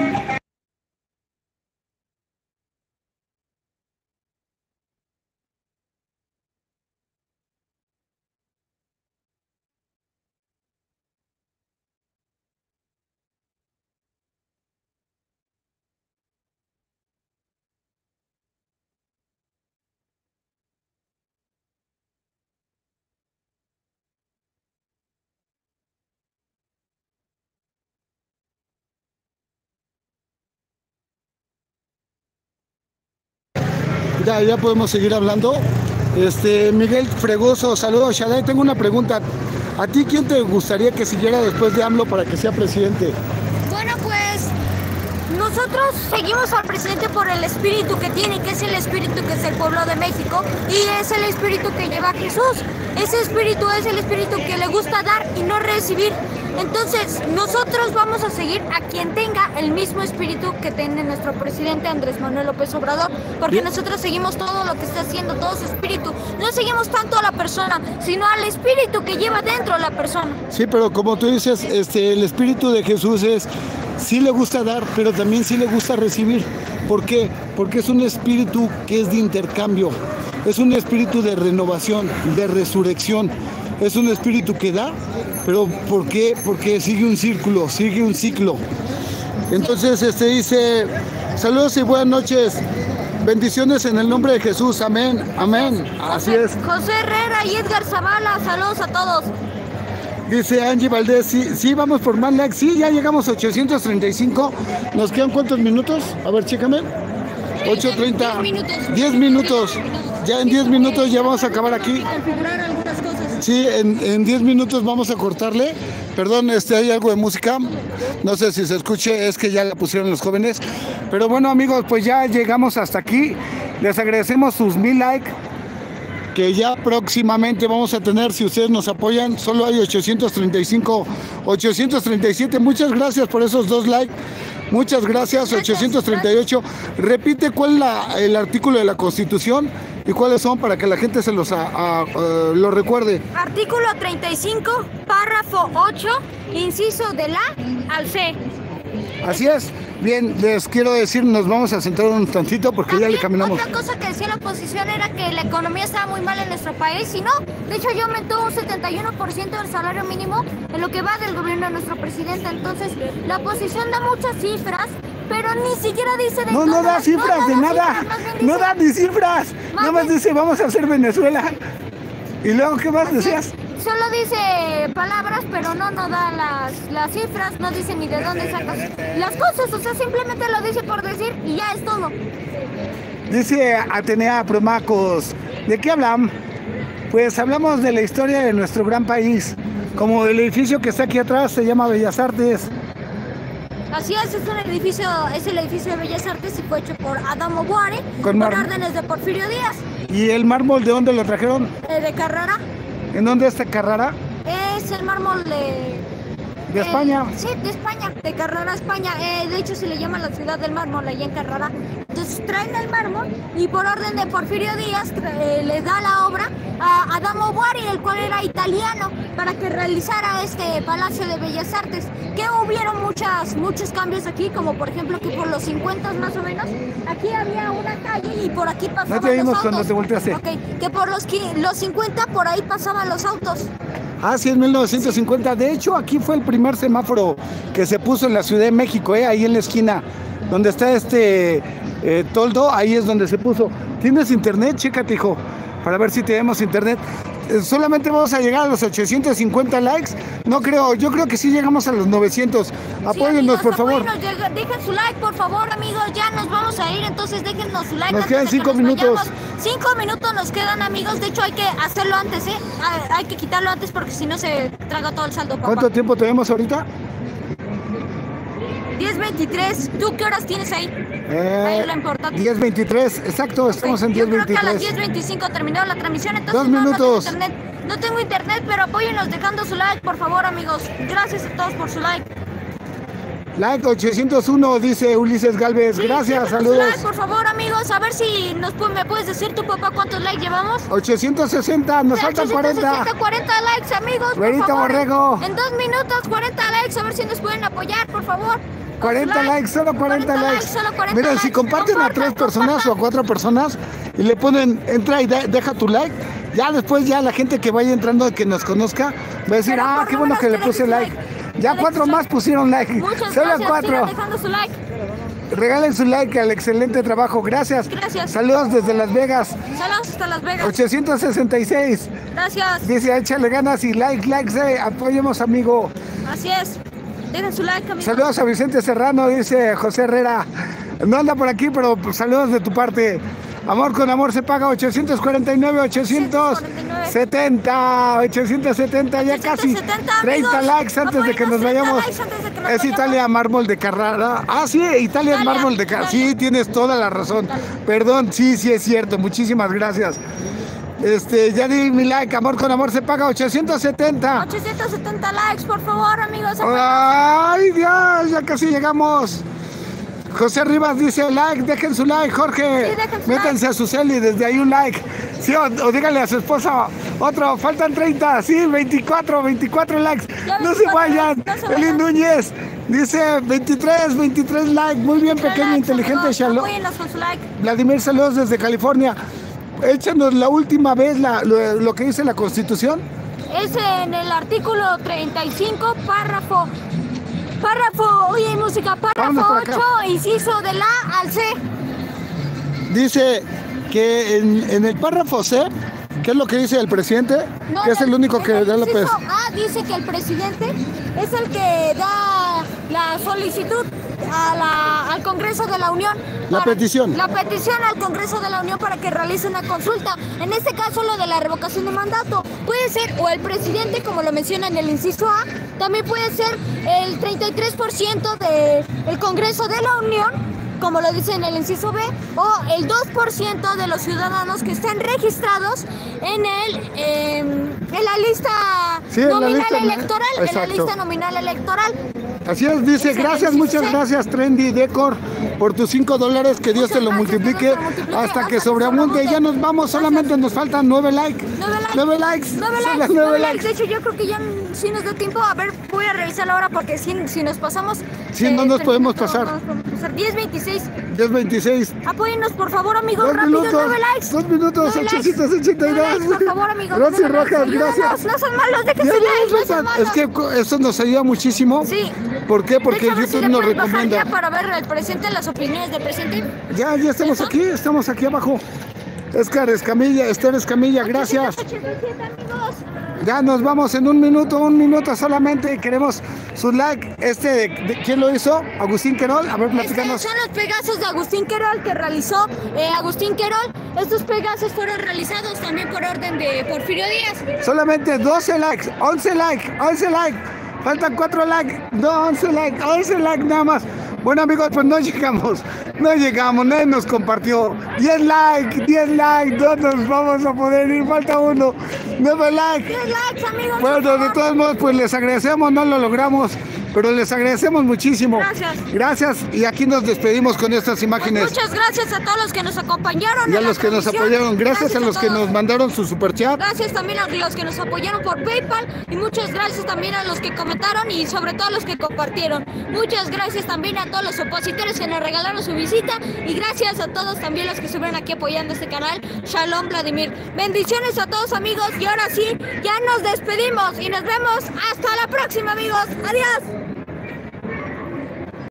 Ya podemos seguir hablando. Miguel Fregoso, saludos Shaddai. Tengo una pregunta. ¿A ti quién te gustaría que siguiera después de AMLO para que sea presidente? Bueno, pues nosotros seguimos al presidente por el espíritu que tiene, que es el espíritu que es el pueblo de México y es el espíritu que lleva Jesús. Ese espíritu es el espíritu que le gusta dar y no recibir. Entonces, nosotros vamos a seguir a quien tenga el mismo espíritu que tiene nuestro presidente Andrés Manuel López Obrador, porque nosotros seguimos todo lo que está haciendo, todo su espíritu. No seguimos tanto a la persona, sino al espíritu que lleva dentro la persona. Sí, pero como tú dices, el espíritu de Jesús es, sí le gusta dar, pero también sí le gusta recibir. ¿Por qué? Porque es un espíritu que es de intercambio, es un espíritu de renovación, de resurrección. Es un espíritu que da, pero ¿por qué? Porque sigue un círculo, sigue un ciclo. Entonces dice, saludos y buenas noches, bendiciones en el nombre de Jesús, amén, amén, así es. José Herrera y Edgar Zavala, saludos a todos. Dice Angie Valdés, sí, vamos por más likes, sí, ya llegamos a 835, ¿nos quedan cuántos minutos? A ver, chécame. 8:30, 10 minutos, ya en 10 minutos ya vamos a acabar aquí. Configurar algunas cosas. Sí, en 10 minutos vamos a cortarle. Perdón, hay algo de música. No sé si se escuche, es que ya la pusieron los jóvenes. Pero bueno, amigos, pues ya llegamos hasta aquí. Les agradecemos sus 1000 likes, que ya próximamente vamos a tener, si ustedes nos apoyan. Solo hay 835, 837. Muchas gracias por esos 2 likes. Muchas gracias, 838. Repite cuál es el artículo de la Constitución y cuáles son para que la gente se lo recuerde. Artículo 35, párrafo 8, inciso de la al C. Así es. Bien, les quiero decir, nos vamos a sentar un tantito porque también, ya le caminamos. Otra cosa que decía la oposición era que la economía estaba muy mal en nuestro país y no. De hecho, ya aumentó un 71% del salario mínimo en lo que va del gobierno de nuestro presidente. Entonces, la oposición da muchas cifras, pero ni siquiera dice de No da cifras de nada. No da ni cifras. Nada más dice, vamos a hacer Venezuela. ¿Y luego qué más decías? Solo dice palabras, pero no da las cifras, no dice ni de dónde sacas las cosas, o sea, simplemente lo dice por decir y ya es todo. Dice Atenea Promacos, ¿de qué hablan? Pues hablamos de la historia de nuestro gran país, como el edificio que está aquí atrás se llama Bellas Artes. Así es el edificio de Bellas Artes y fue hecho por Adamo Boare con órdenes de Porfirio Díaz. ¿Y el mármol de dónde lo trajeron? De Carrara. ¿En dónde está Carrara? Es el mármol de España. Sí, de España, de Carrara, España. De hecho se le llama la ciudad del mármol allá en Carrara. Entonces traen el mármol y por orden de Porfirio Díaz le da la obra a Adamo Boari, el cual era italiano, para que realizara este Palacio de Bellas Artes. Que hubieron muchos cambios aquí, como por ejemplo que por los 50 más o menos, aquí había una calle y por aquí pasaban no te los autos. Cuando te volteaste. Okay, que por los 50 por ahí pasaban los autos. Ah, sí, en 1950. De hecho, aquí fue el primer semáforo que se puso en la Ciudad de México, ahí en la esquina, donde está toldo, ahí es donde se puso. ¿Tienes internet? Chécate, hijo, para ver si tenemos internet. Solamente vamos a llegar a los 850 likes. No creo, yo creo que sí llegamos a los 900. Apóyennos, por favor. Dejen su like, por favor, amigos. Ya nos vamos a ir, entonces déjennos su like. Nos quedan 5 minutos. 5 minutos nos quedan, amigos. De hecho, hay que hacerlo antes, ¿eh? Hay que quitarlo antes porque si no se traga todo el saldo, papá. ¿Cuánto tiempo tenemos ahorita? 10:23. ¿Tú qué horas tienes ahí? Ahí es lo importante. 10:23, exacto, estamos en 10:23. Yo creo que a las 10:25 terminó la transmisión, entonces 2 minutos. No tengo internet, pero apóyenos dejando su like, por favor, amigos. Gracias a todos por su like. Like 801, dice Ulises Galvez. Sí, gracias, saludos. Like, por favor, amigos, a ver si me puedes decir tu papá cuántos likes llevamos. 860, nos faltan 40. 40 likes, amigos. Benito Borrego. En 2 minutos, 40 likes, a ver si nos pueden apoyar, por favor. 40 likes, solo 40 likes. Miren, si comparten a 3 personas o a 4 personas y le ponen, entra y deja tu like, ya después ya la gente que vaya entrando que nos conozca va a decir, qué bueno que le puse like. Ya 4 más pusieron like. Muchas solo gracias, 4. sigan dejando su like. Regalen su like al excelente trabajo, gracias. Gracias. Saludos desde Las Vegas. Saludos hasta Las Vegas. 866. Gracias. Dice, échale ganas y like, apoyemos, amigo. Así es. Dejen su like, amigos. Saludos a Vicente Serrano, dice José Herrera. No anda por aquí, pero saludos de tu parte. Amor con amor se paga 849, 870, 870, ya casi 30 likes antes de que nos vayamos. Es Italia Mármol de Carrara. Ah, sí, Italia Mármol de Carrara. Sí, tienes toda la razón. Perdón, sí es cierto. Muchísimas gracias. Ya di mi like, amor con amor se paga 870. 870 likes, por favor, amigos. Ay, Dios, ya casi llegamos. José Rivas dice like, dejen su like, Jorge. Sí, métanse a su cel y desde ahí un like. Sí, o díganle a su esposa otro, faltan 30, sí, 24 likes. No se vayan. Eli Núñez dice 23 likes. Muy bien, pequeño, inteligente, Shalom. Vladimir, saludos desde California. Échanos la última vez lo que dice la Constitución. Es en el artículo 35, párrafo, oye, música, párrafo 8, inciso de la A al C. Dice que en el párrafo C, ¿qué es lo que dice el presidente? No, que es el único que da López. A dice que el presidente es el que da la solicitud al Congreso de la Unión. La petición al Congreso de la Unión para que realice una consulta. En este caso, lo de la revocación de mandato. Puede ser o el presidente, como lo menciona en el inciso A, también puede ser el 33% del Congreso de la Unión, como lo dice en el inciso B, o el 2% de los ciudadanos que estén registrados en la lista nominal electoral. En la lista nominal electoral. Así es, dice, gracias, muchas gracias, Trendy Decor, por tus $5, que Dios te lo multiplique hasta que sobreabunde. Ya nos vamos, solamente nos faltan 9 likes. 9 likes. De hecho, yo creo que ya sí nos da tiempo. A ver, voy a revisar la hora porque si nos pasamos... Sí, no nos podemos pasar. 10:26. Apóyennos, por favor, amigos, 2 rápido, minutos, 9 likes. 2 minutos, 882. Por favor, amigos. Gracias, Rojas, gracias. No son malos, déjense likes, no son malos. Es que eso nos ayuda muchísimo. Sí. ¿Por qué? Porque de hecho, YouTube nos recomienda. Para ver el presente, las opiniones del presidente. Ya estamos aquí abajo. Esther Escamilla, gracias. Ya nos vamos en un minuto solamente. Queremos su like. ¿Quién lo hizo? Agustín Querol. A ver, platícanos. Son los Pegasos de Agustín Querol que realizó Agustín Querol. Estos Pegasos fueron realizados también por orden de Porfirio Díaz. Solamente 12 likes, 11 likes. Faltan 4 likes, 11 likes nada más. Bueno, amigos, pues no llegamos, nadie nos compartió. 10 likes, no nos vamos a poder ir, falta 1. 9 likes. 10 likes, amigos. Bueno, de todos modos, pues les agradecemos, no lo logramos, pero les agradecemos muchísimo. Gracias, y aquí nos despedimos con estas imágenes. Pues muchas gracias a todos los que nos acompañaron. Y a los que nos apoyaron, gracias a los que nos mandaron su superchat. Gracias también a los que nos apoyaron por PayPal, y muchas gracias también a los que comentaron y sobre todo a los que compartieron. Muchas gracias también a todos los opositores que nos regalaron su visita, y gracias a todos también los que estuvieron aquí apoyando este canal. Shalom, Vladimir. Bendiciones a todos, amigos, y ahora sí, ya nos despedimos y nos vemos hasta la próxima, amigos. Adiós.